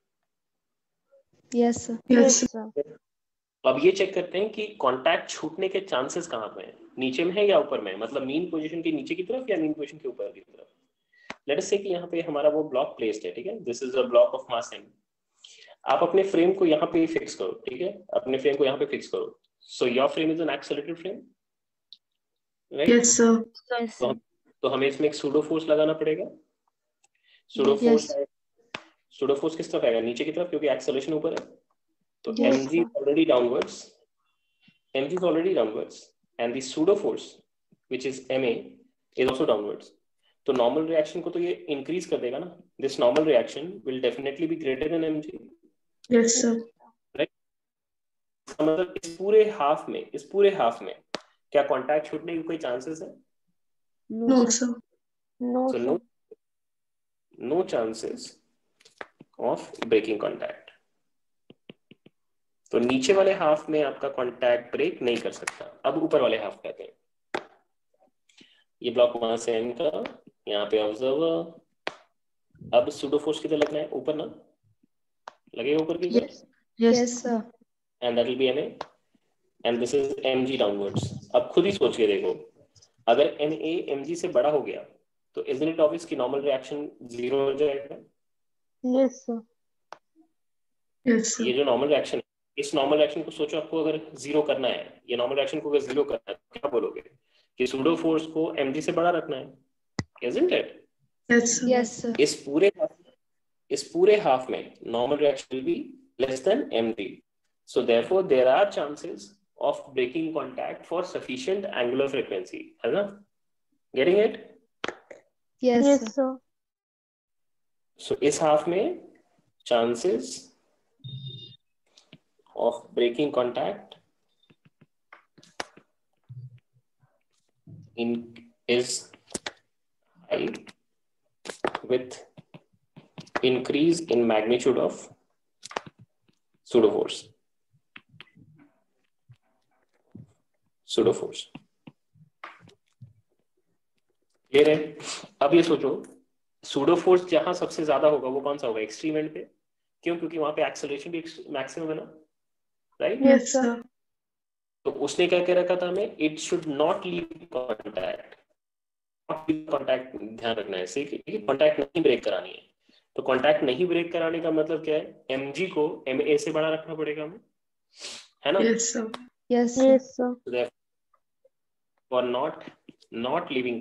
Yes sir. Yes sir. अब ये चेक करते हैं कि कांटेक्ट छूटने के चांसेस कहाँ पे हैं, नीचे में है या ऊपर में है, मतलब मीन पोजीशन के नीचे की तरफ या मीन पोजीशन के ऊपर की तरफ. लेट अस से कि यहाँ पे हमारा वो ब्लॉक प्लेस्ड है. ठीक है, this is a block of mass m. आप अपने फ्रेम को यहाँ पे फिक्स करो. ठीक है, अपने फ्रेम को यहाँ पे फिक्स करो. So your frame is an accelerated frame, right? Yes, sir. तो हमें इसमें एक सूडो फोर्स लगाना पड़ेगा. सूडो फोर्स किस तरफ आएगा? नीचे की तरफ, क्योंकि एक्सेलरेशन ऊपर है. तो mg is already downwards. mg is already downwards and the pseudo force which is ma is also downwards. तो नॉर्मल रिएक्शन को तो ये इंक्रीज कर देगा ना. This normal reaction will definitely be greater than mg. Yes, sir. राइट? मतलब इस पूरे हाफ में क्या कांटेक्ट छूटने की कोई चांसेस है? No, sir. No chances of breaking contact. तो नीचे वाले हाफ में आपका कांटेक्ट ब्रेक नहीं कर सकता. अब ऊपर वाले हाफ कहते हैं. ये ब्लॉक मास है इनका, यहाँ पे ऑब्जर्वर. अब सूडो फोर्स किधर लगना है? ऊपर ना लगेगा, ऊपर की तरफ. Yes sir. And that will be ma and this is mg downwards. अब खुद ही सोच के देखो, अगर ma mg से बड़ा हो गया तो इजंट इट ऑब्वियस कि नॉर्मल रिएक्शन जीरो हो जाएगा? Yes sir. Yes, sir. ये जो नॉर्मल रिएक्शन है, इस नॉर्मल रिएक्शन को सोचो, आपको अगर जीरो करना है, ये नॉर्मल रिएक्शन को अगर जीरो करना है तो क्या बोलोगे? कि सूडो फोर्स को mg से बड़ा रखना है, isn't it? Yes, sir. Yes sir. इस पूरे हाफ में normal reaction will be less than mg. So therefore there are chances of breaking contact for sufficient angular frequency, है ना? Getting it? Yes sir. So इस half में chances of breaking contact is high with increase in magnitude of pseudo force. Clear है? अब ये सोचो, pseudo force जहां सबसे ज्यादा होगा वो कौन सा होगा? एक्सट्रीम एंड पे. क्यों? क्योंकि वहां पे एक्सेलरेशन भी मैक्सिमम है ना, राइट? Yes, sir. तो उसने क्या कह रखा था हमें? It should not leave contact. Contact ध्यान रखना है, सही कि कॉन्टैक्ट नहीं ब्रेक करानी है. तो कॉन्टैक्ट नहीं ब्रेक कराने का मतलब क्या है? mg को ma से बड़ा रखना पड़ेगा हमें, है ना? Yes, sir. Yes sir. For not leaving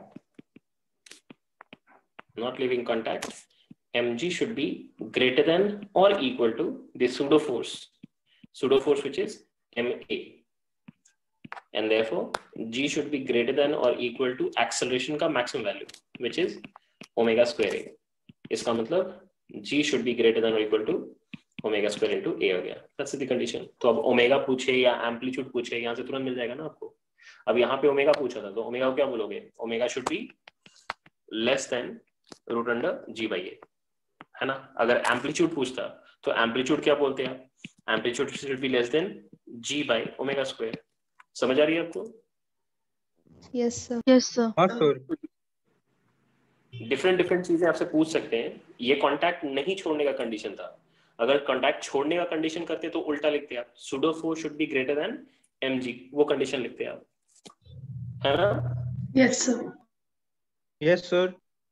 contact, mg should be greater than or equal to the pseudo force which is ma, and therefore g should be greater than or equal to acceleration का maximum value which is omega square a. इसका मतलब g should be greater than or equal to omega square into a हो गया. That's the condition. तो अब omega पूछे या amplitude पूछे, यहाँ से तुरंत मिल जाएगा ना आपको. अब यहाँ पे ओमेगा पूछा था तो ओमेगा को क्या बोलोगे? Omega should be less than root under g by a, है ना? अगर एम्पलीट्यूड पूछता तो एम्पलीट्यूड क्या बोलते हैं? Amplitude should be less than g by omega square. समझ आ रही है आपको? Yes sir. Yes sir. Different चीजें आपसे पूछ सकते हैं. ये कॉन्टैक्ट नहीं छोड़ने का कंडीशन था. अगर कॉन्टैक्ट छोड़ने का कंडीशन करते तो उल्टा लिखते आप, pseudo force should be greater than mg, वो कंडीशन लिखते आप, है ना? Yes, sir. Yes, sir.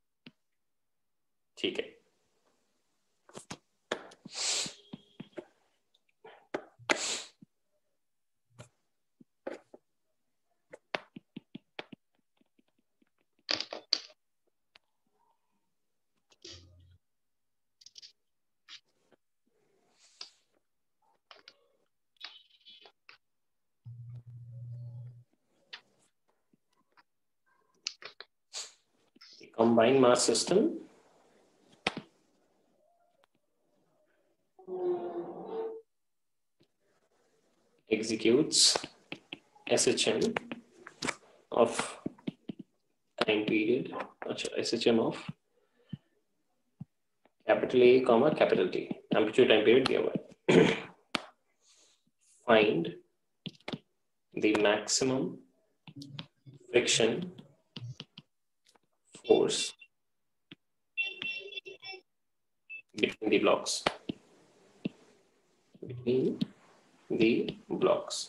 ठीक है. combined mass system executes SHM of time period, अच्छा SHM of capital A, capital T, amplitude time period दिया हुआ है. Find the maximum friction force between the blocks. Between the blocks.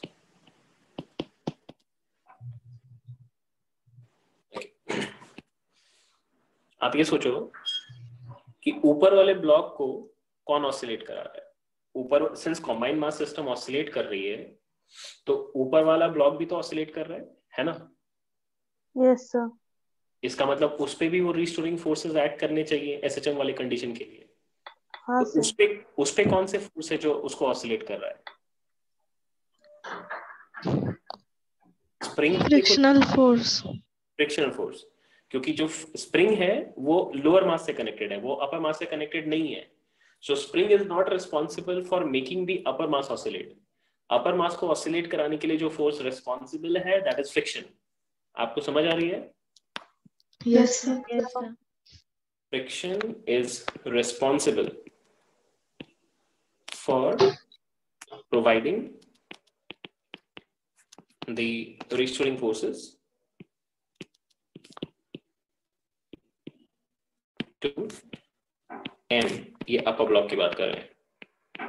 Okay. आप ये सोचो कि ऊपर वाले ब्लॉक को कौन ऑसिलेट करा रहा है. ऊपर since combined mass system oscillate कर रही है तो ऊपर वाला ब्लॉक भी तो ऑसिलेट कर रहा है ना? Yes sir. इसका मतलब उस पे भी वो रिस्टोरिंग फोर्सेस ऐड करने चाहिए एसएचएम वाले कंडीशन के लिए. हाँ तो उस पे कौन से फोर्स है जो उसको ऑसिलेट कर रहा है? Spring, frictional force. Frictional force, क्योंकि जो स्प्रिंग है वो लोअर मास से कनेक्टेड है, वो अपर मास से कनेक्टेड नहीं है. So spring is not responsible for making the upper mass oscillate. Upper mass को ऑसिलेट कराने के लिए जो फोर्स रिस्पॉन्सिबल है दैट इज फ्रिक्शन. आपको समझ आ रही है? Yes, sir. Yes, sir. Friction is responsible for providing the restoring forces to M. ये अपर ब्लॉक की बात कर रहे हैं.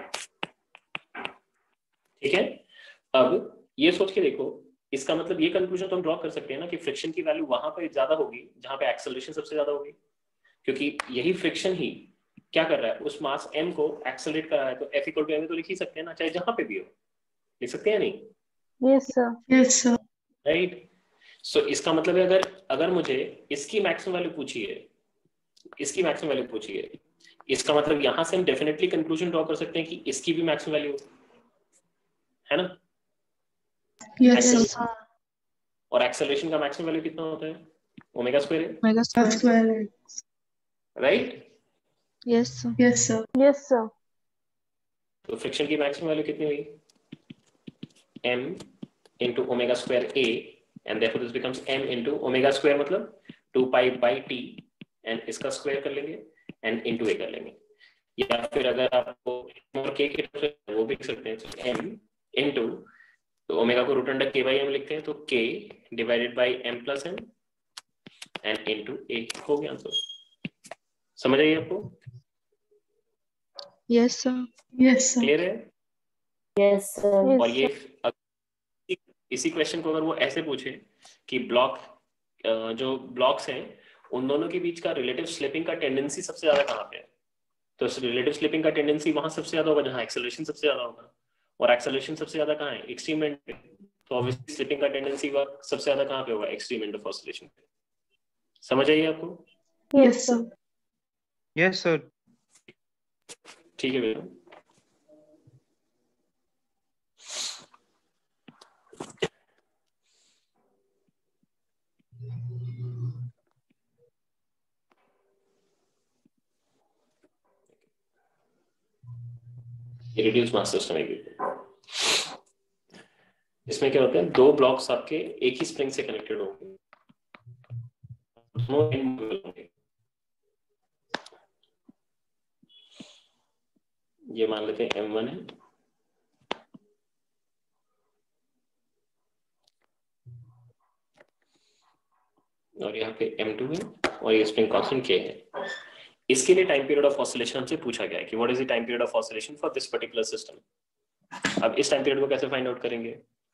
ठीक है. अब ये सोच के देखो, इसका मतलब ये कंक्लूजन तो हम ड्रॉ कर सकते हैं ना कि फ्रिक्शन की वैल्यू वहां पर ज्यादा होगी जहां पे एक्सेलरेशन सबसे ज्यादा होगी, क्योंकि यही फ्रिक्शन ही क्या कर रहा है, उस मास m को एक्सेलरेट कर रहा है. तो F इक्वल टू m तो लिख ही सकते हैं ना, चाहे जहां पे भी हो. लिख सकते हैं नहीं? Yes, sir. Yes, sir. Right. So इसका मतलब है अगर मुझे इसकी मैक्सिमम वैल्यू पूछी है, इसकी मैक्सिमम वैल्यू पूछी है, इसका मतलब यहां से हम डेफिनेटली कंक्लूजन ड्रॉ कर सकते हैं कि इसकी भी मैक्सिमम वैल्यू है ना? Yes, sir. और एक्सेलरेशन का मैक्सिमम वैल्यू कितना होता है? ओमेगा स्क्वायर है. Omega square. Right. Yes sir. Yes, sir. Yes, sir. तो फ्रिक्शन की मैक्सिमम वैल्यू कितनी हुई? m into omega square a, and therefore this becomes m into omega square मतलब 2 pi by t, and इसका square कर लेंगे and into a कर लेंगे. या फिर अगर आपको और k के तरफ वो भी लिख सकते हैं, तो m into, तो ओमेगा को root under k by m लिखते हैं, तो k divided by m plus m and into a हो गया आंसर. समझ आइए आपको? Yes sir. Yes, sir. Clear है? Yes, sir. और ये इसी क्वेश्चन को अगर वो ऐसे पूछे कि ब्लॉक जो ब्लॉक्स हैं उन दोनों के बीच का रिलेटिव स्लिपिंग का टेंडेंसी सबसे ज्यादा कहाँ पे है, तो रिलेटिव स्लिपिंग का टेंडेंसी वहां सबसे ज्यादा होगा जहां एक्सेलरेशन सबसे ज्यादा होगा. और एक्सेलरेशन सबसे ज्यादा कहाँ है? एक्सट्रीम एंड पे. तो ऑब्वियसली स्लिपिंग का टेंडेंसी सबसे ज्यादा कहाँ पे होगा? एक्सट्रीम एंड ऑफ ऑसिलेशन पे. समझ आइए आपको? Yes, sir. Yes, sir. ठीक है भैया. रिड्यूस मास सिस्टम है. इसमें क्या होता है, दो ब्लॉक्स आपके एक ही स्प्रिंग से कनेक्टेड होंगे, दोनों इमूवेबल होंगे. ये मान लेते हैं M1 है, और यहाँ पे M2 है, और ये स्प्रिंग कांस्टेंट K है. इसके लिए टाइम पीरियड ऑफ ऑसिलेशन हमसे पूछा गया है कि what is the time period of oscillation for this particular system. अब इस टाइम पीरियड को कैसे फाइंड आउट करेंगे?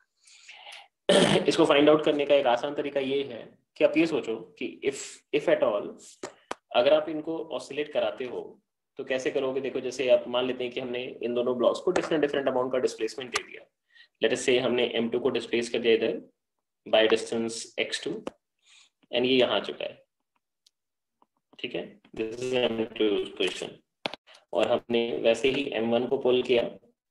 इसको फाइंड आउट करने का एक आसान तरीका ये है कि आप ये सोचो कि इफ एट ऑल अगर आप इनको ऑसिलेट कराते हो तो कैसे करोगे. देखो जैसे आप मान लेते हैं कि हमने इन दोनों ब्लॉक्स को डिफरेंट अमाउंट का डिस्प्लेसमेंट दे दिया. लेट अस से हमने M2 को डिस्प्लेस कर दिया इधर बाय डिस्टेंस x2, एंड ये यहाँ आ चुका है. ठीक है, दिस इज M2 पोजीशन. और हमने वैसे ही M1 को पुल किया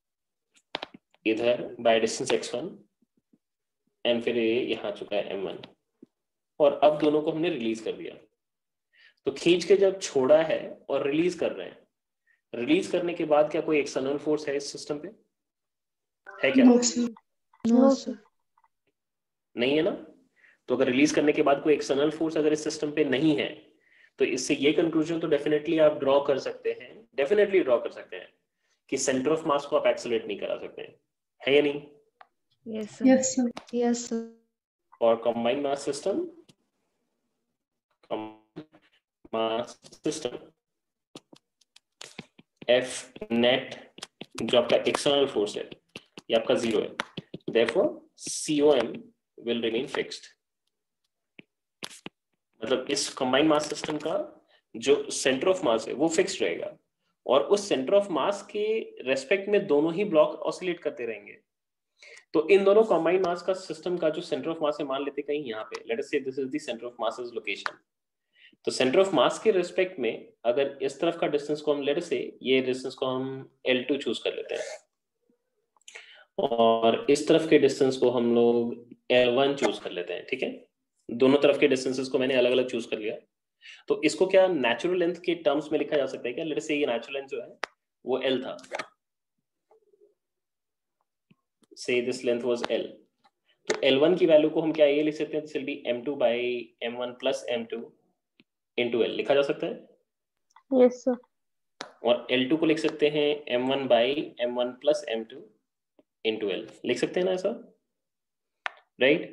इधर बाय डिस्टेंस x1, एंड फिर ये यहाँ आ चुका है M1. और अब दोनों को हमने रिलीज कर दिया. तो खींच के जब छोड़ा है और रिलीज कर रहे हैं, रिलीज करने के बाद क्या कोई एक्सटर्नल फोर्स है इस सिस्टम पे? है क्या? No, sir. No sir. नहीं है ना? तो अगर रिलीज करने के बाद कोई एक्सटर्नल फोर्स अगर इस सिस्टम पे नहीं है तो इससे ये कंक्लूजन तो डेफिनेटली आप ड्रॉ कर सकते हैं, डेफिनेटली ड्रॉ कर सकते हैं कि सेंटर ऑफ मास को आप एक्सेलरेट नहीं करा सकते हैं, है या नहीं? Yes sir. Yes, sir. Yes sir. और combined mass system, F net जो आपका एक्सटर्नल फोर्स है ये आपका 0 है, therefore COM will remain fixed। मतलब इस कंबाइंड मास सिस्टम का जो सेंटर ऑफ मास है वो फिक्स्ड रहेगा और उस सेंटर ऑफ मास के रेस्पेक्ट में दोनों ही ब्लॉक ऑसिलेट करते रहेंगे। तो इन दोनों कंबाइंड मास का सिस्टम का जो सेंटर ऑफ मास है, मान लेते कहीं यहाँ पे, let us say this is the centre of mass's location. तो सेंटर ऑफ मास के रेस्पेक्ट में अगर इस तरफ का डिस्टेंस को हम लेट अस से ये डिस्टेंस को हम L2 चूज कर लेते हैं और इस तरफ के डिस्टेंस को हम लोग L1 चूज कर लेते हैं, ठीक है? दोनों तरफ के डिस्टेंसेस को मैंने अलग अलग चूज कर लिया। तो इसको क्या नेचुरल लेंथ के टर्म्स में लिखा जा सकता है क्या? लेट से ये नेचुरल लेंथ जो है वो L था, से दिस लेंथ वाज L। तो L1 की वैल्यू को हम क्या ये लिख सकते हैं, this will be M2 by M1 plus M2 into L, लिखा जा सकता है? Yes sir. और L2 को लिख सकते हैं M1 by M1 plus M2 into L, लिख सकते हैं ना ऐसा, right?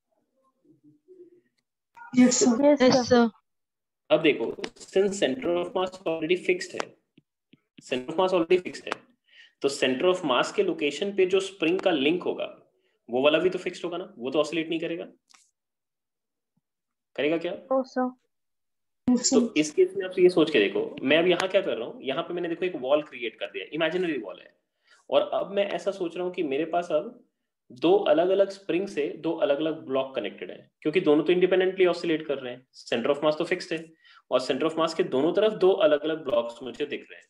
Yes, sir. Yes sir. अब देखो, since centre of mass already fixed है, centre of mass already fixed है, तो सेंटर ऑफ मास के लोकेशन पे जो स्प्रिंग का लिंक होगा वो वाला भी तो फिक्स्ड होगा ना, वो तो ऑसिलेट नहीं करेगा, करेगा क्या? No sir. तो इस केस में आप ये सोच के देखो, मैं अब यहाँ क्या कर रहा हूँ, यहाँ पे मैंने देखो एक वॉल क्रिएट कर दिया, इमेजिनरी वॉल है, और अब मैं ऐसा सोच रहा हूँ कि मेरे पास अब दो अलग अलग स्प्रिंग से दो अलग अलग ब्लॉक कनेक्टेड है, क्योंकि दोनों तो इंडिपेंडेंटली ऑसिलेट कर रहे हैं, सेंटर ऑफ मास तो फिक्स्ड है और सेंटर ऑफ मास के दोनों तरफ दो अलग अलग ब्लॉक्स मुझे दिख रहे हैं।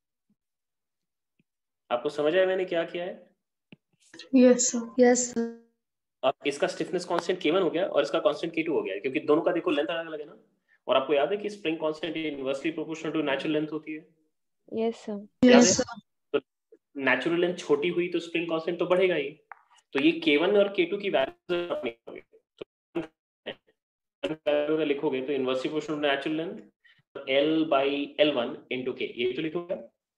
आपको समझ आया मैंने क्या किया है? Yes, sir. Yes sir. अब इसका स्टिफनेस कांस्टेंट K1 हो गया और इसका कांस्टेंट K2 हो गया, क्योंकि दोनों का देखो लेंथ अलग अलग है ना, और आपको याद है कि spring constant inversely proportional to natural length होती है। Yes sir. Yes, sir. तो नेचुरल लेंथ छोटी हुई तो स्प्रिंग कांस्टेंट तो बढ़ेगा ही, तो ये K1 और K2 की वैल्यू अपनी होगी, तो लिखोगे तो inversely proportional to natural length L by L1 into K, ये तो लिखोगे।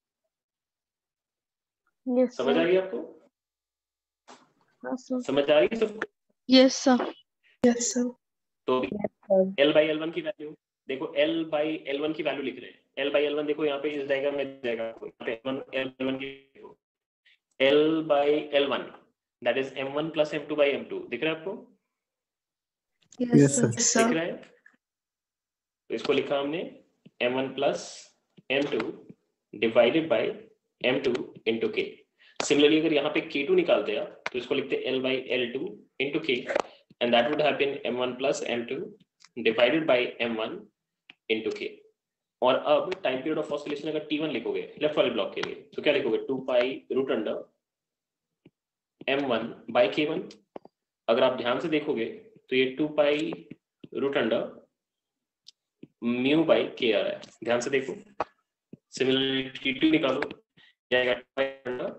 यस समझ आ सर। गई आपको? हाँ सर। समझ आ रही है सबको? Yes, sir. Yes, sir. तो L by L1 की वैल्यू देखो, L by L1 की वैल्यू लिख रहे हैं, L by L1 देखो यहाँ पे इस डायग्राम में जाएगा, यहाँ पे L1 की देखो, L by L1 that is M1 plus M2 by M2 दिख रहा है आपको? Yes sir. Yes, दिख sir. रहा है? तो इसको लिखा हमने M1 plus M2 divided by M2 into K। Similarly अगर यहाँ पे K2 निकालते आप तो इसको लिखते L by L2 into K and that would have been M1 plus M2 divided by M1 into K। और अब टाइम पीरियड ऑफ ऑसिलेशन अगर T1 लिखोगे लेफ्ट वाले ब्लॉक के लिए तो क्या लिखोगे, 2 pi root under M1 by K1। अगर आप ध्यान से देखोगे तो ये 2 pi root under mu by K आ रहा है, ध्यान से देखो। सिमिलरली T2 निकालो, जाएगा 2 pi under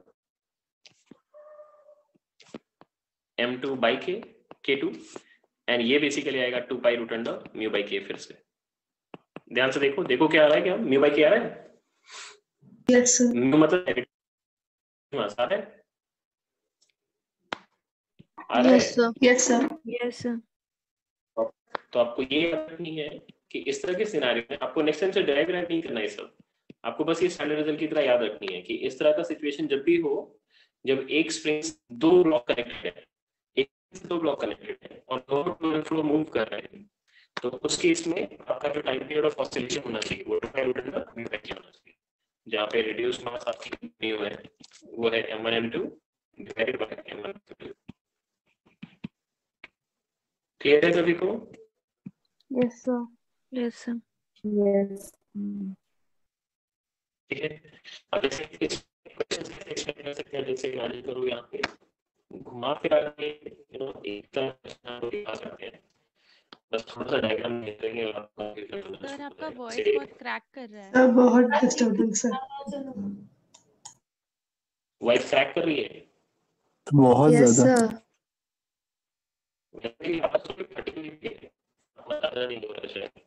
M2 by K K2 and ये बेसिकली आएगा 2 pi root under mu by K। फिर से ध्यान से देखो, देखो क्या आ रहा है, क्या म्यू by K आ रहा है? Yes, sir. म्यू मतलब मास आ रहा है, आ रहा Yes, है। sir. Yes, sir. Yes sir. तो आपको ये याद रखनी है कि इस तरह के सिनेरियो में आपको नेक्स्ट टाइम से ड्राइव राइट नहीं करना है सब, आपको बस ये स्टैंडर्ड रिजल्ट की तरह याद रखनी है कि इस तरह का सिचुएशन जब भी हो, जब एक स्प्रिंग दो ब्लॉक कनेक्टेड है, एक से दो ब्लॉक कनेक्टेड है और दोनों फ्लो मूव कर रहे हैं, तो उस केस में आपका जो टाइम पीरियड ऑफ ऑसिलेशन होना चाहिए वो 2 pi root under mu by K होना चाहिए, जहाँ पे रिड्यूस मास आपकी म्यू है वो है M1 M2 divided by M1 M2। Clear है सभी को? Yes sir. Yes sir. Yes. ठीक है, अब जैसे इस क्वेश्चन कैसे एक्सप्लेन कर सकते हैं, जैसे इमेजिन करो यहाँ पे घुमा फिरा के एक तरह क्वेश्चन को दिखा सकते हैं, बस थोड़ा सा डायग्राम देखेंगे और आपको सर आपका वॉइस बहुत क्रैक कर रहा है। Sir, बहुत disturbance है. वॉइस क्रैक कर रही है? तो बहुत Yes, ज्यादा। sir. मेरी आवाज तो फटी हुई है, ज्यादा नहीं हो रहा शायद।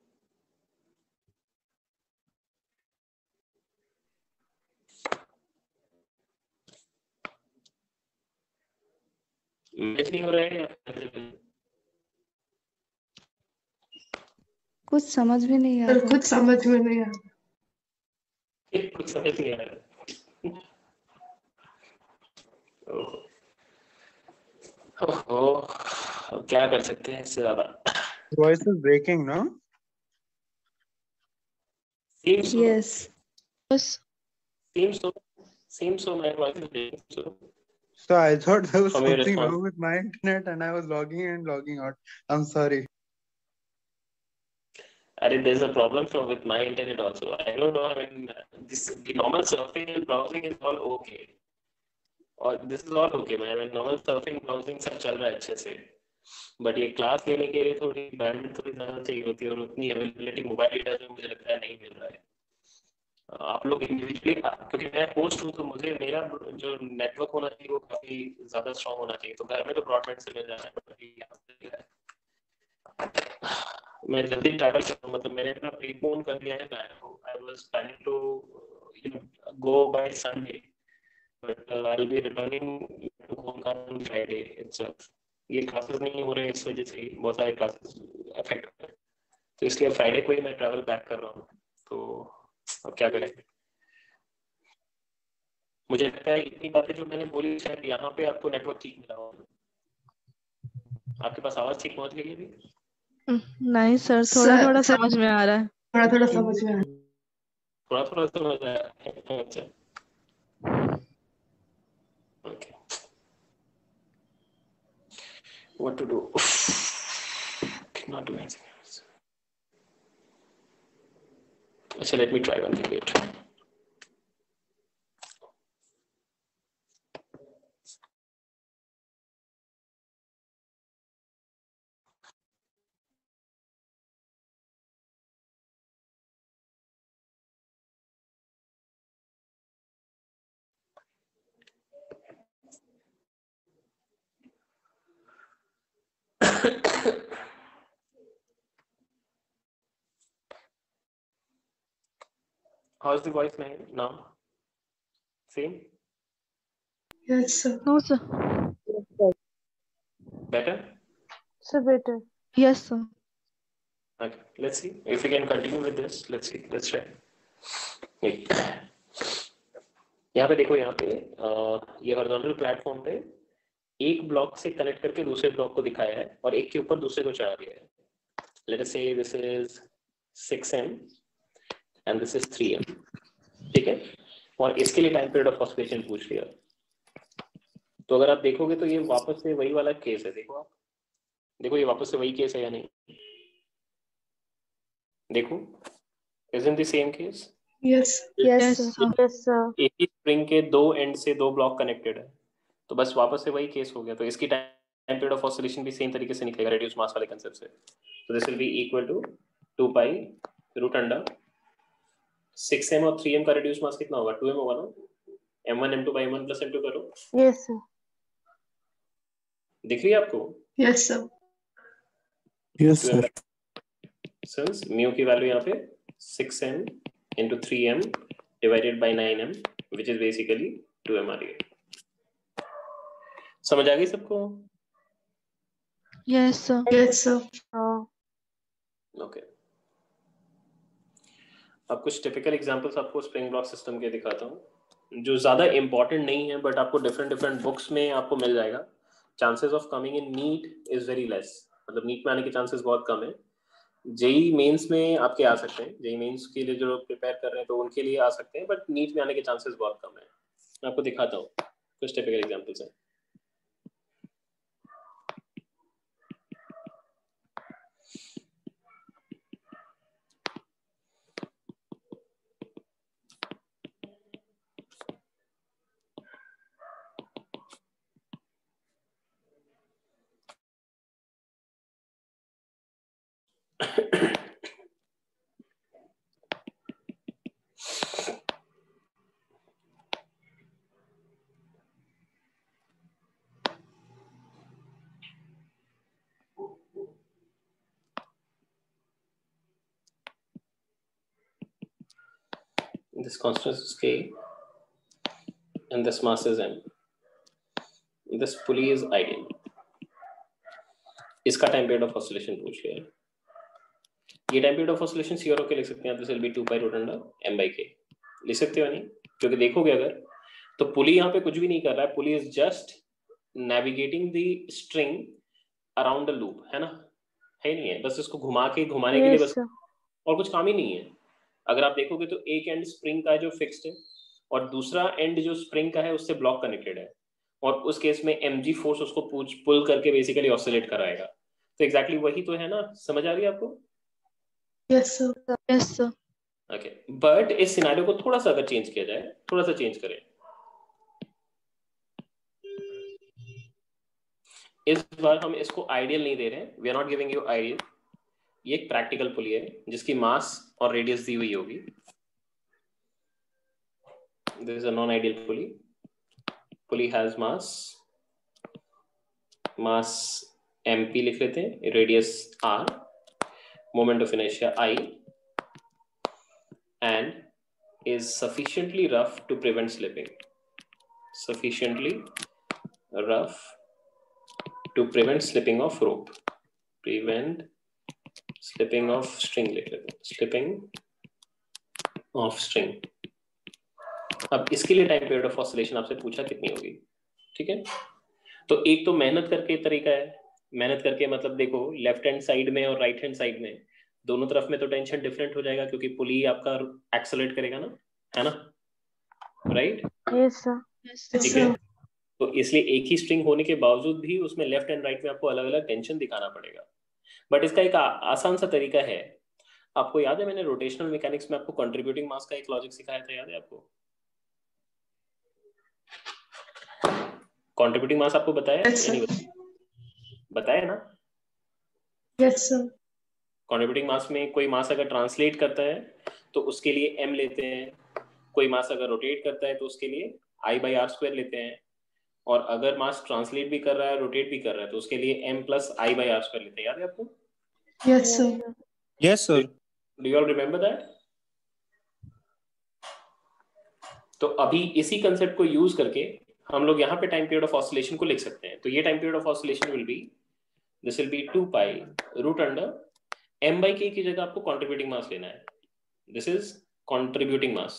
मैच नहीं हो रहा है या कुछ समझ में नहीं आ सर रहा। कुछ समझ में नहीं आ रहा। कुछ समझ नहीं आ रहा। ओहो, अब क्या कर सकते हैं इससे ज्यादा। Voice is breaking, no? Seems so. Yes. Seems so. My voice is breaking. So I thought there was From your something response. wrong with my internet and I was logging in and logging out. I'm sorry. There's a problem with my internet also. I don't know. I mean, the normal surfing and browsing is all okay. और this is all okay. I mean, normal surfing, browsing सब चल रहा है अच्छे से. But ये class लेने के लिए थोड़ी बैंडविड्थ थोड़ी ज़्यादा चाहिए होती है और उतनी अवेलेबिलिटी मोबाइल डेटा जो मुझे लगता है नहीं मिल रहा है. आप लोग इंडिविजुअली, क्योंकि मैं पोस्ट हूँ तो मुझे मेरा जो नेटवर्क होना चाहिए वो काफी ज्यादा स्ट्रांग होना चाहिए. तो घर में तो ब्रॉडबैंड से मिल जाना है. मैं जल्दी ट्रैवल कर रहा हूँ, मतलब मैंने अपना प्रीपोन कर लिया है. I was planning to go by Sunday, but I will be returning to Kolkata on Friday itself. ये क्लासेस नहीं हो रहे, इस वजह से बहुत सारे क्लासेस अफेक्ट हो रहे हैं. तो इसलिए फ्राइडे को ही मैं ट्रैवल बैक कर रहा हूँ. तो अब क्या करें. मुझे लगता है इतनी बातें जो मैंने बोली शायद यहाँ पे आपको नेटवर्क ठीक मिला होगा. आपके पास आवाज ठीक पहुंच गई है अभी? नहीं सर, थोड़ा थोड़ा समझ में आ रहा है. थोड़ा थोड़ा समझ में आ रहा है. थोड़ा थोड़ा समझ आया. अच्छा, okay. What to do? Not do anything else. अच्छा, let me try one thing. Wait. How's the voice now? Same? Yes, sir. No sir. Better? So better. Yes sir. Okay, let's see if we can continue with this. Let's see. Let's try. यहाँ पे देखो, यहाँ पे ये horizontal platform पे एक block से connect करके दूसरे ब्लॉक को दिखाया है और एक के ऊपर दूसरे को चढ़ा दिया है. Let us say this is 6m and this is 3m. ठीक है, और इसके लिए टाइम पीरियड ऑफ ऑसिलेशन पूछ लिया. तो अगर आप देखोगे तो ये वापस से वही वाला केस है. देखो आप, देखो ये वापस से वही केस है या नहीं. देखो, isn't the same case? Yes. Yes, sir. Yes, sir. एक ही स्प्रिंग के दो एंड से दो ब्लॉक कनेक्टेड है. तो बस वापस से वही केस हो गया. तो इसकी टाइम पीरियड ऑफ ऑसिलेशन भी सेम तरीके से निकलेगा रेड्यूस मास वाले कांसेप्ट से. तो this will be equal to 2 pi root under 6m और 3m का रेड्यूस मास कितना होगा? 2m होगा ना. m1 m2 by m1 plus m2 करो. Yes, sir. दिख रही है आपको? Yes, sir. Yes, sir. Since mu की वैल्यू यहाँ पे 6m into 3m divided by 9m which is basically 2m आ रही है. समझ आ गई सबको? Yes sir. Yes, sir. Okay. अब कुछ टिपिकल एग्जांपल्स आपको स्प्रिंग ब्लॉक सिस्टम के दिखाता हूँ जो ज्यादा इंपॉर्टेंट नहीं है, बट आपको डिफरेंट डिफरेंट बुक्स में आपको मिल जाएगा. Chances of coming in NEET is very less, मतलब नीट में आने के चांसेस बहुत कम है. जेई मेंस में आपके आ सकते हैं. जेई मेंस के लिए जो लोग प्रिपेयर कर रहे हैं तो उनके लिए आ सकते हैं, बट नीट में आने के चांसेस बहुत कम है. मैं आपको दिखाता हूँ कुछ टिपिकल एग्जांपल्स हैं. this constant is K and this mass is M. This pulley is ideal. इसका टाइम पीरियड ऑफ ऑसिलेशन पूछ लिया है. ये टाइम पीरियड ऑफ ऑसिलेशन सी और ओके लिख सकते हैं. This will be 2 pi root under m by k. लिख सकते हो नहीं? क्योंकि देखोगे अगर तो पुली यहाँ पे कुछ भी नहीं कर रहा है. Pulley is just navigating the string around the loop, है ना? है नहीं है, बस इसको घुमाने के लिए बस, और कुछ काम ही नहीं है. अगर आप देखोगे तो एक एंड स्प्रिंग का है जो फिक्स्ड है और दूसरा एंड जो स्प्रिंग का है उससे ब्लॉक कनेक्टेड है, और उस केस में mg फोर्स उसको पुल करके बेसिकली ऑसिलेट कराएगा. तो एग्जैक्टली वही तो है ना. समझ आ रही है आपको? Yes sir. Yes sir. Okay, but इस सिनेरियो को थोड़ा सा अगर चेंज किया जाए, थोड़ा सा चेंज करें. इस बार हम इसको आइडियल नहीं दे रहे हैं. We are not giving you ideal. ये एक प्रैक्टिकल पुली है जिसकी मास और रेडियस दी हुई होगी. This is a non ideal pulley. Pulley has mass mp लिख लेते हैं, radius r, moment of inertia I, and is sufficiently rough to prevent slipping. Sufficiently rough to prevent slipping of rope. Prevent slipping of string. Slipping of string. अब इसके लिए time period of oscillation आपसे पूछा कितनी होगी. ठीक है, तो एक तो मेहनत करके तरीका है. मेहनत करके मतलब देखो लेफ्ट हैंड साइड में और राइट हैंड साइड में दोनों तरफ में तो टेंशन डिफरेंट हो जाएगा क्योंकि पुली आपका एक्सेलरेट करेगा ना, है ना? राइट? Yes sir. ठीक है, तो इसलिए एक ही स्ट्रिंग होने के बावजूद भी उसमें लेफ्ट एंड राइट में आपको अलग अलग टेंशन दिखाना पड़ेगा. बट इसका एक आसान सा तरीका है. आपको याद है मैंने रोटेशनल मैकेनिक्स में आपको कंट्रीब्यूटिंग मास का एक लॉजिक सिखाया था, याद है आपको? कंट्रीब्यूटिंग मास आपको बताया नहीं? बताया ना? Yes sir. कंट्रीब्यूटिंग मास में कोई मास अगर ट्रांसलेट करता है तो उसके लिए m लेते हैं. कोई मास अगर रोटेट करता है तो उसके लिए I/r² लेते हैं. और अगर मास ट्रांसलेट भी कर रहा है, रोटेट भी कर रहा है तो उसके लिए m + I/r² लेते हैं. याद है आपको? Yes sir. Yes, sir. Do you all remember that? तो अभी इसी कंसेप्ट को यूज करके हम लोग यहाँ पे टाइम पीरियड ऑफ ऑसिलेशन को लिख सकते हैं. तो ये time period of oscillation will be, this will be 2 pi root under m by k की जगह आपको कंट्रीब्यूटिंग मास लेना है. This is contributing mass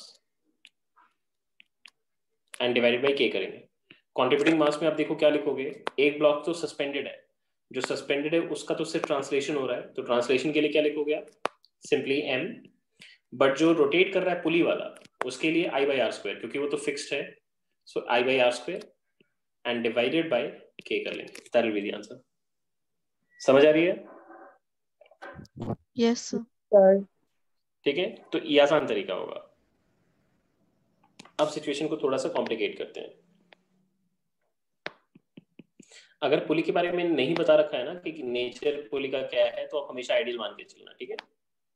and divided by k करेंगे. कंट्रीब्यूटिंग मास में आप देखो क्या लिखोगे. एक ब्लॉक तो सस्पेंडेड है, जो सस्पेंडेड है उसका तो सिर्फ ट्रांसलेशन हो रहा है, तो ट्रांसलेशन के लिए क्या लिखोगे आप? Simply m. बट जो रोटेट कर रहा है पुली वाला उसके लिए I/r², क्योंकि वो तो फिक्स्ड है. So I/r² and divided by k कर लेंगे. That will be the answer. समझ आ रही है? Yes sir. ठीक है, तो ये आसान तरीका होगा. अब सिचुएशन को थोड़ा सा कॉम्प्लिकेट करते हैं. अगर पुली के बारे में नहीं बता रखा है ना कि नेचर पुली का क्या है, तो आप हमेशा आइडियल मान के चलना. ठीक है,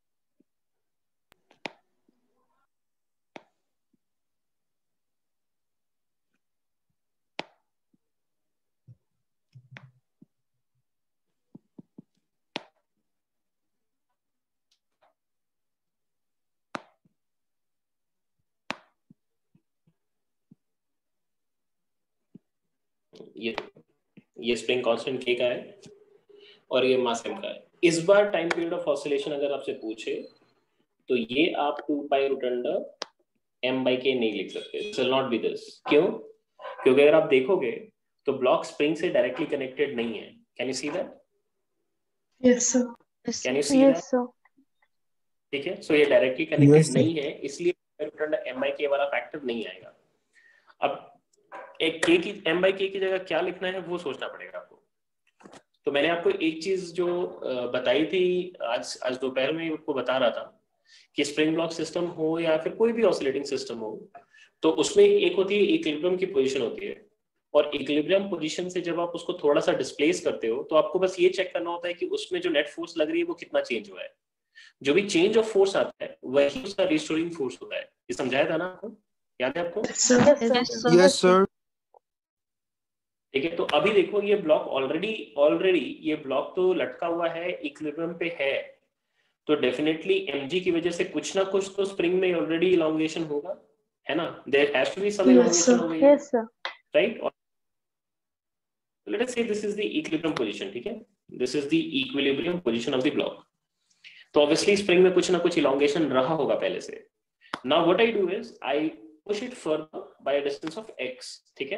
ये स्प्रिंग कांस्टेंट k का है और ये मास m का है. इस बार टाइम पीरियड ऑफ ऑसिलेशन अगर आपसे पूछे तो ये आप 2 pi root under m by k नहीं लिख सकते. This will not be this. क्यों? क्योंकि अगर आप देखोगे तो ब्लॉक स्प्रिंग से डायरेक्टली कनेक्टेड नहीं है. Can you see that? Yes sir. Can you see that? ठीक है, सो ये डायरेक्टली कनेक्टेड नहीं है, इसलिए root under m by k वाला फैक्टर नहीं आएगा. अब एक k की m by k की जगह क्या लिखना है वो सोचना पड़ेगा आपको. तो मैंने आपको एक चीज जो बताई थी आज दोपहर में आपको बता रहा था कि स्प्रिंग ब्लॉक सिस्टम हो या फिर कोई भी ऑसिलेटिंग सिस्टम हो, तो उसमें एक होती है इक्विलिब्रियम की पोजीशन होती है. और इक्विलिब्रियम पोजीशन से जब आप उसको थोड़ा सा डिस्प्लेस करते हो तो आपको बस ये चेक करना होता है कि उसमें जो नेट फोर्स लग रही है वो कितना चेंज हुआ है. जो भी चेंज ऑफ फोर्स आता है वही उसका रिस्टोरिंग फोर्स होता है. ये समझाया था ना आपको? याद है आपको? Yes, sir. ठीक है, तो अभी देखो ये ब्लॉक ऑलरेडी ये ब्लॉक तो लटका हुआ है, इक्विलिब्रियम पे है. तो डेफिनेटली mg की वजह से कुछ ना कुछ तो स्प्रिंग में ऑलरेडी इलोंगेशन होगा, है ना? There has to be some elongation over here, Yes, sir. राइट? Let us say this is the equilibrium position, ठीक है? This is the equilibrium position of the block. तो ऑब्वियसली स्प्रिंग में कुछ ना कुछ इलोंगेशन रहा होगा पहले से। Now what I do is I push it further by a distance of x, ठीक है?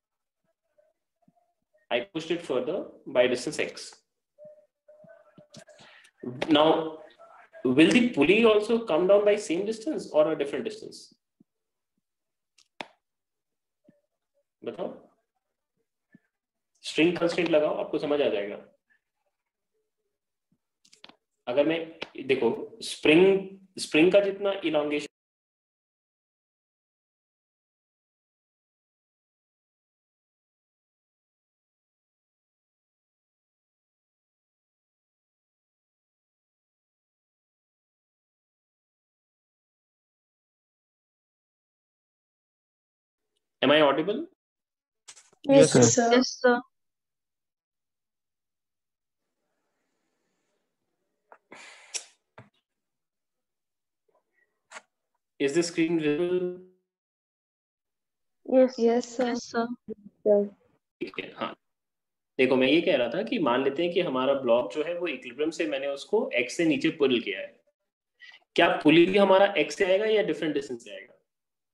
I pushed it further by distance x. Now, will the pulley also come down by same distance or a different distance? बताओ, string constraint लगाओ, आपको समझ आ जाएगा। अगर मैं देखो स्प्रिंग का जितना elongation, am I audible? Yes, sir. sir. Yes, sir. Is the screen visible? Yes, Yes, sir. yes, sir. ठीक है, हाँ। देखो मैं ये कह रहा था कि मान लेते हैं कि हमारा ब्लॉक जो है वो इक्विलिब्रियम से मैंने उसको x से नीचे पुल किया है। क्या पुली भी हमारा x से आएगा या डिफरेंट डिस्टेंस से आएगा?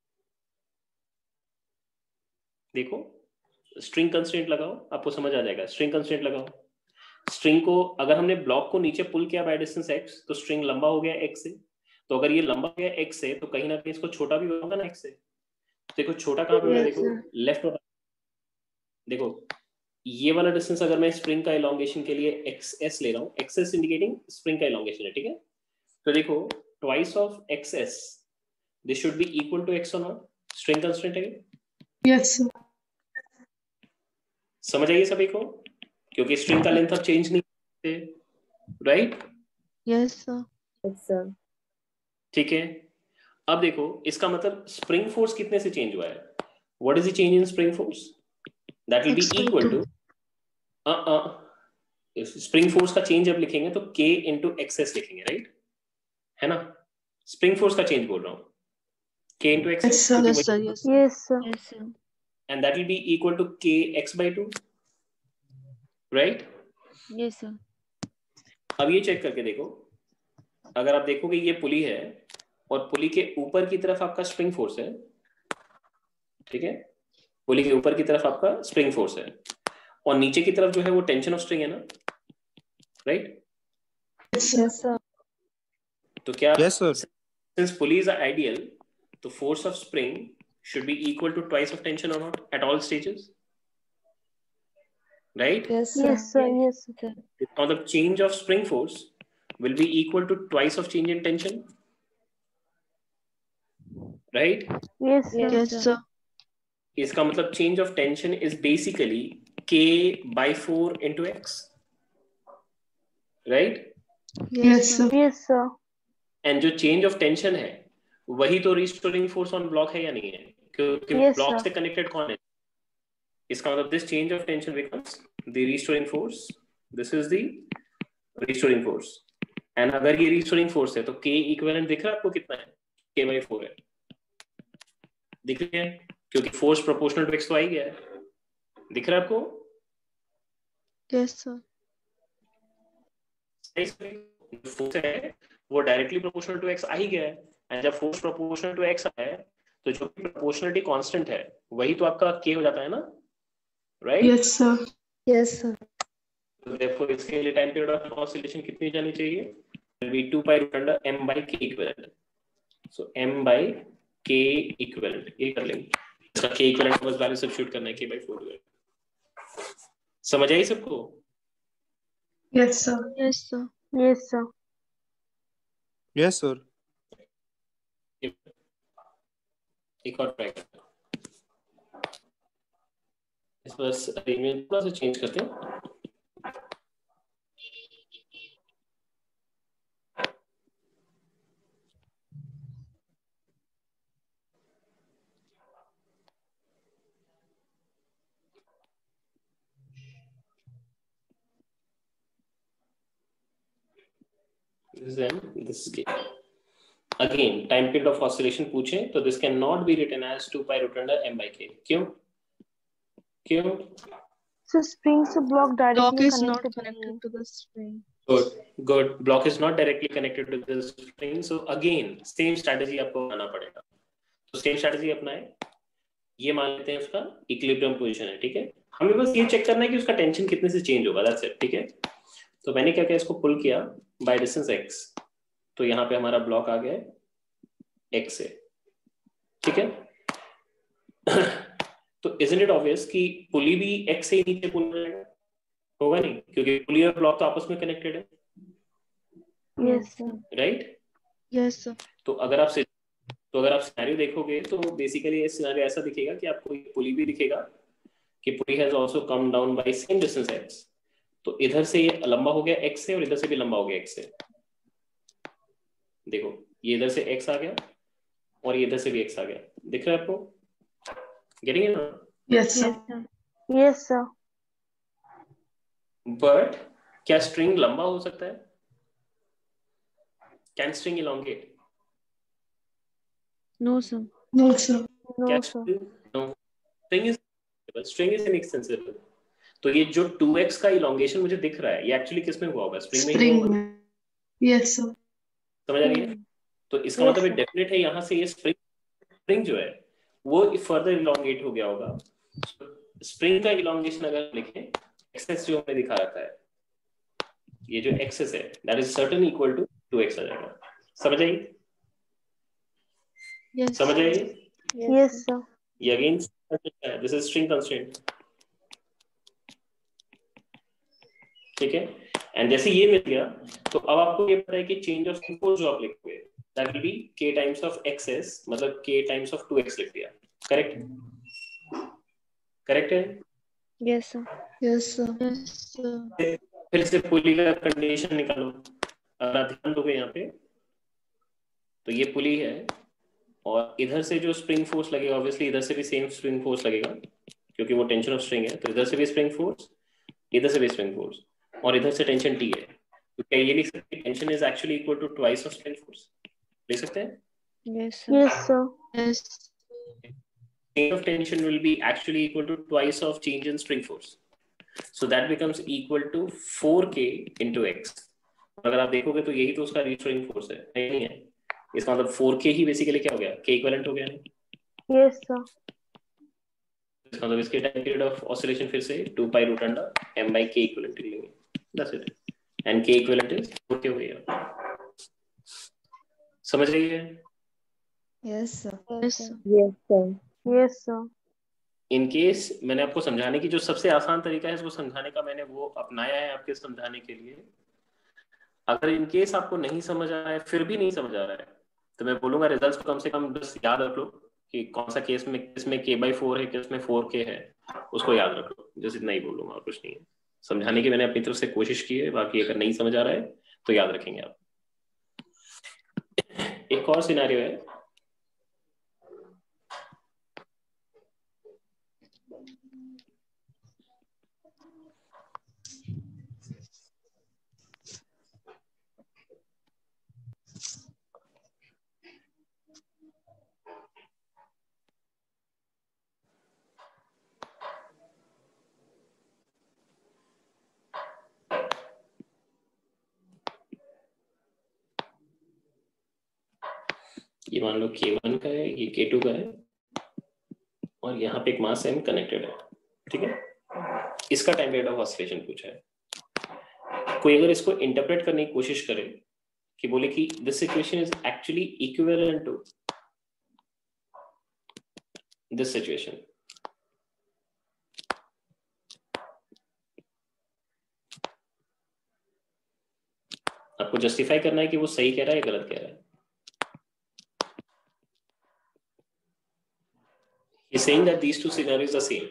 देखो स्ट्रिंग कंस्ट्रेंट लगाओ, आपको समझ आ जाएगा। स्ट्रिंग कंस्ट्रेंट लगाओ, स्ट्रिंग को अगर हमने ब्लॉक को नीचे पुल किया बाय डिस्टेंस x, तो स्ट्रिंग लंबा हो गया x से। तो अगर ये लंबा हो गया x से, तो कहीं ना कहीं इसको छोटा भी होगा ना x से। देखो छोटा कहाँ पे हो गया, Yes, देखो sir. लेफ्ट और देखो ये वाला डिस्टेंस अगर मैं स्प्रिंग का इलोंगेशन के लिए xs ले रहा हूँ, xs इंडिकेटिंग स्प्रिंग का इलोंगेशन है, ठीक है? तो देखो twice of xs, this should be equal to x और नॉट, स्ट्रिंग कंस्ट्रेंट है। Yes, sir. समझ आइए सभी को, क्योंकि स्ट्रिंग का लेंथ अब चेंज नहीं करते, राइट? Yes, sir. Yes, sir. ठीक है, अब देखो इसका मतलब स्प्रिंग फोर्स कितने से चेंज हुआ है? What is the change in spring force? That will be X by इक्वल 2. टू स्प्रिंग फोर्स का चेंज जब लिखेंगे तो k इंटू एक्सएस लिखेंगे, राइट? है ना? स्प्रिंग फोर्स का चेंज बोल रहा हूँ, k into Yes, x s, sir. Yes, sir. Yes, sir. Yes, sir. Yes, sir. And that will be equal to k x by 2, राइट? Yes, sir. अब ये चेक करके देखो, अगर आप देखोगे ये पुली है और पुली के ऊपर की तरफ आपका स्प्रिंग फोर्स है, ठीक है? पुली के ऊपर की तरफ आपका स्प्रिंग फोर्स है और नीचे की तरफ जो है वो टेंशन ऑफ स्ट्रिंग है ना, right? Yes, sir. Yes, sir. तो क्या Yes, sir. since pulleys are ideal, the force of spring should be equal to twice of tension or not at all stages, right? Yes, sir. Yes, sir. Yes, sir. Now the change of spring force will be equal to twice of change in tension, right? Yes, sir. Yes, sir. इसका मतलब change of tension is basically k by 4 into x, right? Yes, sir. Yes, sir. And जो change of tension है वही तो restoring force on block है या नहीं है? क्योंकि Yes, block sir. से connected कौन है? इसका मतलब this change of tension becomes the restoring force. This is the restoring force. And अगर ये restoring force है तो k equivalent दिख रहा है आपको कितना है? k by 4 है, दिख रहा है? क्योंकि force proportional to x तो आ ही गया है, दिख रहा है आपको? Yes, sir. फोर्स है वो डायरेक्टली प्रोपोर्शनल टू x आ ही गया है, एंड जब फोर्स प्रोपोर्शनल टू x है तो जो प्रोपोर्शनलिटी कांस्टेंट है वही तो आपका k हो जाता है ना, right? Yes, sir. Yes, sir. तो देखो इसके लिए टाइम पीरियड ऑफ ऑसिलेशन कितनी जानी चाहिए? will be 2 pi root under m by k equivalent. So m by k equivalent ये कर लेंगे, इसका k equivalent बस वैल्यू सब्स्टिट्यूट करना है k by 4 है। समझ आई सबको? Yes, sir. Yes, sir. Yes, sir. Yes, sir. एक और ट्राई करते हैं, इस बस अरेंजमेंट थोड़ा सा चेंज करते हैं। then this case. Again, time period of oscillation पूछे तो this cannot be written as 2 pi root under m by k. क्यों? So spring से block directly is not connected to the spring. Good. Block is not directly connected to the spring. So again, same strategy आपको अपनाना पड़ेगा. तो same strategy अपनाए. ये मान लेते हैं उसका इक्विलिब्रियम पोजीशन है, ठीक है. हमें बस ये चेक करना है कि उसका टेंशन कितने से चेंज होगा, दैट्स इट, ठीक है. तो मैंने क्या किया, इसको पुल किया बाय डिस्टेंस x. तो यहाँ पे हमारा ब्लॉक आ गया x से, ठीक है. तो isn't it obvious कि पुली भी x से ही नीचे पुल रहेगा? होगा नहीं, क्योंकि पुली और ब्लॉक तो आपस में कनेक्टेड है. Yes sir. Right? Yes sir. तो अगर आप सिनेरियो देखोगे तो बेसिकली ये सिनेरियो ऐसा दिखेगा कि आपको एक पुली भी दिखेगा कि pulley has also come down by same distance x. तो इधर से ये लंबा हो गया x से और इधर से भी लंबा हो गया x से. देखो ये इधर से x आ गया और ये इधर से भी x आ गया. दिख रहा है आपको? Getting it? Yes, sir. Yes sir. But क्या स्ट्रिंग लंबा हो सकता है? Can string elongate? No sir. No, sir. No sir. String is inextensible. तो ये जो 2x का इलोंगेशन मुझे दिख रहा है, ये एक्चुअली किस में हुआ होगा? स्प्रिंग में ही हुआ होगा. Yes, sir. समझ आ रही है? तो इसका मतलब ये डेफिनेट है, यहाँ से ये स्प्रिंग जो है वो फर्दर इलोंगेट हो गया होगा. स्प्रिंग का इलोंगेशन अगर लिखें, एक्सेस जो हमने दिखा रखा है, ये जो एक्सेस है that is certain equal to 2x आ जाएगा. समझ आई? Yes. समझ आई? Yes sir. ये again this is string constraint, ठीक है. एंड जैसे ये मिल गया तो अब आपको ये पता है कि चेंज ऑफ फोर्स जो आप लिखोगे that will be k times of xs, मतलब k टाइम्स ऑफ 2x लिख दिया. करेक्ट है? Yes sir. Yes, sir. Yes sir. फिर से पुली का कंडीशन निकालो. अगर आप ध्यान दोगे यहाँ पे तो ये पुली है और इधर से जो स्प्रिंग फोर्स लगेगा, ऑब्वियसली इधर से भी सेम स्प्रिंग फोर्स लगेगा क्योंकि वो टेंशन ऑफ स्ट्रिंग है. तो इधर से भी स्प्रिंग फोर्स, इधर से भी स्प्रिंग फोर्स और इधर से टेंशन T है. तो क्या ये लिख सकते हैं tension is actually equal to twice of spring force? लिख सकते हैं? Yes sir. Yes sir. Yes. Change of tension will be actually equal to twice of change in string force. So that becomes equal to 4k into x. अगर आप देखोगे तो यही तो उसका रिस्ट्रेनिंग फोर्स है, नहीं है? इसका मतलब 4k ही बेसिकली क्या हो गया? k इक्विवेलेंट हो गया नहीं? Yes sir. इसका मतलब इसके टाइम पीरियड ऑफ ऑसिलेशन फिर से 2 pi root under m by k equivalent लेंगे. That's it. And k equivalent is 4k हो गया. समझ रही है? Yes, sir. Yes sir. Yes, sir. Yes sir. In case मैंने आपको समझाने की जो सबसे आसान तरीका है इसको समझाने का, मैंने वो अपनाया है आपके समझाने के लिए. अगर इन केस आपको नहीं समझ आ रहा है, फिर भी नहीं समझ आ रहा है, तो मैं बोलूंगा रिजल्ट्स को कम से कम बस याद रख लो कि कौन सा केस में किसमें k/4 है, किसमें 4k है, उसको याद रख लो. जस्ट इतना ही बोलूंगा और कुछ नहीं है. समझाने की मैंने अपनी तरफ से कोशिश की है, बाकी अगर नहीं समझ आ रहा है तो याद रखेंगे आप. एक और सिनेरियो है. ये मान लो K1 का है, ये K2 का है और यहाँ पे एक मास m कनेक्टेड है, ठीक है. इसका टाइम पीरियड ऑफ ऑसिलेशन पूछा है. कोई अगर इसको इंटरप्रेट करने की कोशिश करे कि बोले कि this situation is actually equivalent to this situation, आपको जस्टिफाई करना है कि वो सही कह रहा है या गलत कह रहा है. He's saying that these two scenarios are same.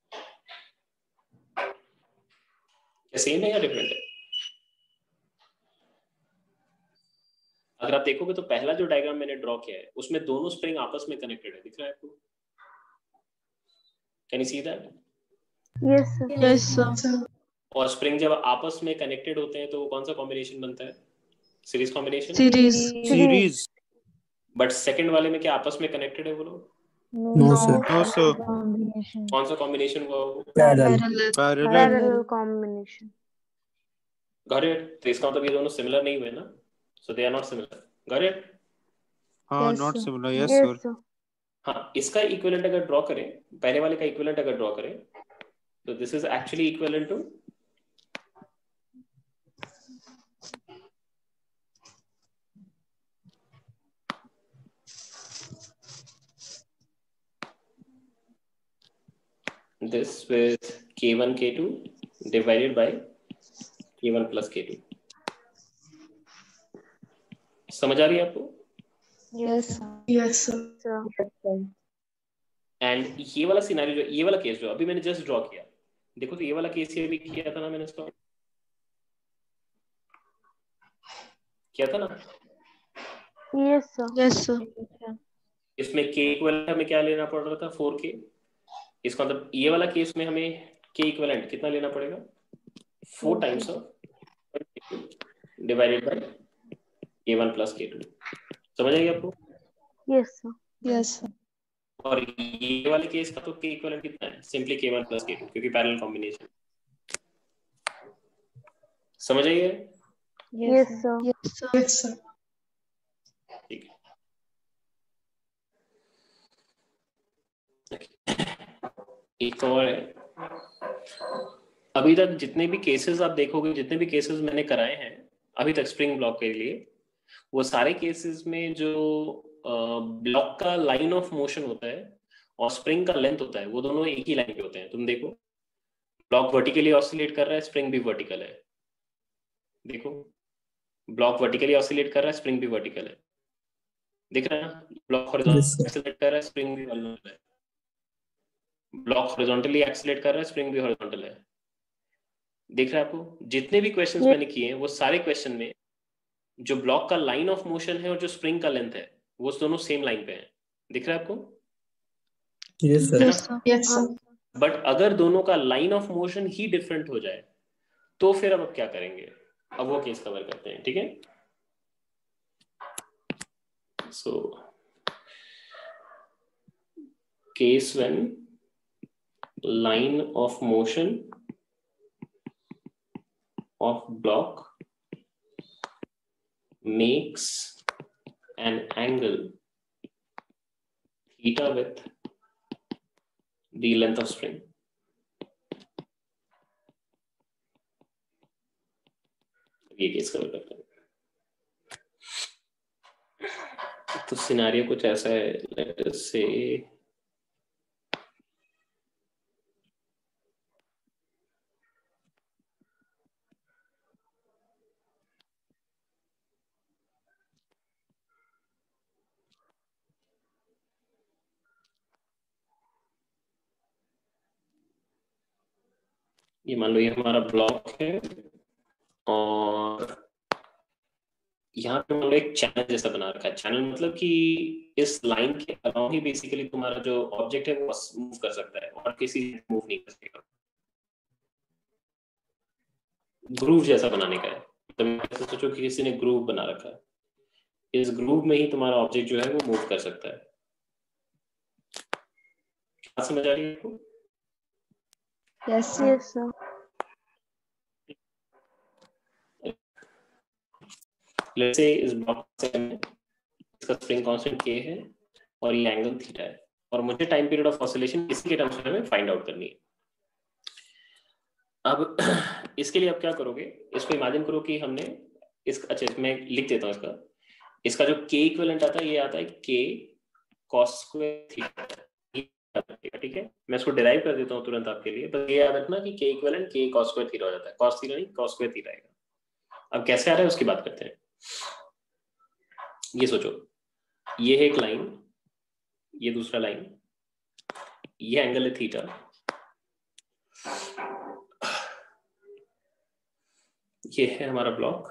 क्या सेम है या डिफरेंट है? अगर आप देखोगे तो पहला जो डायग्राम मैंने ड्रॉ किया है उसमें दोनों स्प्रिंग आपस में कनेक्टेड है. दिख रहा है आपको? Can you see that? Yes sir. Yes sir. और स्प्रिंग जब आपस में कनेक्टेड होते हैं तो वो कौन सा कॉम्बिनेशन बनता है? Series combination Series. But second वाले में क्या आपस में कनेक्टेड है वो लोग? No, sir. No, sir. कौन सा कॉम्बिनेशन हुआ वो? Parallel. Parallel combination. Got it? तो इसका मतलब ये दोनों सिमिलर नहीं हुए ना, so they are not similar. Got it? Yes, Not sir. similar. Yes, Yes, sir. sir. हाँ, इसका इक्विवेलेंट अगर ड्रॉ करें, पहले वाले का इक्विवेलेंट अगर ड्रॉ करें, तो this is actually equivalent to this with k1 k2 divided by k1 plus k2। समझ आ रही है आपको? Yes, sir. Yes, sir. Sir. And ये वाला सिनेरियो जो, ये वाला केस जो अभी मैंने जस्ट ड्रॉ किया, देखो तो ये वाला केस ये भी किया था ना मैंने, इसको किया था ना? Yes, sir. Yes, sir. इसमें k इक्विवेलेंट हमें क्या लेना पड़ रहा था? 4k। इसका मतलब ये वाला केस में हमें k इक्विवेलेंट कितना लेना पड़ेगा? 4 times of divided by k1 plus k2। समझ आएगी आपको? Yes, sir. Yes, sir. और ये वाले केस का तो k इक्विवेलेंट कितना है? सिंपली k1 plus k2, क्योंकि पैरेलल कॉम्बिनेशन। समझ आइए? Yes, sir. Yes, sir. Yes, sir. ठीक है। एक और है, अभी तक जितने भी केसेस आप देखोगे, जितने भी केसेस मैंने कराए हैं अभी तक स्प्रिंग ब्लॉक के लिए, वो सारे केसेस में जो ब्लॉक का लाइन ऑफ मोशन होता है और स्प्रिंग का लेंथ होता है, वो दोनों एक ही लाइन पे होते हैं। तुम देखो, ब्लॉक वर्टिकली ऑसिलेट कर रहा है, स्प्रिंग भी वर्टिकल है। देखो, ब्लॉक वर्टिकली ऑसिलेट कर रहा है, स्प्रिंग भी वर्टिकल है। दिख रहा है ना? ब्लॉक हॉरिजॉन्टली एक्सीलरेट कर रहा है, स्प्रिंग भी हॉरिजॉन्टल है। ब्लॉक हॉरिजॉन्टली एक्सीलरेट कर रहा है, स्प्रिंग भी हॉरिजॉन्टल है। दिख रहा है आपको? जितने भी क्वेश्चंस मैंने किए हैं वो सारे क्वेश्चन में जो ब्लॉक का लाइन ऑफ मोशन है और जो स्प्रिंग का लेंथ है, वो दोनों सेम लाइन पे हैं। दिख रहा है आपको? Yes, sir. Yes, sir. Yes, sir. But अगर दोनों का लाइन ऑफ मोशन ही डिफरेंट हो जाए तो फिर अब क्या करेंगे? अब वो केस कवर करते हैं, ठीक है? So case when line of motion of block makes an angle theta with the length of spring। ये केस कवर करते हैं। तो सिनेरियो कुछ ऐसा है, लेट अस से ये मान लो ये हमारा ब्लॉक है और यहाँ पे मान लो एक चैनल जैसा बना रखा है। चैनल मतलब कि इस लाइन के अलावा ही बेसिकली तुम्हारा जो ऑब्जेक्ट है वो मूव कर सकता है और किसी मूव नहीं कर सकेगा। ग्रूव जैसा बनाने का है, मतलब ऐसे सोचो कि किसी ने ग्रूव बना रखा है, इस ग्रूव में ही तुम्हारा ऑब्जेक्ट जो है वो मूव कर सकता है। क्या समझ आ रही है आपको? Yes, sir. Yes, sir. Let's say इस ब्लॉक से इसका स्प्रिंग कांस्टेंट k है और ये एंगल थीटा है और मुझे टाइम पीरियड ऑफ ऑसिलेशन इसी के टर्म्स में फाइंड आउट करनी है। अब इसके लिए आप क्या करोगे? इसको इमेजिन करो कि हमने इस, अच्छा मैं लिख देता हूँ इसका जो k इक्विवेलेंट आता है, ये आता है k cos स्क्वायर थीटा। ठीक है, मैं इसको डिराइव कर देता हूँ तुरंत आपके लिए, बस ये याद रखना कि k equivalent k cos square theta हो जाता है, cos थीटा नहीं cos स्क्वायर थीटा आएगा। अब कैसे आ रहा है उसकी बात करते हैं। ये सोचो, ये है एक लाइन, ये दूसरा लाइन, ये एंगल है थीटा, ये है हमारा ब्लॉक।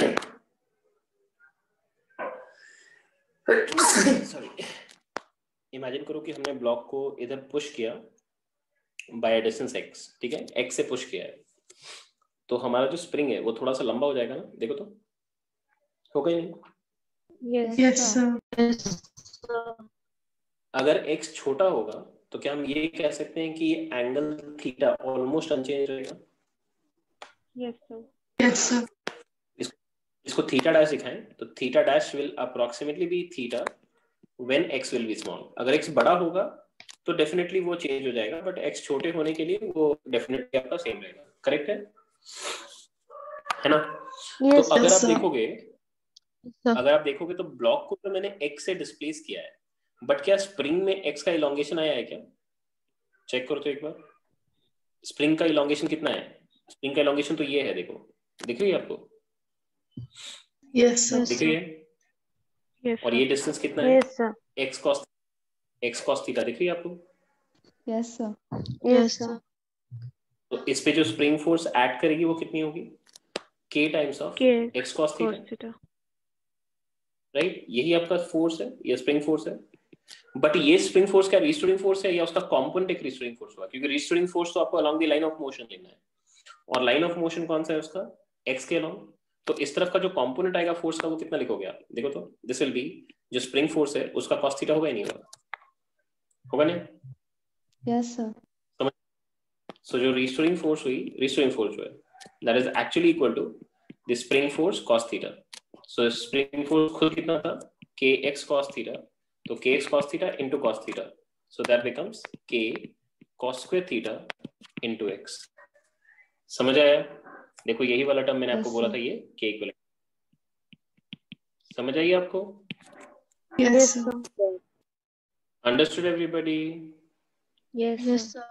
सॉरी, इमेजिन करो कि हमने ब्लॉक को इधर पुश किया बाय डिस्टेंस x, ठीक है, x से पुश किया है, तो हमारा जो स्प्रिंग है वो थोड़ा सा लंबा हो जाएगा ना। देखो तो हो गई नहीं? Yes, sir. अगर x छोटा होगा तो क्या हम ये कह सकते हैं कि ये एंगल थीटा ऑलमोस्ट अनचेंज रहेगा? Yes, sir. इसको थीटा डैश दिखाएं तो theta dash will approximately be theta when x will be small. अगर x बड़ा होगा तो डेफिनेटली वो चेंज हो जाएगा, बट x छोटे होने के लिए वो डेफिनेटली आपका सेम रहेगा. करेक्ट है ना? Yes, तो अगर आप sir. देखोगे तो ब्लॉक को तो मैंने x से डिस्प्लेस किया है, बट क्या स्प्रिंग में x का इलोंगेशन आया है क्या? चेक करो तो एक बार. स्प्रिंग का इलोंगेशन कितना है? स्प्रिंग का इलोंगेशन तो ये है, देखो, दिख रही है आपको? Yes, sir. दिख रही है? Yes, और sir. ये डिस्टेंस कितना है? yes, sir. x cos theta दिख रही है आपको? Yes, sir. Yes, sir. तो इस पे जो स्प्रिंग फोर्स ऐड करेगी वो कितनी होगी? k टाइम्स ऑफ K x cos cos theta. theta. Right, यही आपका फोर्स है, ये स्प्रिंग फोर्स है. बट ये स्प्रिंग फोर्स क्या रिस्टोरिंग फोर्स है या उसका कंपोनेंट एक रिस्टोरिंग फोर्स हुआ? क्योंकि रिस्टोरिंग फोर्स तो आपको along the line of motion लेना है, और लाइन ऑफ मोशन कौन सा है उसका? x के अलोंग. तो इस तरफ का जो कंपोनेंट आएगा फोर्स का वो कितना लिखोगे आप? देखो तो, दिस विल बी, जो स्प्रिंग फोर्स है उसका cos थीटा होगा या नहीं होगा? होगा नहीं? Yes, sir. सो जो रिस्टोरिंग फोर्स जो है that is actually equal to the spring force cos theta. So spring force खुद कितना था? kx cos theta. तो kx cos theta into cos theta, so that becomes k cos square theta into x. समझ आया? देखो यही वाला term मैंने आपको बोला था, ये k इक्वल. समझ आई आपको? Yes, sir. Understood everybody? Yes, sir.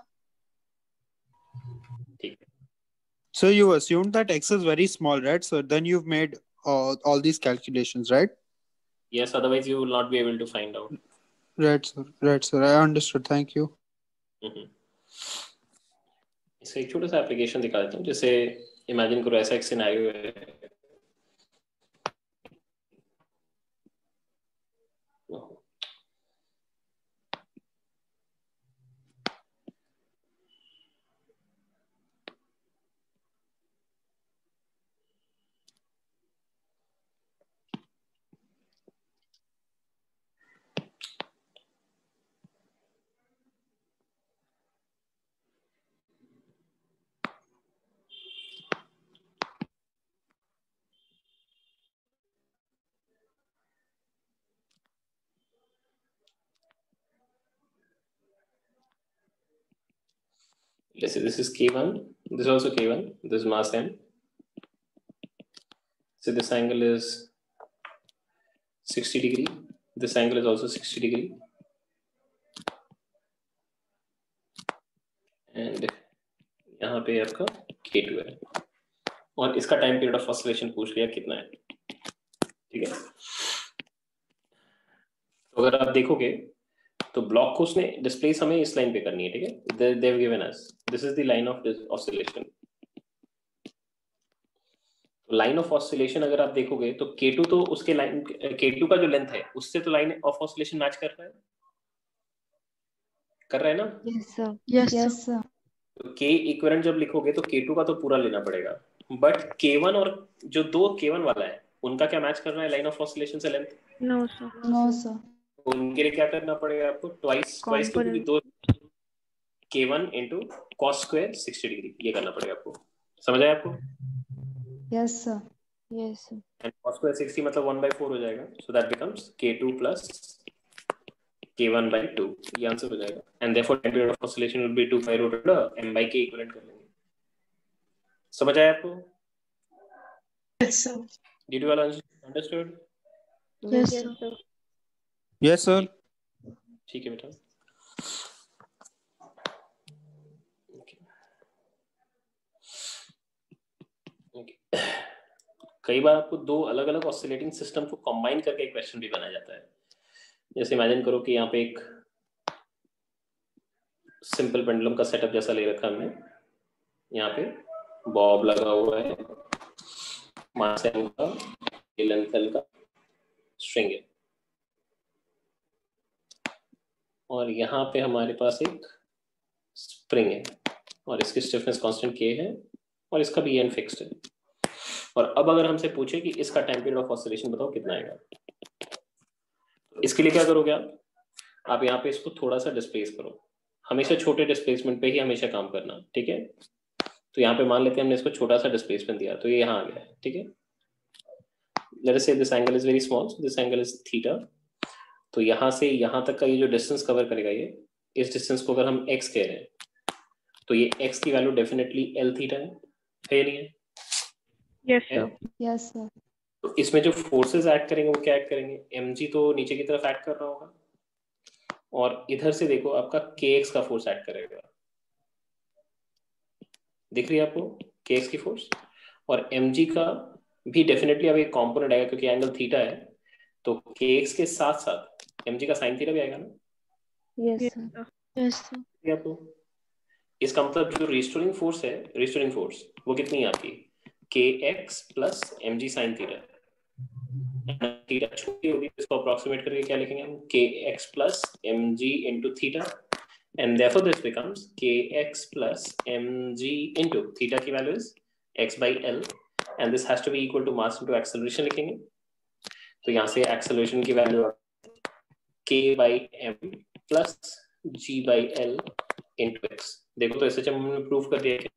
ठीक. So you assumed that x is very small, right? So then you've made all these calculations, right? Yes, otherwise you will not be able to find out. Right, sir. Right, sir. I understood. Thank you. इसका एक छोटा सा application दिखा देता हूँ. जैसे imagine करो ऐसा एक सिनेरियो है. Let's say this is K1, this is also K1, this is mass M. So this angle is 60 degree, this angle is also 60 degree. And यहाँ पे आपका K2 है, और इसका टाइम पीरियड ऑफ ऑसिलेशन पूछ लिया कितना है. ठीक है, तो अगर आप देखोगे तो ब्लॉक को उसने डिस्प्लेस हमें इस लाइन पे करनी है. ठीक है, they have given us this is the line of oscillation. Line of oscillation अगर आप देखोगे तो K2 तो उसके लाइन, K2 का जो लेंथ है उससे तो लाइन ऑफ ऑसिलेशन मैच कर रहा है ना? Yes, sir. Yes, sir. तो K इक्विवेलेंट जब लिखोगे तो K2 का तो पूरा लेना पड़ेगा, बट K1 और जो दो K1 वाला है उनका क्या मैच कर रहा है लाइन ऑफ ऑसिलेशन से length? No, sir. No, sir. उनके लिए क्या करना पड़ेगा आपको? Twice Component. दो K1 into cos square 60 degree, ये करना पड़ेगा आपको. समझ आया आपको? Yes, sir. Yes, sir. And cos square 60 मतलब 1/4 हो जाएगा, so that becomes K2 plus K1/2. ये आंसर हो जाएगा. And therefore time period of oscillation will be 2 pi root under m by k equivalent कर लेंगे. समझ आया आपको? Yes, sir. Did you all understood? Yes, sir. Yes, sir. ठीक है बेटा. कई बार आपको दो अलग अलग ऑसिलेटिंग सिस्टम को कंबाइन करके एक क्वेश्चन भी बनाया जाता है. जैसे इमेजिन करो कि यहाँ पे एक सिंपल पेंडुलम का सेटअप जैसा ले रखा हमने. यहाँ पे बॉब लगा हुआ है, मास एम का, लेंथ एल का स्ट्रिंग है, और यहाँ पे हमारे पास एक स्प्रिंग है और इसकी स्टिफनेस कांस्टेंट K है और इसका भी एन फिक्स्ड है. और अब अगर हमसे पूछे कि इसका टाइम पीरियड ऑफ ऑसिलेशन बताओ कितना आएगा, इसके लिए क्या करोगे आप यहाँ पे इसको थोड़ा सा डिस्प्लेस करो, हमेशा छोटे डिस्प्लेसमेंट पे ही हमेशा काम करना, ठीक है। तो यहाँ पे मान लेते हैं हमने इसको छोटा सा डिस्प्लेसमेंट दिया, तो ये यहाँ आ गया है, ठीक है। Let us say this angle is very small, this angle is theta. तो यहाँ से यहाँ तक का ये जो डिस्टेंस कवर करेगा, ये इस डिस्टेंस को अगर हम x कह रहे हैं तो ये x की वैल्यू डेफिनेटली l थीटा है या नहीं है? Yes sir. Yes sir. तो इसमें जो फोर्सेस ऐड करेंगे वो क्या ऐड करेंगे, mg तो नीचे की तरफ ऐड कर रहा होगा, और इधर से देखो आपका kx का फोर्स ऐड करेगा, दिख रही है आपको kx की फोर्स, और mg का भी डेफिनेटली अब एक कॉम्पोनेंट आएगा क्योंकि एंगल थीटा है, तो kx के साथ साथ mg का साइन थीटा भी आएगा ना। Yes sir. Yes sir. आपको इसका मतलब जो रिस्टोरिंग फोर्स है, रिस्टोरिंग फोर्स वो कितनी है आपकी, kx plus mg sine theta. Theta छोटी होगी तो इसको अप्रोक्सीमेट करके क्या लिखेंगे हम, kx plus mg into theta, and therefore this becomes kx plus mg into theta की value is x by l, and this has to be equal to mass into acceleration लिखेंगे। तो यहाँ से एक्सेलरेशन की value k by m plus g by l into x। देखो तो ऐसे हमने प्रूव कर दिया कि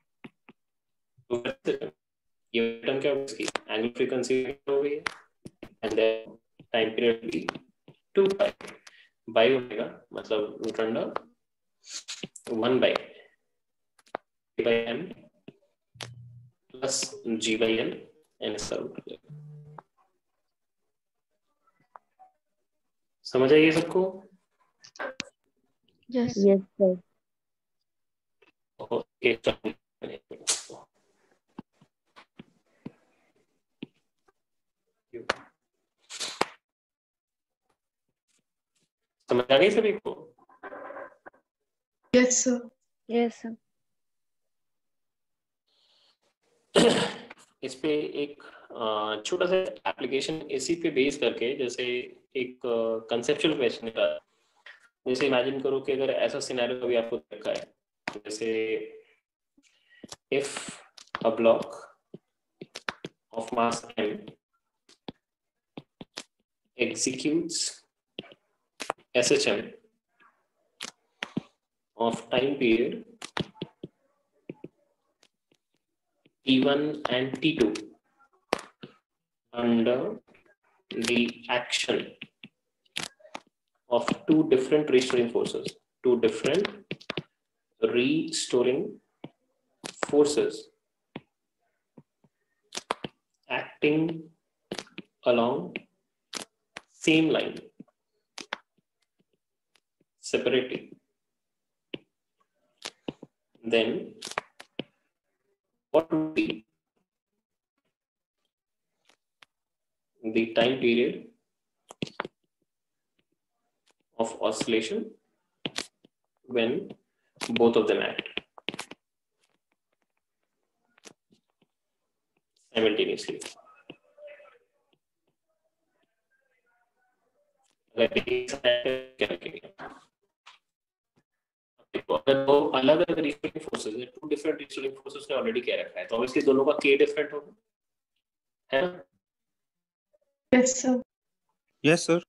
ये टर्म क्या होगी, इसकी एंगुलर फ्रीक्वेंसी हो गई है, एंड देन टाइम पीरियड भी 2 पाई बाई ओमेगा, मतलब root under 1 by m plus g by l and इसका रूट। समझ आइए सबको? Yes Yes, sir. ओके, समझ आ गई सभी को? Yes sir. Yes, sir. इस पे एक छोटा सा एप्लीकेशन इसी पे बेस करके, जैसे एक कंसेप्चुअल क्वेश्चन का, जैसे इमेजिन करो कि अगर ऐसा सिनेरियो अभी आपको देखा है, जैसे if a block of mass m executes SHM of time period T1 and T2 under the action of two different restoring forces, acting along same line separately, then what would be the time period of oscillation when both of them act simultaneously? अगर दो अलग अलग restoring forces है, two different restoring forces ने already कह रखा है, तो ऑब्वियसली दोनों का k डिफरेंट होगा, है ना? Yes sir. Yes, sir.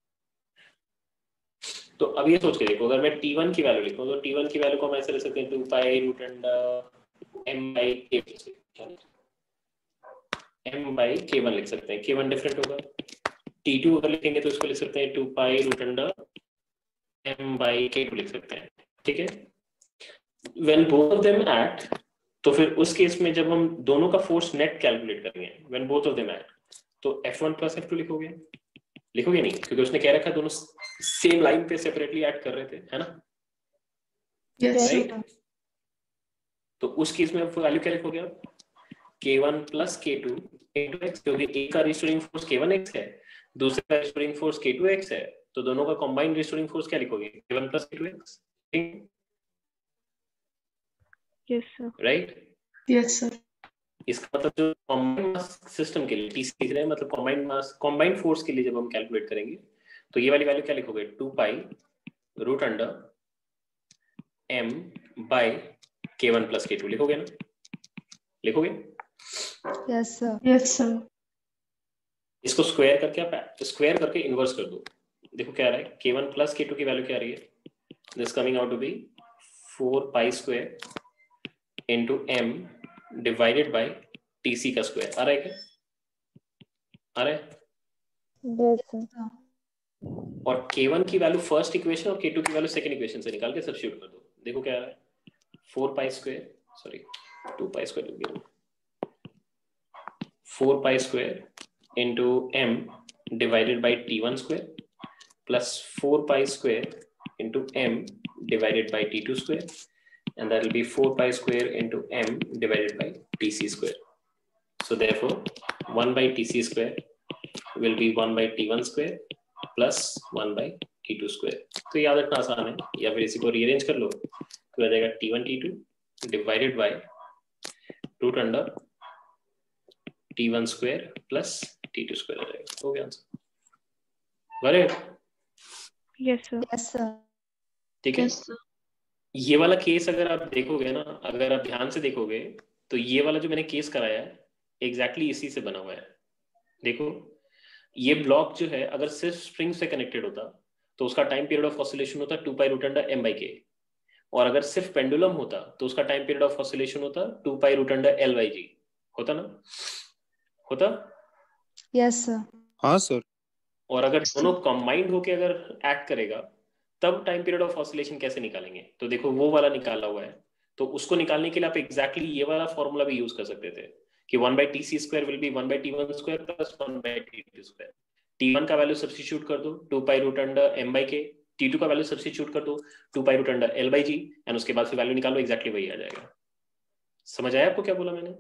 तो अब ये सोच के देखो, अगर मैं T1 की वैल्यू लिखूं तो T1 की वैल्यू को हम ऐसे लिख सकते हैं 2 pi root under m by k1 लिख सकते हैं, k1 डिफरेंट होगा। T2 अगर लिखेंगे तो इसको लिख सकते हैं 2 pi root under m by k2 लिख सकते हैं, ठीक है। When both of them act, तो फिर उस केस में जब हम दोनों का फोर्स नेट कैलकुलेट करेंगे, when both of them act, तो F1 प्लस F2 लिखोगे नहीं, क्योंकि उसने कह रखा है दोनों सेम लाइन पे सेपरेटली ऐड कर रहे थे, है ना? Yes right. तो उस केस में वैल्यू क्या लिखोगे आप, K1 plus K2 into x, क्योंकि एक का रिस्टोरिंग फोर्स K1x है, दूसरे का रिस्टोरिंग फोर्स K2x है, तो दोनों का कंबाइंड रिस्टोरिंग फोर्स क्या लिखोगे, K1 plus K2x, yes sir. Right. Yes sir. इसका मतलब जो कंबाइंड मास सिस्टम के लिए TC लिख रहे हैं, मतलब कंबाइंड फोर्स के लिए जब हम कैलकुलेट करेंगे तो ये वाली वैल्यू क्या लिखोगे, 2 pi root under m by K1 plus K2 लिखोगे ना, लिखोगे? Yes sir. Yes sir. इसको स्क्वायर करके इनवर्स कर दो। देखो क्या आ रहा है, k1 प्लस k2 की वैल्यू क्या आ रही है, this coming out to be 4 pi square into m divided by tc का स्क्वायर। आ रहा है क्या, आ रहा है? Yes sir. और k1 की वैल्यू फर्स्ट इक्वेशन और k2 की वैल्यू सेकंड इक्वेशन से निकाल के सब्स्टिट्यूट कर दो। देखो क्या आ रहा है, 4 pi square, sorry 2 pi square, 4 pi square into m divided by t1 square plus 4 pi square into m divided by t2 square, and that will be 4 pi square into m divided by tc square. So therefore 1 by tc square will be 1 by t1 square plus 1 by t2 square. तो याद रखना आसान है, या फिर इसी को rearrange कर लो तो आ जाएगा t1 t2 divided by root under t1 square plus t2 square आ जाएगा। हो गया आंसर, बराबर? Yes sir. Yes sir. ठीक है। Yes sir. ये वाला केस अगर आप देखोगे ना, अगर आप ध्यान से देखोगे तो ये वाला जो मैंने केस कराया है एग्जैक्टली इसी से बना हुआ है। देखो ये ब्लॉक जो है अगर सिर्फ स्प्रिंग से कनेक्टेड होता तो उसका टाइम पीरियड ऑफ ऑसिलेशन होता 2 pi root under m by k, और अगर सिर्फ पेंडुलम होता तो उसका टाइम पीरियड ऑफ ऑसिलेशन होता 2 pi root under l by g। होता ना, होता? Yes sir. हाँ सर। और अगर दोनों कंबाइंड होके अगर एक्ट करेगा तब टाइम पीरियड ऑफ ऑसिलेशन कैसे निकालेंगे? तो देखो वो वाला निकाला हुआ है, तो उसको निकालने के लिए आप एग्जैक्टली ये वाला फॉर्मूला भी यूज कर सकते थे कि 1 by tc square will be 1 by t1 square plus 1 by t2 square. t1 का वैल्यू सब्स्टिट्यूट कर दो 2 pi root under m by k, t2 का वैल्यू सब्स्टिट्यूट कर दो 2 pi root under l by g, and उसके बाद फिर value निकालो, एग्जैक्टली वही आ जाएगा। समझ आया आपको क्या बोला मैंने?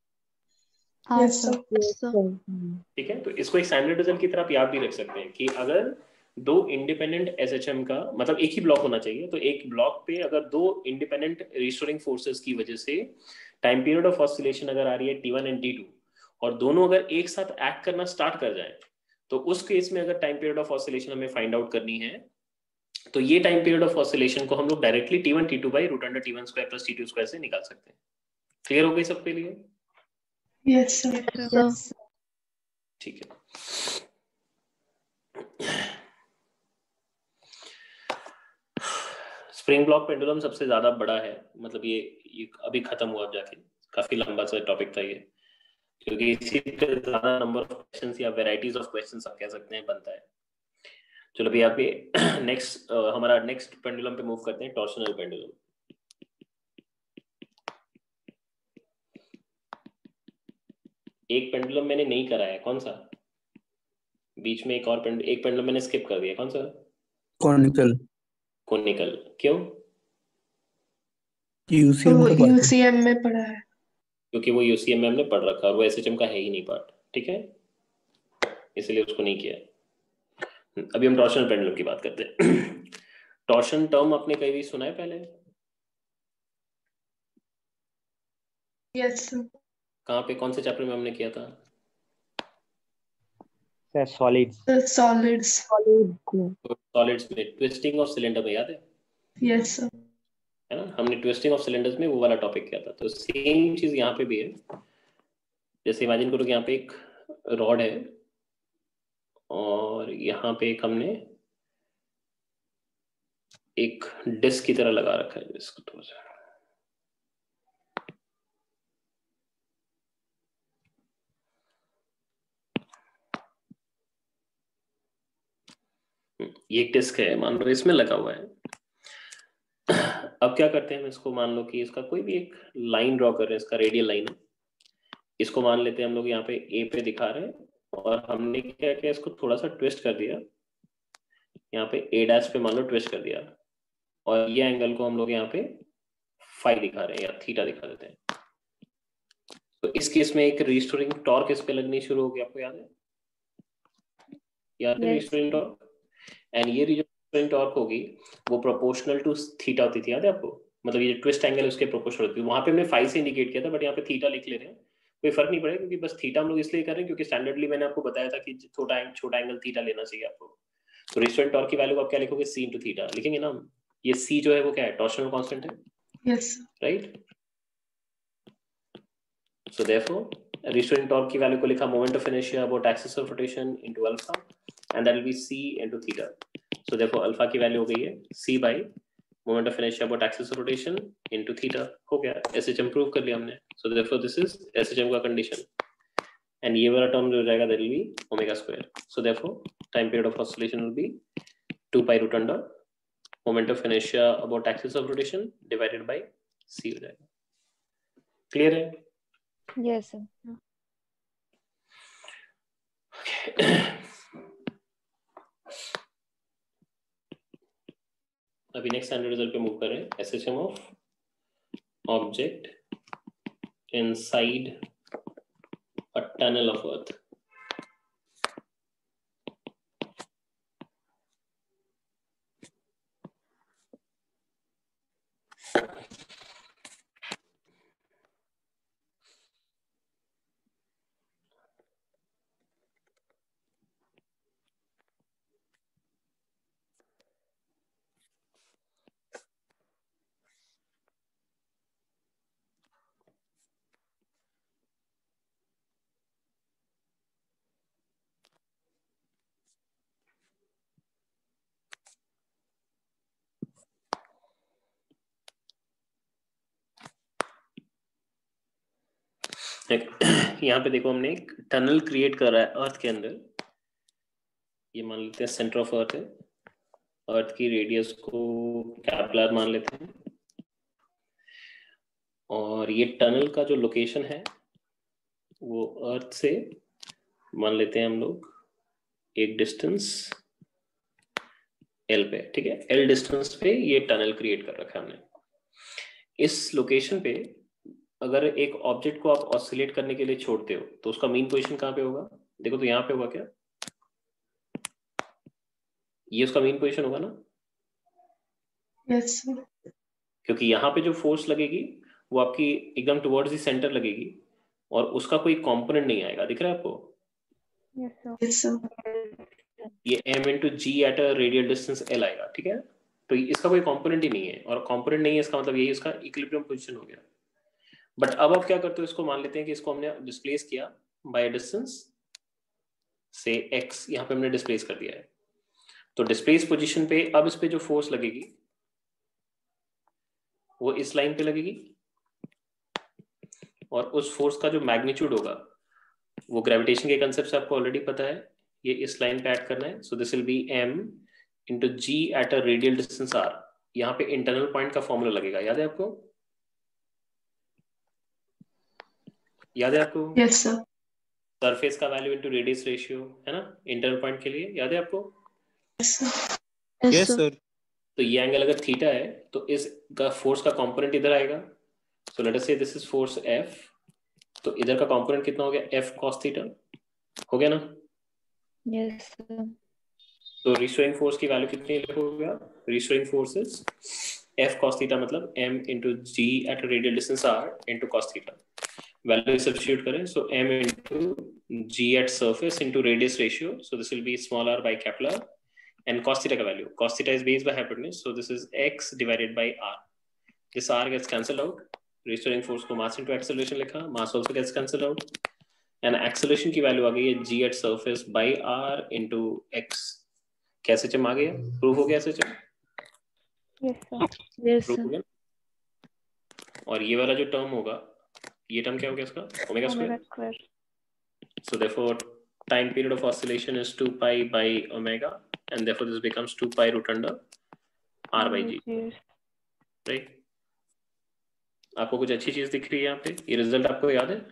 Yes sir. Yes sir. ठीक है, तो इसको एक स्टैंडर्ड रिजल्ट की तरह आप याद भी रख सकते हैं कि अगर दो इंडिपेंडेंट एसएचएम का मतलब एक ही ब्लॉक होना चाहिए, तो एक ब्लॉक पे अगर दो इंडिपेंडेंट रिस्टोरिंग फोर्सेस की वजह से टाइम पीरियड ऑफ ऑसिलेशन अगर आ रही है t1 एंड t2 और दोनों अगर एक साथ एक्ट करना स्टार्ट कर जाए, तो उस केस में अगर टाइम पीरियड ऑफ ऑसिलेशन हमें फाइंड आउट करनी है तो ये टाइम पीरियड ऑफ ऑसिलेशन को हम लोग directly t1 t2 by root under t1 square plus t2 square से निकाल सकते हैं। क्लियर हो गई सबके लिए? Yes sir. Yes sir. ठीक है। स्प्रिंग ब्लॉक पेंडुलम सबसे ज्यादा बड़ा है, मतलब ये अभी खत्म हुआ जाके, काफी लंबा सा टॉपिक था ये, क्योंकि इसी पे ज्यादा नंबर ऑफ क्वेश्चंस या वैरायटीज ऑफ क्वेश्चंस आप कह सकते हैं बनता है। चलो अभी आप नेक्स्ट हमारा नेक्स्ट पेंडुलम पे मूव करते हैं, टॉर्शनल पेंडुलम। एक पेंडुलम मैंने नहीं कराया, कौन सा? बीच में एक और एक पेंडुलम मैंने स्किप कर दिया, कौन सा? कॉनिकल। कोनिकल, क्यों? UCM में पढ़ा है, क्योंकि वो यूसीएम में हमने पढ़ रखा और वो एसएचएम का है ही नहीं पार्ट, ठीक है, इसलिए उसको नहीं किया। अभी हम टॉर्शनल पेंडुलम की बात करते हैं। टॉर्शन टर्म आपने कहीं भी सुना है पहले? Yes sir. कहाँ पे, कौन से चैप्टर में हमने किया था? सॉलिड्स। Solids. सॉलिड्स में ट्विस्टिंग ऑफ सिलेंडर में, याद है? Yes sir. है ना, हमने ट्विस्टिंग ऑफ सिलेंडर्स में वो वाला टॉपिक किया था। तो सेम चीज यहाँ पे भी है। जैसे इमेजिन करो कि यहाँ पे एक रॉड है और यहाँ पे एक हमने एक डिस्क की तरह लगा रखा है, इसको थोड़ा सा ये एक डिस्क है, मान लो इसमें लगा हुआ है। अब क्या करते हैं हम इसको, मान लो कि इसका कोई भी एक लाइन ड्रॉ कर रहे हैं, इसका रेडियल लाइन है, इसको मान लेते हैं हम लोग यहाँ पे ए पे दिखा रहे हैं और हमने क्या किया, इसको थोड़ा सा ट्विस्ट कर दिया, यहाँ पे ए डैश पे मान लो ट्विस्ट कर दिया और ये एंगल को हम लोग यहाँ पे फाई दिखा रहे हैं या थीटा दिखा देते हैं। तो इस केस में एक रिस्टोरिंग टॉर्क इस पे लगनी शुरू हो गई, आपको याद है? याद है रिस्टोरिंग टॉर्क? एंड ये रिस्टोरिंग टॉर्क होगी वो प्रोपोर्शनल टू थीटा होती थी, याद है आपको? मतलब ये ट्विस्ट एंगल उसके प्रोपोर्शनल होती है। वहां पे हमने फाई से इंडिकेट किया था, बट यहाँ पे थीटा लिख ले रहे हैं, कोई फर्क नहीं पड़ेगा, क्योंकि बस थीटा हम लोग इसलिए कर रहे हैं क्योंकि स्टैंडर्डली मैंने आपको बताया था कि छोटा एंगल थीटा लेना चाहिए आपको। तो रिस्टोरिंग टॉर्क की वैल्यू आप क्या लिखोगे, c इंटू थीटा लिखेंगे ना हम। ये c जो है वो क्या है, टॉर्शनल कांस्टेंट है, Yes. Right? So therefore restoring torque की वैल्यू को लिखा moment of inertia about axis of rotation into alpha and that will be c into theta. So therefore alpha की वैल्यू हो गई है c by moment of inertia about axis of rotation into theta. हो गया, SHM prove कर लिया हमने. So therefore this is SHM का कंडीशन and ये वाला टर्म जो हो जाएगा that will be omega square. So therefore time period of oscillation will be 2 pi root under moment of inertia about axis of rotation divided by c हो जाएगा. Clear है? Yes, sir. अभी next standard result पे move कर रहे हैं. SHM of object inside a tunnel of earth. यहाँ पे देखो हमने एक टनल क्रिएट कर रहा है अर्थ के अंदर. ये मान लेते हैं सेंटर ऑफ अर्थ है. अर्थ की रेडियस को कैपिलर मान लेते हैं और ये टनल का जो लोकेशन है वो अर्थ से मान लेते हैं हम लोग एक डिस्टेंस L पे. ठीक है, L डिस्टेंस पे ये टनल क्रिएट कर रखा है हमने. इस लोकेशन पे अगर एक ऑब्जेक्ट को आप ऑसिलेट करने के लिए छोड़ते हो तो उसका मीन पोजीशन कहाँ पे होगा? देखो तो यहाँ पे होगा क्या? ये उसका मीन पोजीशन होगा ना? Yes sir. क्योंकि यहाँ पे जो फोर्स लगेगी वो आपकी एकदम टुवर्ड्स द सेंटर लगेगी और उसका कोई कंपोनेंट नहीं आएगा. दिख रहा है आपको? Yes sir. ये m into g at a radial distance L आएगा. ठीक है, तो इसका कोई कंपोनेंट ही नहीं है और कंपोनेंट नहीं है इसका मतलब यही इसका इक्विलिब्रियम पोजीशन हो गया. बट अब आप क्या करते हो, इसको मान लेते हैं कि इसको हमने डिस्प्लेस किया बाय डिस्टेंस से x. यहाँ पे हमने डिस्प्लेस कर दिया है तो डिस्प्लेस पोजीशन पे अब इस पे जो फोर्स लगेगी वो इस लाइन पे लगेगी और उस फोर्स का जो मैग्नीट्यूड होगा वो ग्रेविटेशन के कंसेप्ट से आपको ऑलरेडी पता है. ये इस लाइन पे ऐड करना है. So this will be m into g at a radial distance r. यहाँ पे इंटरनल पॉइंट का फॉर्मूला लगेगा. याद है आपको? याद है आपको? Yes sir. सरफेस का वैल्यू इनटू रेडियस रेशियो है ना इंटरनल पॉइंट के लिए. याद है आपको? Yes, sir. तो ये एंगल अगर थीटा है तो इस का फोर्स का कंपोनेंट इधर आएगा. So let us say this is force F. तो इधर का कंपोनेंट कितना हो गया? F cos थीटा हो गया ना? Yes, sir. तो रिस्टोरिंग फोर्स की वैल्यू कितनी हो गया? Restoring force is F cos theta मतलब m into g at radial distance r into cos theta. Value substitute करें. So m into g at surface into radius ratio. So this will be small r by capital R. And cos theta का value, cos theta is based by hypotenuse, so this is x divided by r. This r gets cancelled out. Restoring force को mass into acceleration लिखा, mass also gets cancelled out. And acceleration की value आ गई है g at surface by r into x. क्या SHM आ गया? Proof हो गया SHM? Yes, sir. Yes, Proof sir. हो गया. और ये वाला जो टर्म होगा, ये टर्म क्या हो गया इसका? Omega square. Omega square. So therefore, time period of oscillation is 2 pi by omega. And therefore this becomes 2 pi root under r by g. Right? आपको कुछ अच्छी चीज दिख रही है यहाँ पे? ये रिजल्ट आपको याद है?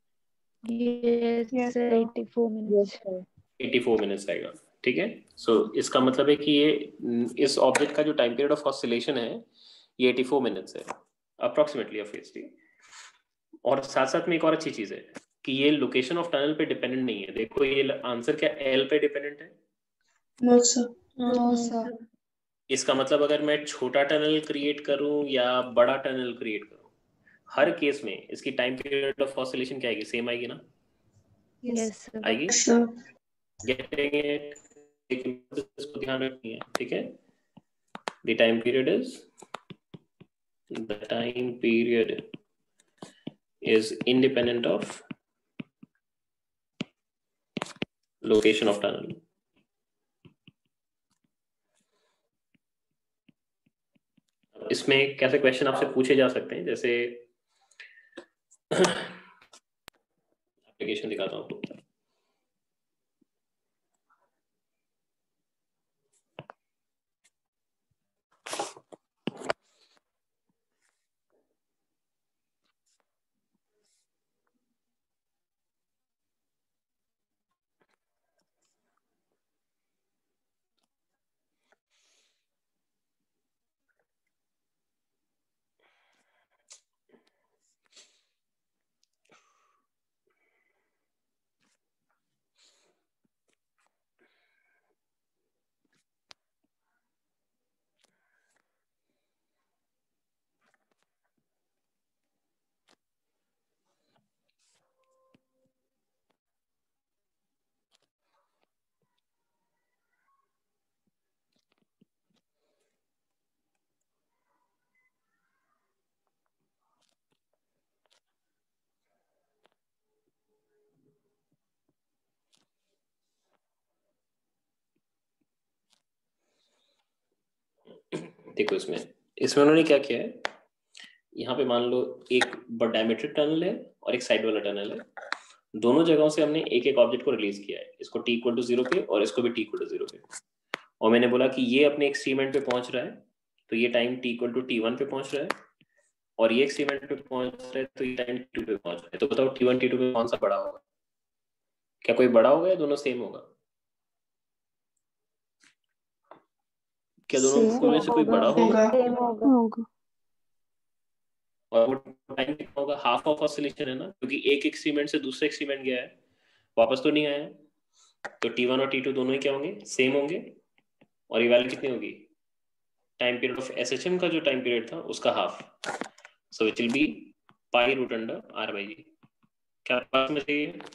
Yes, sir. 84 minutes. 84 मिनट्स आएगा. ठीक है. सो इसका मतलब है कि ये इस ऑब्जेक्ट का जो टाइम पीरियड ऑफ ऑसिलेशन है ये 84 मिनट्स है अप्रोक्सीमेटली ऑफ फेज टी. और साथ साथ में एक और अच्छी चीज है कि ये लोकेशन ऑफ टनल पे डिपेंडेंट नहीं है. देखो ये आंसर क्या एल पे डिपेंडेंट है? No sir. No, sir. इसका मतलब अगर मैं छोटा टनल क्रिएट करूं या बड़ा टनल क्रिएट करूं, हर केस में इसकी टाइम पीरियड ऑफ ऑसिलेशन क्या आएगी? सेम आएगी ना? Yes, sir. आएगी. सर. Getting it? इसको ध्यान रखनी है. ठीक है. The time period is independent of location of tunnel. इसमें कैसे क्वेश्चन आपसे पूछे जा सकते हैं, जैसे एप्लीकेशन दिखाता हूँ आपको। देखो इसमें उन्होंने क्या किया है, यहाँ पे मान लो एक डायमेट्रिक टनल है और एक साइड वाला टनल है, दोनों जगहों से हमने एक एक ऑब्जेक्ट को रिलीज किया है, इसको t इक्वल टू 0 पे और इसको भी t इक्वल टू 0 पे, और मैंने बोला कि ये अपने एक्सट्रीम पे पहुंच रहा है तो ये time t equal to t1 पे पहुंच रहा है, और ये एक्सट्रीम पे पहुंच रहा है तो ये टाइम t2 पे पहुंच रहा है। तो बताओ t1 t2 पे कौन सा बड़ा होगा? क्या कोई बड़ा होगा या दोनों सेम होगा? क्या दोनों में से कोई बड़ा होगा? और वो टाइम कितना होगा? हाफ ऑफ ऑसिलेशन है ना, क्योंकि एक एक्सट्रीमेंट से दूसरे एक्सट्रीमेंट गया है, वापस तो नहीं आया, तो t1 और t2 दोनों ही क्या होंगे? सेम होंगे, और ये वैल्यू कितनी होगी? टाइम पीरियड ऑफ SHM का जो टाइम पीरियड था उसका half, so it will be pi root under r by g। क्या बात समझ गई है?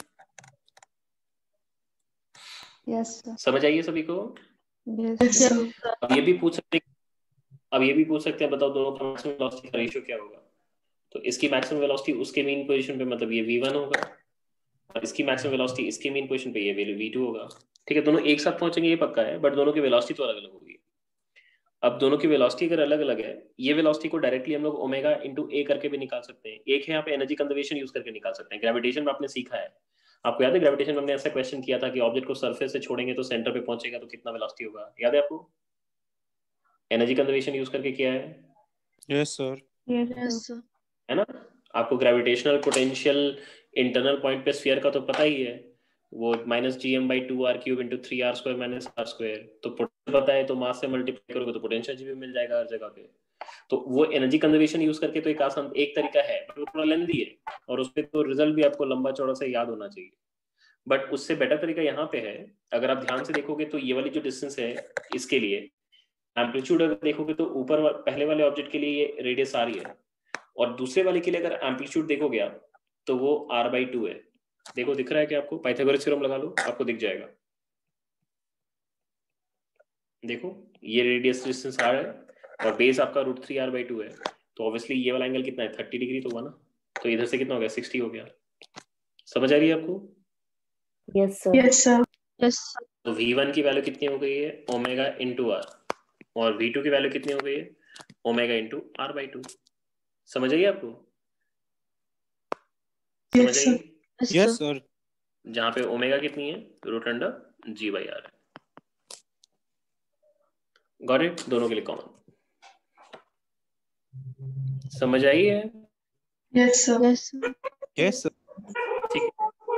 Yes sir. समझ आइए सभी को? Yes sir. अब ये भी पूछ सकते हैं बताओ दोनों का मैक्सिमम वेलोसिटी का रेशियो क्या होगा? तो इसकी मैक्सिमम वेलोसिटी उसके मीन पोजीशन पे, मतलब ये v1 होगा, और इसकी मैक्सिमम वेलोसिटी इसके मीन पोजीशन पे ये वैल्यू v2 होगा। ठीक है, दोनों एक साथ पहुंचेंगे ये पक्का है, बट दोनों की वेलोसिटी तो अलग अलग होगी। अब दोनों की वेलोसिटी अगर अलग अलग है, ये वेलोसिटी को डायरेक्टली हम लोग ओमेगा इंटू ए करके भी निकाल सकते हैं। एक है यहाँ पे एनर्जी कंजर्वेशन यूज करके निकाल सकते हैं। ग्रेविटेशन में आपने सीखा है, आपको याद है ग्रेविटेशन में हमने ऐसा क्वेश्चन किया था कि ऑब्जेक्ट को सरफेस से छोड़ेंगे तो सेंटर पे पहुंचेगा तो कितना वेलोसिटी होगा, याद है आपको? एनर्जी कंजर्वेशन यूज करके किया है। Yes sir. Yes sir. है ना? आपको ग्रेविटेशनल पोटेंशियल इंटरनल पॉइंट पे स्फीयर का तो पता ही है, वो -gm/2r³ × 3r² - r²। तो पोटेंशियल पता है तो मास से मल्टीप्लाई करोगे तो पोटेंशियल जी भी मिल जाएगा हर जगह पे। तो वो एनर्जी कंजर्वेशन यूज करके तो एक आसान एक तरीका है, बट वो थोड़ा लेंथी है और उसपे तो रिजल्ट भी आपको लंबा चौड़ा से याद होना चाहिए। बट उससे बेटर तरीका यहाँ पे है, अगर आप ध्यान से देखोगे तो ये वाली जो डिस्टेंस है इसके लिए एम्पलीट्यूड अगर देखोगे तो ऊपर पहले वाले ऑब्जेक्ट के लिए ये रेडियस r है, और दूसरे वाले के लिए अगर एम्पलीट्यूड देखोगे आप तो वो r/2 है। देखो दिख रहा है कि आपको? पाइथागोरस थ्योरम लगा लो, आपको दिख जाएगा। देखो ये रेडियस डिस्टेंस r है और बेस आपका √3r/2 है, तो ऑब्वियसली ये वाला एंगल कितना है? 30 डिग्री तो हुआ ना, तो इधर से कितना हो गया? 60 हो गया। समझ आ रही है आपको? Yes sir. Yes sir. Yes. तो v1 की वैल्यू कितनी हो गई है? ओमेगा इंटू r, और v2 की वैल्यू कितनी हो गई है? Omega into r/2। समझ आइए आपको? समझ आइए? Yes sir. जहां पे ओमेगा कितनी है? √g/r है। Got it? दोनों के लिए कॉमन। समझ आई है? Yes sir. Yes sir. Yes sir. ठीक है।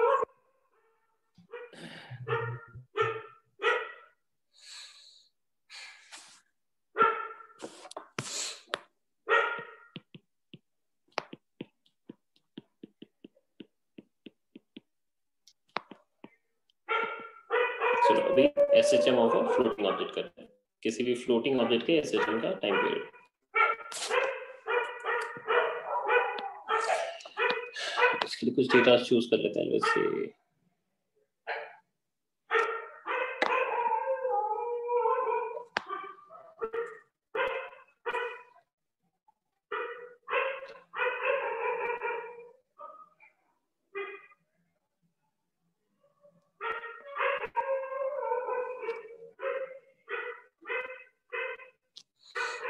चलो अभी SHM ऑफ फ्लोटिंग ऑब्जेक्ट करते हैं, किसी भी फ्लोटिंग ऑब्जेक्ट के SHM का टाइम पीरियड। इसके लिए कुछ डेटा चूज कर लेते हैं वैसे।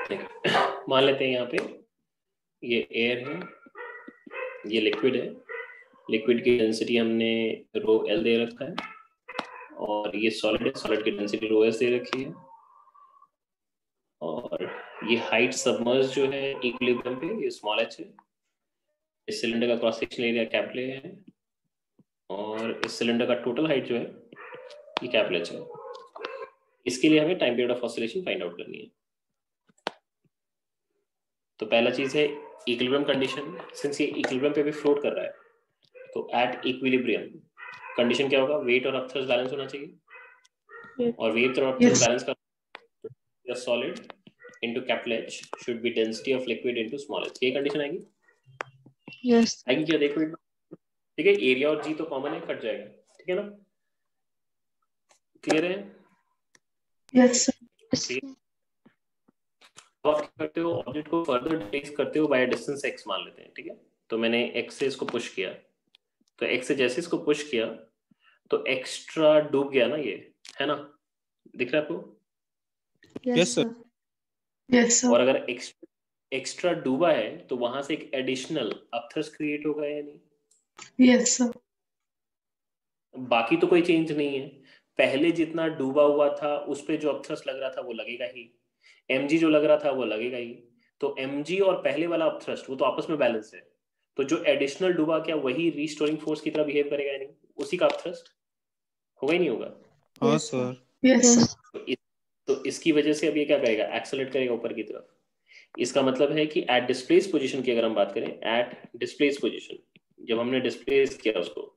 मान लेते हैं यहाँ पे ये एयर है, ये लिक्विड है, लिक्विड की डेंसिटी हमने रो एल दे रखा है, और ये सॉलिड है, सॉलिड की डेंसिटी रो एस दे रखी है, और ये हाइट सबमर्ज जो है इक्विलिब्रियम पे ये स्मॉल एच है, इस सिलेंडर का cross sectional area capital A है, और इस सिलेंडर का टोटल हाइट जो है ये कैपिटल एच है। इसके लिए हमें time period of oscillation find out करनी है। तो पहला चीज है इक्विलिब्रियम कंडीशन। सिंस ये इक्विलिब्रियम पे भी फ्लोट कर रहा है, तो एट इक्विलिब्रियम कंडीशन क्या होगा? वेट और अपथ्रस्ट बैलेंस होना चाहिए, और वेट और अपथ्रस्ट बैलेंस का solid into capital H should be density of liquid into small H. ये कंडीशन आएगी? यस आएगी क्या? देखो एक बार, ठीक है, एरिया और जी तो कॉमन है, कट जाएगा, ठीक है ना? क्लियर है? यस आप क्या करते हो, ऑब्जेक्ट को फर्दर डिस्प्लेस करते हो बाय डिस्टेंस x मान लेते हैं, ठीक है? तो मैंने x से इसको पुश किया, तो x से जैसे इसको पुश किया तो एक्स्ट्रा डूब गया ना, ये है ना, दिख रहा है आपको? Yes, sir. यस और अगर एक्स्ट्रा डूबा है तो वहां से एक एडिशनल अपथ्रस्ट क्रिएट होगा या नहीं? Yes sir. बाकी तो कोई चेंज नहीं है, पहले जितना डूबा हुआ था उस पे जो अपथ्रस्ट लग रहा था वो लगेगा ही, mg जो लग रहा था वो लगेगा ही। तो mg और पहले वाला अपथ्रस्ट वो तो आपस में बैलेंस है, तो जो एडिशनल डूबा क्या वही रीस्टोरिंग फोर्स की तरह बिहेव करेगा या नहीं? उसी का अपथ्रस्ट होगा ही नहीं होगा? हाँ सर। यस तो इसकी वजह से अब ये क्या करेगा? एक्सेलरेट करेगा ऊपर की तरफ। इसका मतलब है कि एट डिस्प्लेस पोजीशन की अगर हम बात करें, एट डिस्प्लेस पोजीशन जब हमने डिस्प्लेस किया उसको,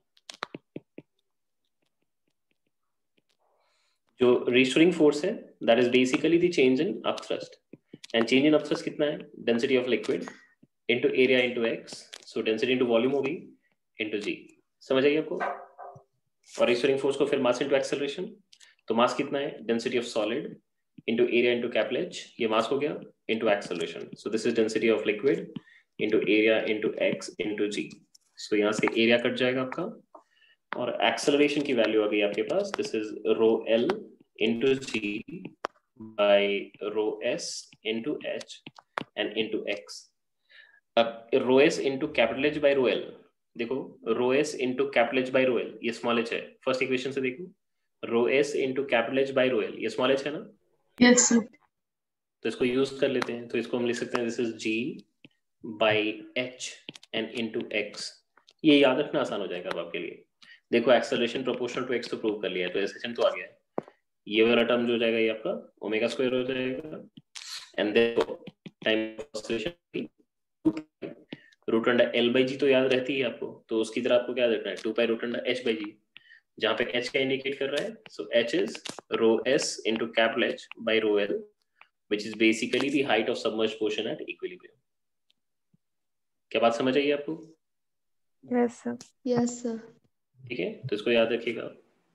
जो रीस्टोरिंग फोर्स है that is basically the change in upthrust, and change in upthrust कितना है? Density of liquid into area into x, so density into volume होगी इनटू g। समझ आइए आपको? और रीस्टोरिंग फोर्स को फिर मास इनटू एक्सेलरेशन, तो मास कितना है? Density of solid into area into capital H, ये मास हो गया, into acceleration, so this is density of liquid into area into x into g। सो यहाँ से एरिया कट जाएगा आपका, और एक्सेलरेशन की वैल्यू आ गई आपके पास, this is rho L into G by rho S into H and into X. अब rho S into capital H by rho L, देखो rho S into capital H by rho L, ये small H है, first equation से देखो, rho S into capital H by rho L, ये small H है ना? Yes sir. तो इसको यूज कर लेते हैं, तो इसको हम लिख सकते हैं this is G by H and into X. ये याद रखना आसान हो जाएगा अब आपके लिए। देखो एक्सेलरेशन प्रोपोर्शनल टू एक्स तो प्रूव कर लिया है, तो एसएचएन तो आ गया है, ये वाला टर्म जो हो जाएगा ये आपका ओमेगा स्क्वायर हो जाएगा, एंड देखो time acceleration root under L by G तो याद रहती है आपको, तो उसकी तरह आपको क्या रखना है? 2 pi root under H by G, जहाँ पे एच का इंडिकेट कर रहा है, so H is rho S into capital H by rho L, which is basically the height of submerged portion at equilibrium. क्या बात समझ आई आपको? Yes sir. Yes sir. ठीक है, तो इसको याद रखिएगा।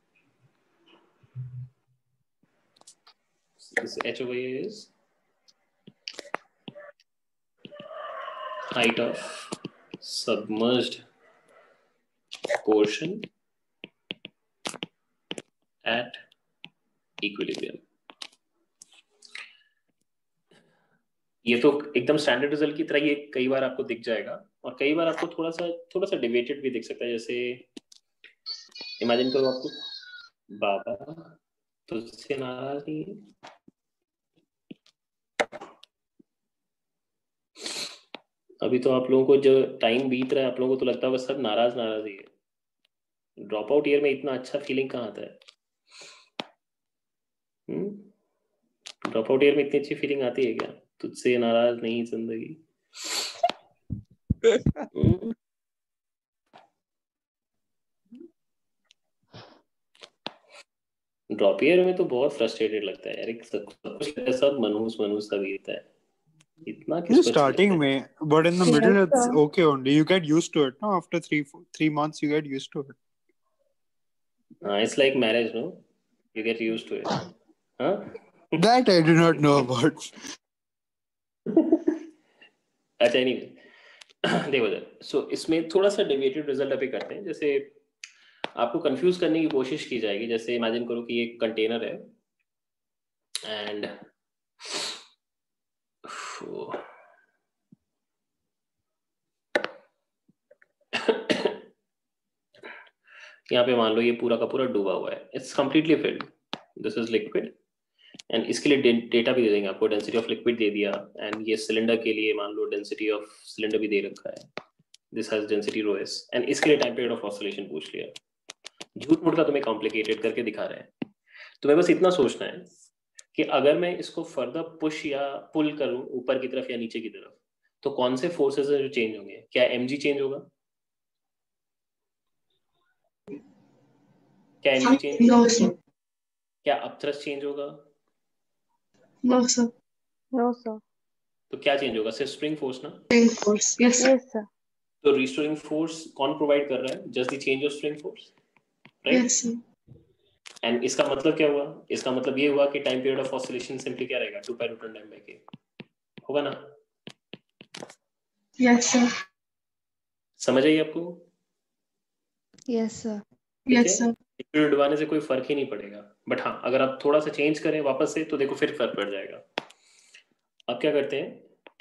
This h over here is height of submerged portion at equilibrium। ये तो एकदम स्टैंडर्ड रिजल्ट की तरह ये कई बार आपको दिख जाएगा, और कई बार आपको थोड़ा सा डिवेटेड भी दिख सकता है। जैसे इमेजिन करो आपको बाबा तुझसे नाराज नहीं है, अभी तो आप लोगों को जो टाइम बीत रहा है आप लोगों को तो लगता है सब नाराज नाराज ही है। ड्रॉप आउट ईयर में इतना अच्छा फीलिंग कहाँ आता है? ड्रॉप आउट ईयर में इतनी अच्छी फीलिंग आती है क्या? तुझसे नाराज नहीं जिंदगी। ड्रॉप ईयर में तो बहुत फ्रस्ट्रेटेड लगता है यार, सब कुछ सब मनहूस सा बीतता है, इतना किस starting में, but in the middle it's okay only. You get used to it. No, after 3 months you get used to it. It's like marriage, no? You get used to it. Huh? That I do not know about. अच्छा anyway, देखो sir, so इसमें थोड़ा सा deviated result अभी करते हैं। जैसे आपको कंफ्यूज करने की कोशिश की जाएगी, जैसे इमेजिन करो कि एक कंटेनर है एंड यहाँ पे मान लो ये पूरा का पूरा डूबा हुआ है, it's completely filled, this is liquid, and इसके लिए डेटा भी दे देंगे आपको, डेंसिटी ऑफ लिक्विड दे दिया, एंड ये सिलेंडर के लिए मान लो डेंसिटी ऑफ सिलेंडर भी दे रखा है, this has density rho S, and इसके लिए टाइम पीरियड ऑफ ऑसिलेशन पूछ लिया। झूठ मूठ का तुम्हें कॉम्प्लिकेटेड करके दिखा रहे हैं, तुम्हें बस इतना सोचना है कि अगर मैं इसको फर्दर पुश या पुल करूं ऊपर की तरफ या नीचे की तरफ, तो कौन से फोर्सेस हैं जो चेंज होंगे? क्या mg चेंज होगा? क्या mg चेंज नो होगा? सर, क्या अपथ्रस्ट चेंज होगा? No sir, No, sir. तो क्या चेंज होगा? सिर्फ स्प्रिंग फोर्स ना? Spring force, yes sir, Yes, sir. तो रिस्टोरिंग फोर्स कौन प्रोवाइड कर रहा है? Just the change of spring force, right? Yes sir, and इसका मतलब क्या हुआ? इसका मतलब ये हुआ कि time period of oscillation simply क्या रहेगा? 2 पाई रूट टाइम बाय के होगा ना? यस सर, समझ आई आपको? Yes, sir. ठीक यस है, सर, लिक्विड डुबाने से कोई फर्क ही नहीं पड़ेगा, बट हाँ अगर आप थोड़ा सा चेंज करें वापस से तो देखो फिर फर्क पड़ जाएगा। अब क्या करते हैं,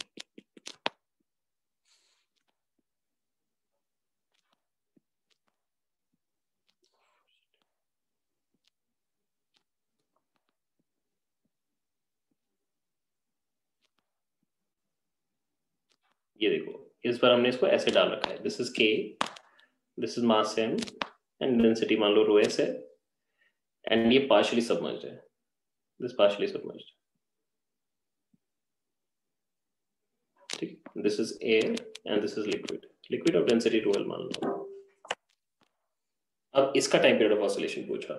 ये देखो इस बार हमने इसको ऐसे डाल रखा है, this is K, this is mass m, and density मान लो रो s है, एंड ये पार्शियली सबमर्ज्ड है, दिस पार्शियली सबमर्ज्ड, ठीक, this is air and this is liquid, liquid of density 12 मान लो। अब इसका टाइम पीरियड ऑफ ऑसिलेशन पूछा,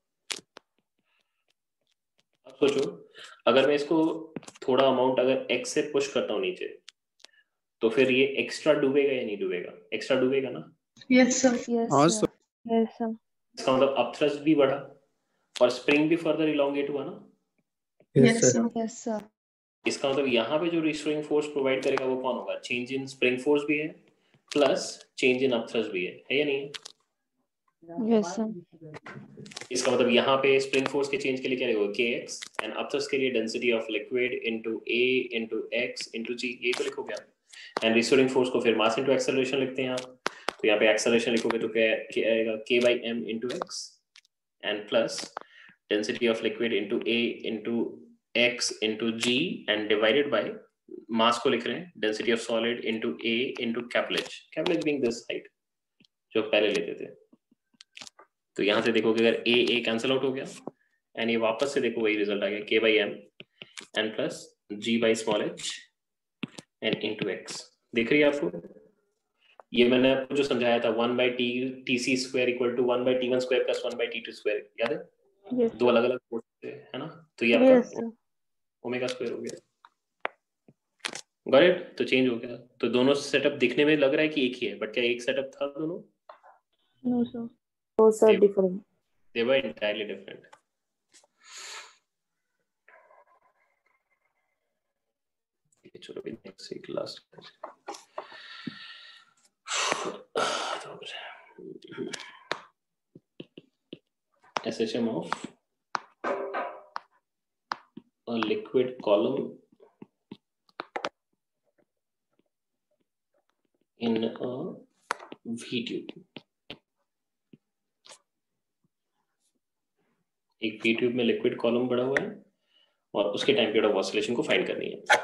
अब सोचो अगर मैं इसको थोड़ा अमाउंट अगर x से पुश करता हूँ नीचे, तो फिर ये एक्स्ट्रा डूबेगा या नहीं डूबेगा? एक्स्ट्रा डूबेगा ना? यस सर, Yes, हाँ sir. Yes, sir. इसका मतलब अपथ्रस्ट भी बढ़ा और स्प्रिंग भी फर्दर इलोंगेट हुआ ना? Yes sir, Yes, sir. इसका मतलब यहाँ पे जो रिस्टोरिंग फोर्स प्रोवाइड करेगा वो कौन होगा? चेंज इन स्प्रिंग फोर्स भी है प्लस चेंज इन अपथ्रस्ट भी है या नहीं है? Yes, sir. इसका मतलब यहाँ पे स्प्रिंग फोर्स के चेंज के लिए क्या रहेगा? kx, एंड अपथ्रस्ट के लिए density of liquid into a into x into g, ये तो लिखोगे आप, एंड रिस्टोरिंग फोर्स को फिर मास इनटू एक्सेलरेशन लिखते हैं आप, तो यहाँ पे एक्सेलरेशन लिखोगे तो क्या आएगा? k by m into x and plus density of liquid into a into x into g and divided by mass को लिख रहे हैं density of solid into a into capital being this height जो पहले लेते थे। तो यहाँ से देखोगे अगर ए कैंसिल आउट हो गया एंड ये वापस से देखो वही रिजल्ट आ गया, k by m and plus g by small h and into x। देख रही है आपको? ये मैंने आपको जो समझाया था 1 by tc square equal to 1 by t1 square plus 1 by t2 square, याद है? Yes, दो sir. अलग अलग फोर्स थे, है ना? तो ये Yes, आपका sir. ओमेगा स्क्वायर हो गया, गॉट इट? तो चेंज हो गया, तो दोनों सेटअप दिखने में लग रहा है कि एक ही है, बट क्या एक सेटअप था दोनों? No, sir. No, sir, They- different. they were entirely different. चलो भी नेक्स्ट एक last SHM of a liquid column in a V tube। एक V tube में लिक्विड कॉलम बड़ा हुआ है और उसके टाइम पीरियड ऑफ ऑसिलेशन को फाइंड करनी है।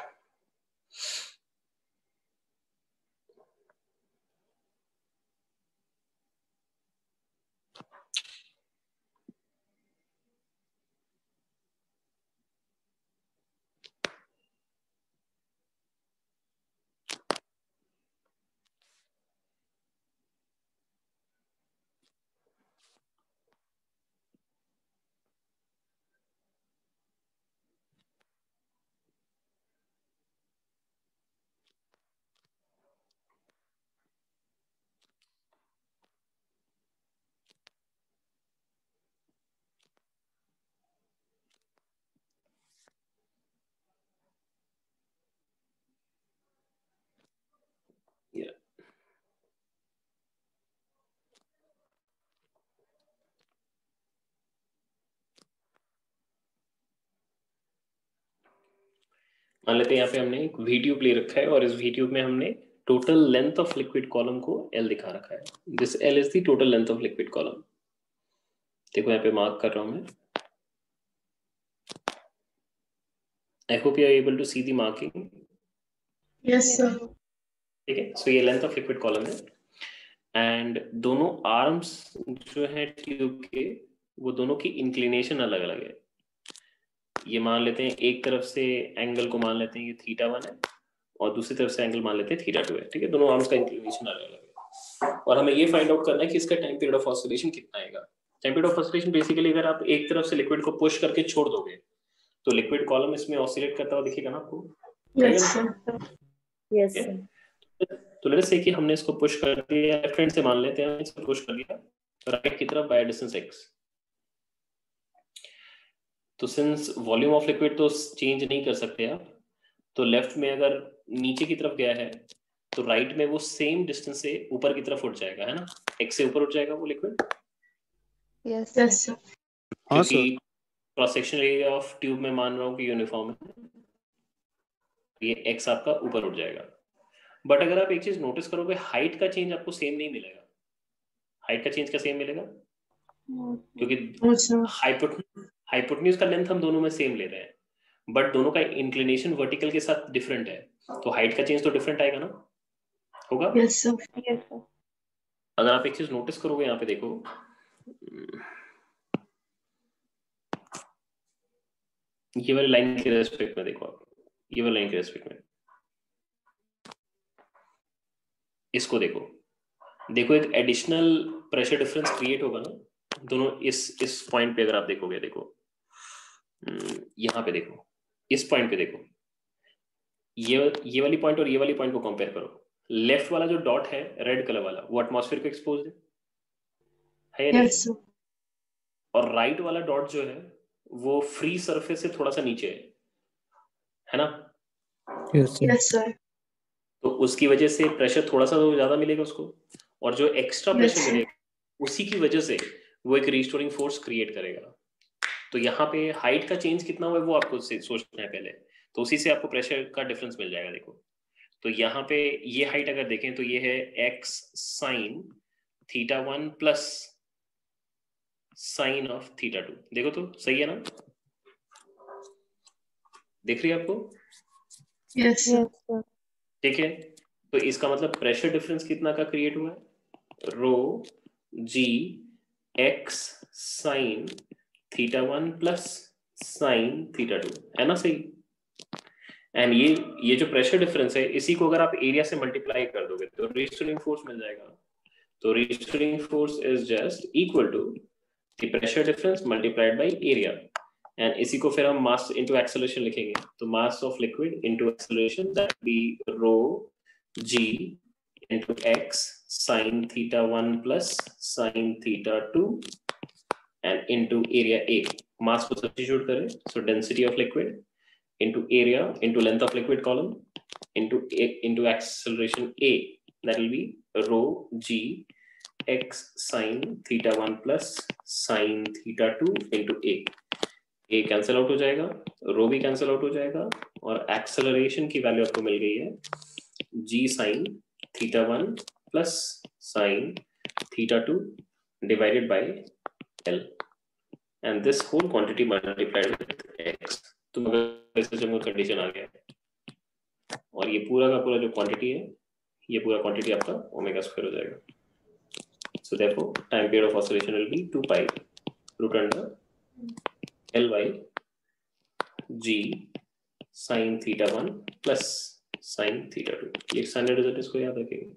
मान लेते हैं यहाँ पे हमने एक वी ट्यूब ले रखा है और इस वी ट्यूब में हमने total length of liquid column को L दिखा रखा है. This L is the total length of liquid column. देखो यहाँ पे मार्क कर रहा हूं मैं. I hope you are able to see the marking. Yes sir. ठीक है. सो ये लेंथ ऑफ लिक्विड कॉलम है एंड दोनों आर्म्स जो है ट्यूब के वो दोनों की इंक्लिनेशन अलग अलग है. ये मान लेते हैं एक तरफ से एंगल को मान लेते हैं ये θ1 है और दूसरी तरफ से एंगल मान लेते हैं θ2 है. ठीक है. दोनों आर्म्स का इंक्लिनेशन अलग अलग है और हमें ये फाइंड आउट करना है कि इसका टाइम पीरियड ऑफ ऑसिलेशन कितना आएगा. Time period of oscillation basically अगर आप एक तरफ से लिक्विड को पुश करके छोड़ दोगे तो लिक्विड कॉलम इसमें ऑसिलेट करता हुआ दिखेगा ना आपको. Yes sir. Yes sir. तो लेट्स से कि हमने इसको पुश कर दिया, लेफ्ट हैंड से मान लेते हैं इसको पुश कर दिया राइट की तरफ बाय डिस्टेंस x. तो सिंस वॉल्यूम ऑफ लिक्विड तो चेंज नहीं कर सकते आप, तो लेफ्ट में अगर नीचे की तरफ गया है तो राइट में वो सेम डिस्टेंस से ऊपर की तरफ उठ जाएगा, है ना. x से ऊपर उठ जाएगा वो लिक्विड. Yes yes sir. क्योंकि cross sectional area of tube में मान रहा हूँ कि यूनिफॉर्म है, ये x आपका ऊपर उठ जाएगा. बट अगर आप एक चीज नोटिस करोगे हाइट का चेंज आपको सेम नहीं मिलेगा. हाइट का चेंज का सेम मिलेगा क्योंकि हाइपोटेन्यूज का लेंथ हम दोनों में सेम ले रहे हैं बट दोनों का इंक्लिनेशन वर्टिकल के साथ डिफरेंट है, तो हाइट का चेंज तो डिफरेंट आएगा ना. होगा. Yes sir. Yes sir. अगर आप एक चीज नोटिस करोगे यहाँ पे देखो, ये वाली लाइन के रेस्पेक्ट में देखो आप, ये वाली लाइन के रेस्पेक्ट में इसको देखो. देखो एक एडिशनल प्रेशर डिफरेंस क्रिएट होगा ना दोनों इस पॉइंट पे. अगर आप देखोगे, देखो यहाँ पे देखो, इस पॉइंट पे देखो, ये वाली पॉइंट और ये वाली पॉइंट को कंपेयर करो. लेफ्ट वाला जो डॉट है रेड कलर वाला वो एटमॉस्फेयर को एक्सपोज है यस सर. और राइट वाला डॉट जो है वो फ्री सरफेस से थोड़ा सा नीचे है ना. Yes sir. तो उसकी वजह से प्रेशर थोड़ा सा तो ज्यादा मिलेगा उसको, और जो एक्स्ट्रा प्रेशर मिलेगा उसी की वजह से वो एक रिस्टोरिंग फोर्स क्रिएट करेगा. तो यहाँ पे हाइट का चेंज कितना हुआ है वो आपको सोचना है पहले, तो उसी से आपको प्रेशर का डिफरेंस मिल जाएगा. देखो तो यहाँ पे ये हाइट अगर देखें तो ये है x sin θ1 plus sine of θ2. देखो तो सही है ना, दिख रही है आपको. Yes sir. ठीक है. तो इसका मतलब प्रेशर डिफरेंस कितना का क्रिएट हुआ है, rho g x sin θ1 plus sine θ2, है ना सही. एंड ये जो प्रेशर डिफरेंस है इसी को अगर आप एरिया से मल्टीप्लाई कर दोगे तो रिस्टोरिंग फोर्स मिल जाएगा. तो restoring force is just equal to the pressure difference multiplied by area. And इसी को फिर हम मास इनटू एक्सेलरेशन लिखेंगे. तो mass of liquid into acceleration that be rho g into x sin θ1 plus sin θ2 and into area A. Mass को substitute करें, so density of liquid into area into length of liquid column into acceleration A, that will be rho g x sin θ1 plus sin θ2 into A. A cancel out हो जाएगा, rho भी cancel out हो जाएगा और acceleration की value आपको मिल गई है g sin θ1 plus sin θ2 divided by L, and this whole quantity multiplied with x. तो मगर ऐसे जब कंडीशन आ गया और ये पूरा का पूरा जो क्वांटिटी है ये पूरा क्वांटिटी आपका ओमेगा स्क्वायर हो जाएगा. So therefore time period of oscillation will be 2 pi root under L by g sin θ1 plus sin θ2. ये स्टैंडर्ड रिजल्ट इसको याद रखेंगे.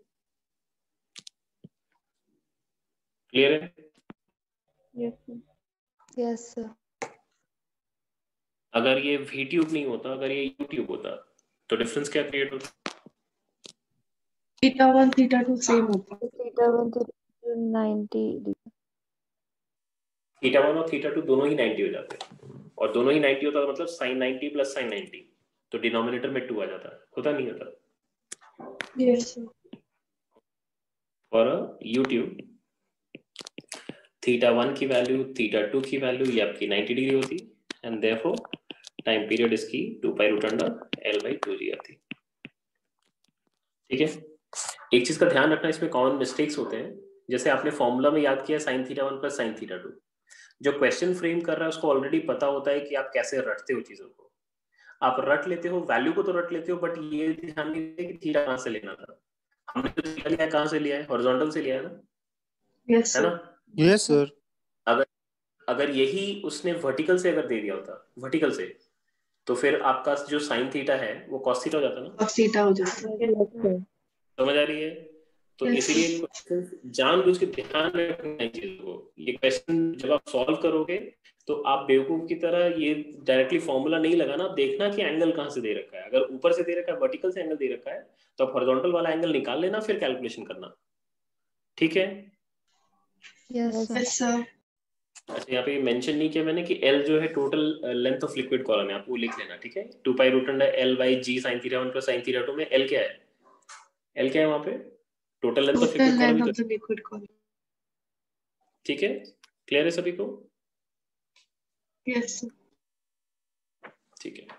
क्लियर है? Yes sir. Yes sir. अगर ये V ट्यूब नहीं होता, अगर ये U ट्यूब होता तो डिफरेंस क्या क्रिएट होता? θ1 θ2 सेम होता. θ1 to 90 θ1 और θ2 दोनों ही 90 हो जाते हैं और दोनों ही 90 होता तो मतलब sin 90 प्लस sin 90 तो डिनोमिनेटर में 2 आ जाता. होता नहीं होता? Yes sir. और U ट्यूब θ1 की वैल्यू θ2 की वैल्यू ये आपकी 90 डिग्री होती एंड देयरफॉर टाइम पीरियड इसकी 2 pi root under L by 2G थी। ठीक है, एक चीज का ध्यान रखना, इसमें कॉमन मिस्टेक्स होते हैं। जैसे आपने फॉर्मूला में याद किया sin theta 1 plus sin theta 2, जो क्वेश्चन फ्रेम कर रहा है उसको ऑलरेडी पता होता है कि आप कैसे रटते हो चीजों को। आप रट लेते हो, वैल्यू को तो रट लेते हो, बट ये ध्यान नहीं देते कि थीटा कहाँ से लेना था। हमने तो थीटा लिया है, कहाँ से लिया है? हॉरिजॉन्टल से लिया है ना? Yes, है sir. ना? Yes, sir. अगर यही उसने वर्टिकल से अगर दे दिया होता, वर्टिकल से, तो फिर आपका जो साइन थीटा है वो कॉस थीटा हो जाता ना? Cos theta हो जाता है. समझ आ रही है? तो Yes, इसीलिए क्वेश्चन जानबूझ के ध्यान रखना है चीजों को। ये क्वेश्चन जब आप सॉल्व करोगे तो आप बेवकूफ की तरह ये डायरेक्टली फॉर्मूला नहीं लगाना, आप देखना कि एंगल कहाँ से दे रखा है। अगर ऊपर से दे रखा है, वर्टिकल से एंगल दे रखा है, तो आप हॉरिजॉन्टल वाला एंगल निकाल लेना, फिर कैलकुलेशन करना। ठीक है? Yes, sir. Yes, sir. अच्छा, यहाँ पे मेंशन नहीं किया मैंने कि L जो है total length of liquid column है, आप वो लिख लेना। ठीक है, 2 pi root under L by G sin theta 1 plus sin theta 2 में L क्या है? L क्या है वहां पे? Total length of Total liquid length column. of the liquid column. ठीक है, क्लियर है सभी को? Yes, sir. ठीक है,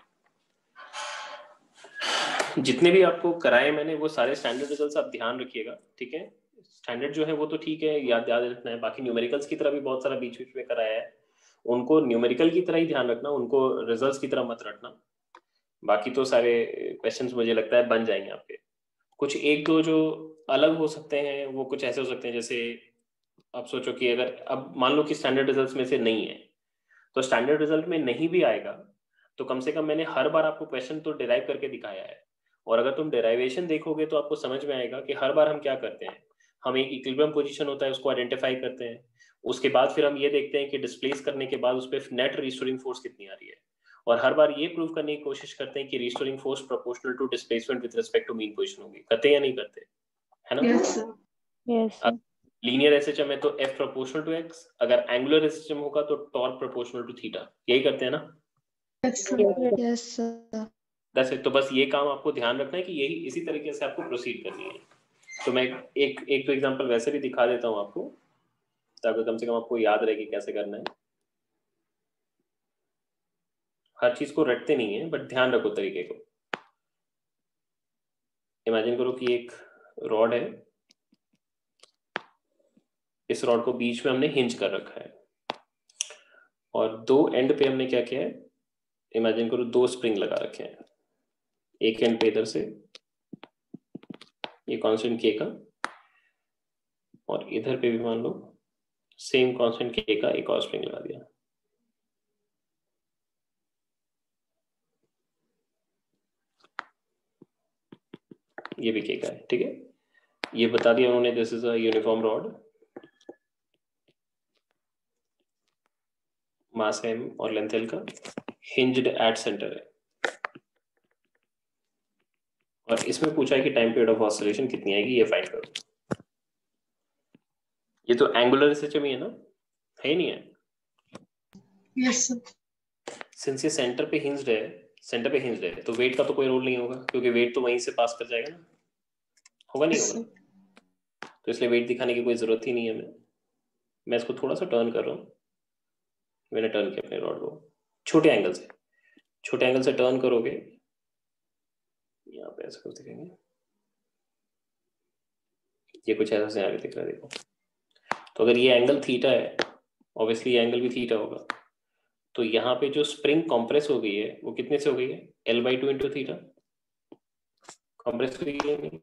जितने भी आपको कराए मैंने वो सारे स्टैंडर्ड रिजल्ट्स आप ध्यान रखिएगा। ठीक है, स्टैंडर्ड जो है वो तो ठीक है, याद याद रखना है। बाकी न्यूमेरिकल्स की तरह भी बहुत सारा बीच बीच में कराया है, उनको न्यूमेरिकल की तरह ही ध्यान रखना, उनको रिजल्ट्स की तरह मत रखना। बाकी तो सारे क्वेश्चंस मुझे लगता है बन जाएंगे आपके। कुछ एक दो जो अलग हो सकते हैं वो कुछ ऐसे हो सकते हैं, जैसे आप सोचो कि अगर अब मान लो कि स्टैंडर्ड रिजल्ट्स में से नहीं है, तो स्टैंडर्ड रिजल्ट में नहीं भी आएगा तो कम से कम मैंने हर बार आपको क्वेश्चन तो डिराइव करके दिखाया है। और अगर तुम डेराइवेशन देखोगे तो आपको समझ में आएगा कि हर बार हम क्या करते हैं, हम एक इक्विलिब्रियम पोजीशन होता है उसको आइडेंटिफाई करते हैं, उसके बाद फिर हम ये देखते हैं कि डिस्प्लेस करने के बाद उस पर नेट रिस्टोरिंग फोर्स कितनी आ रही है, और हर बार ये प्रूव करने की कोशिश करते हैं कि restoring force proportional to displacement with respect to mean position होगी। करते या नहीं करते? है ना? Yes, sir. Yes, sir. Linear SHM है तो F प्रोपोर्शनल टू x, अगर एंगुलर एसएचएम होगा तो टॉर्क प्रोपोर्शनल टू थीटा। यही करते हैं ना? Yes, sir. Yes, sir. That's it. तो बस ये काम आपको ध्यान रखना है कि यही इसी तरीके से आपको प्रोसीड करनी है। तो मैं एक तो एग्जांपल वैसे भी दिखा देता हूँ आपको, ताकि कम से कम आपको याद रहे कि कैसे करना है। हर चीज को रटते नहीं है, बट ध्यान रखो तरीके को। इमेजिन करो कि एक रॉड है, इस रॉड को बीच में हमने हिंज कर रखा है, और दो एंड पे हमने क्या किया है, इमेजिन करो 2 स्प्रिंग लगा रखे हैं। एक एंड पे इधर से ये कांस्टेंट के का, और इधर पे भी मान लो सेम कांस्टेंट के का एक और स्प्रिंग लगा दिया। ये भी के का है। ठीक है, ये बता दिया उन्होंने this is a uniform rod, mass है m और लेंथ l का, हिंज्ड एट सेंटर है, और इसमें पूछा है कि टाइम पीरियड ऑफ ऑसिलेशन कितनी आएगी, ये फाइंड करो। ये तो एंगुलर एसएचएम ही है ना, है ही नहीं है? Yes, sir. सिंस ये सेंटर पे हिंज्ड है, तो वेट का तो कोई रोल नहीं होगा, क्योंकि वेट तो वहीं से पास कर जाएगा ना, होगा नहीं Yes, होगा? sir. तो इसलिए वेट दिखाने की कोई जरूरत ही नहीं है। मैं इसको थोड़ा सा टर्न कर रहा हूँ। मैंने टर्न किया अपने रॉड को छोटे एंगल से टर्न करोगे, यहाँ पे ऐसा कुछ दिखेंगे, ये कुछ ऐसा सिनेरियो दिख रहा है, देखो। तो अगर ये एंगल थीटा है, ऑब्वियसली ये एंगल भी थीटा होगा, तो यहाँ पे जो स्प्रिंग कॉम्प्रेस हो गई है वो कितने से हो गई है? L/2 into theta. कॉम्प्रेस हुई है नहीं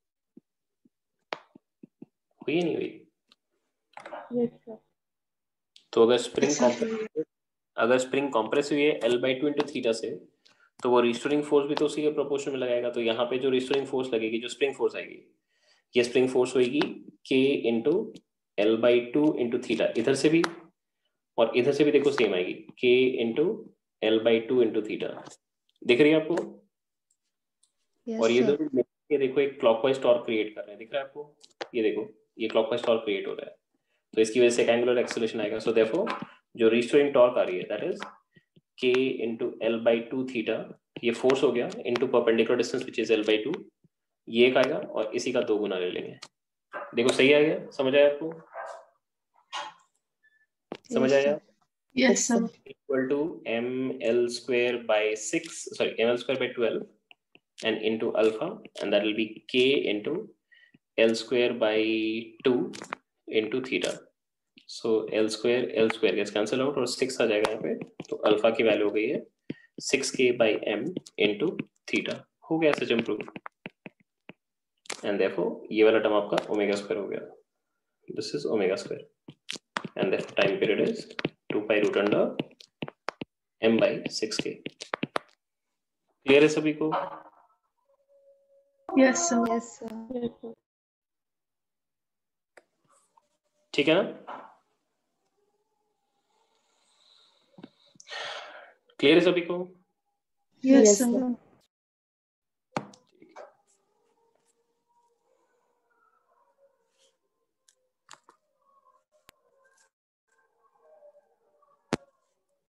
हुई? नहीं हुई? Yes, sir. तो अगर स्प्रिंग कॉम्प्रेस हुई है L/2 इंटू थीटा से, तो वो रिस्टोरिंग फोर्स भी तो उसी के प्रोपोर्शन में लगाएगा। तो यहाँ पे जो रिस्टोरिंग फोर्स लगेगी, जो स्प्रिंग फोर्स आएगी, ये स्प्रिंग फोर्स होगी K into L/2 into theta, इधर से भी और इधर से भी देखो सेम आएगी, K into L/2 into theta. दिख रही है आपको? Yes, और sir. ये देखो एक क्लॉकवाइज टॉर्क क्रिएट कर रहे हैं, दिख रहा है आपको? ये देखो, ये क्लॉकवाइज टॉर्क क्रिएट हो रहा है, तो इसकी वजह से एंगुलर एक्सेलरेशन आएगा। सो देयरफॉर जो रिस्टोरिंग टॉर्क आ रही है that is K into L/2 theta, ये फोर्स हो गया, into perpendicular distance which is L/2, ये एक आएगा और इसी का 2 गुना ले लेंगे। देखो सही आ गया? समझ आया आपको? समझ Yes, आया? sir. Yes, sir. equal to ml square by 6, sorry, ml square by 12 and into alpha, and that will be k into l square by 2 into theta. So l square gets cancel out और 6 आ जाएगा यहाँ पे, तो alpha की value हो गई है 6k by m into theta. हो गया सच इम्प्रूव, एंड देयरफॉर ये वाला टर्म आपका ओमेगा स्क्वायर हो गया. This is omega square and the time period is 2 pi root under m by 6k. Clear है सभी को? Yes, sir. Yes, sir. ठीक है ना? क्लियर है सभी को? Yes, Yes, sir. sir.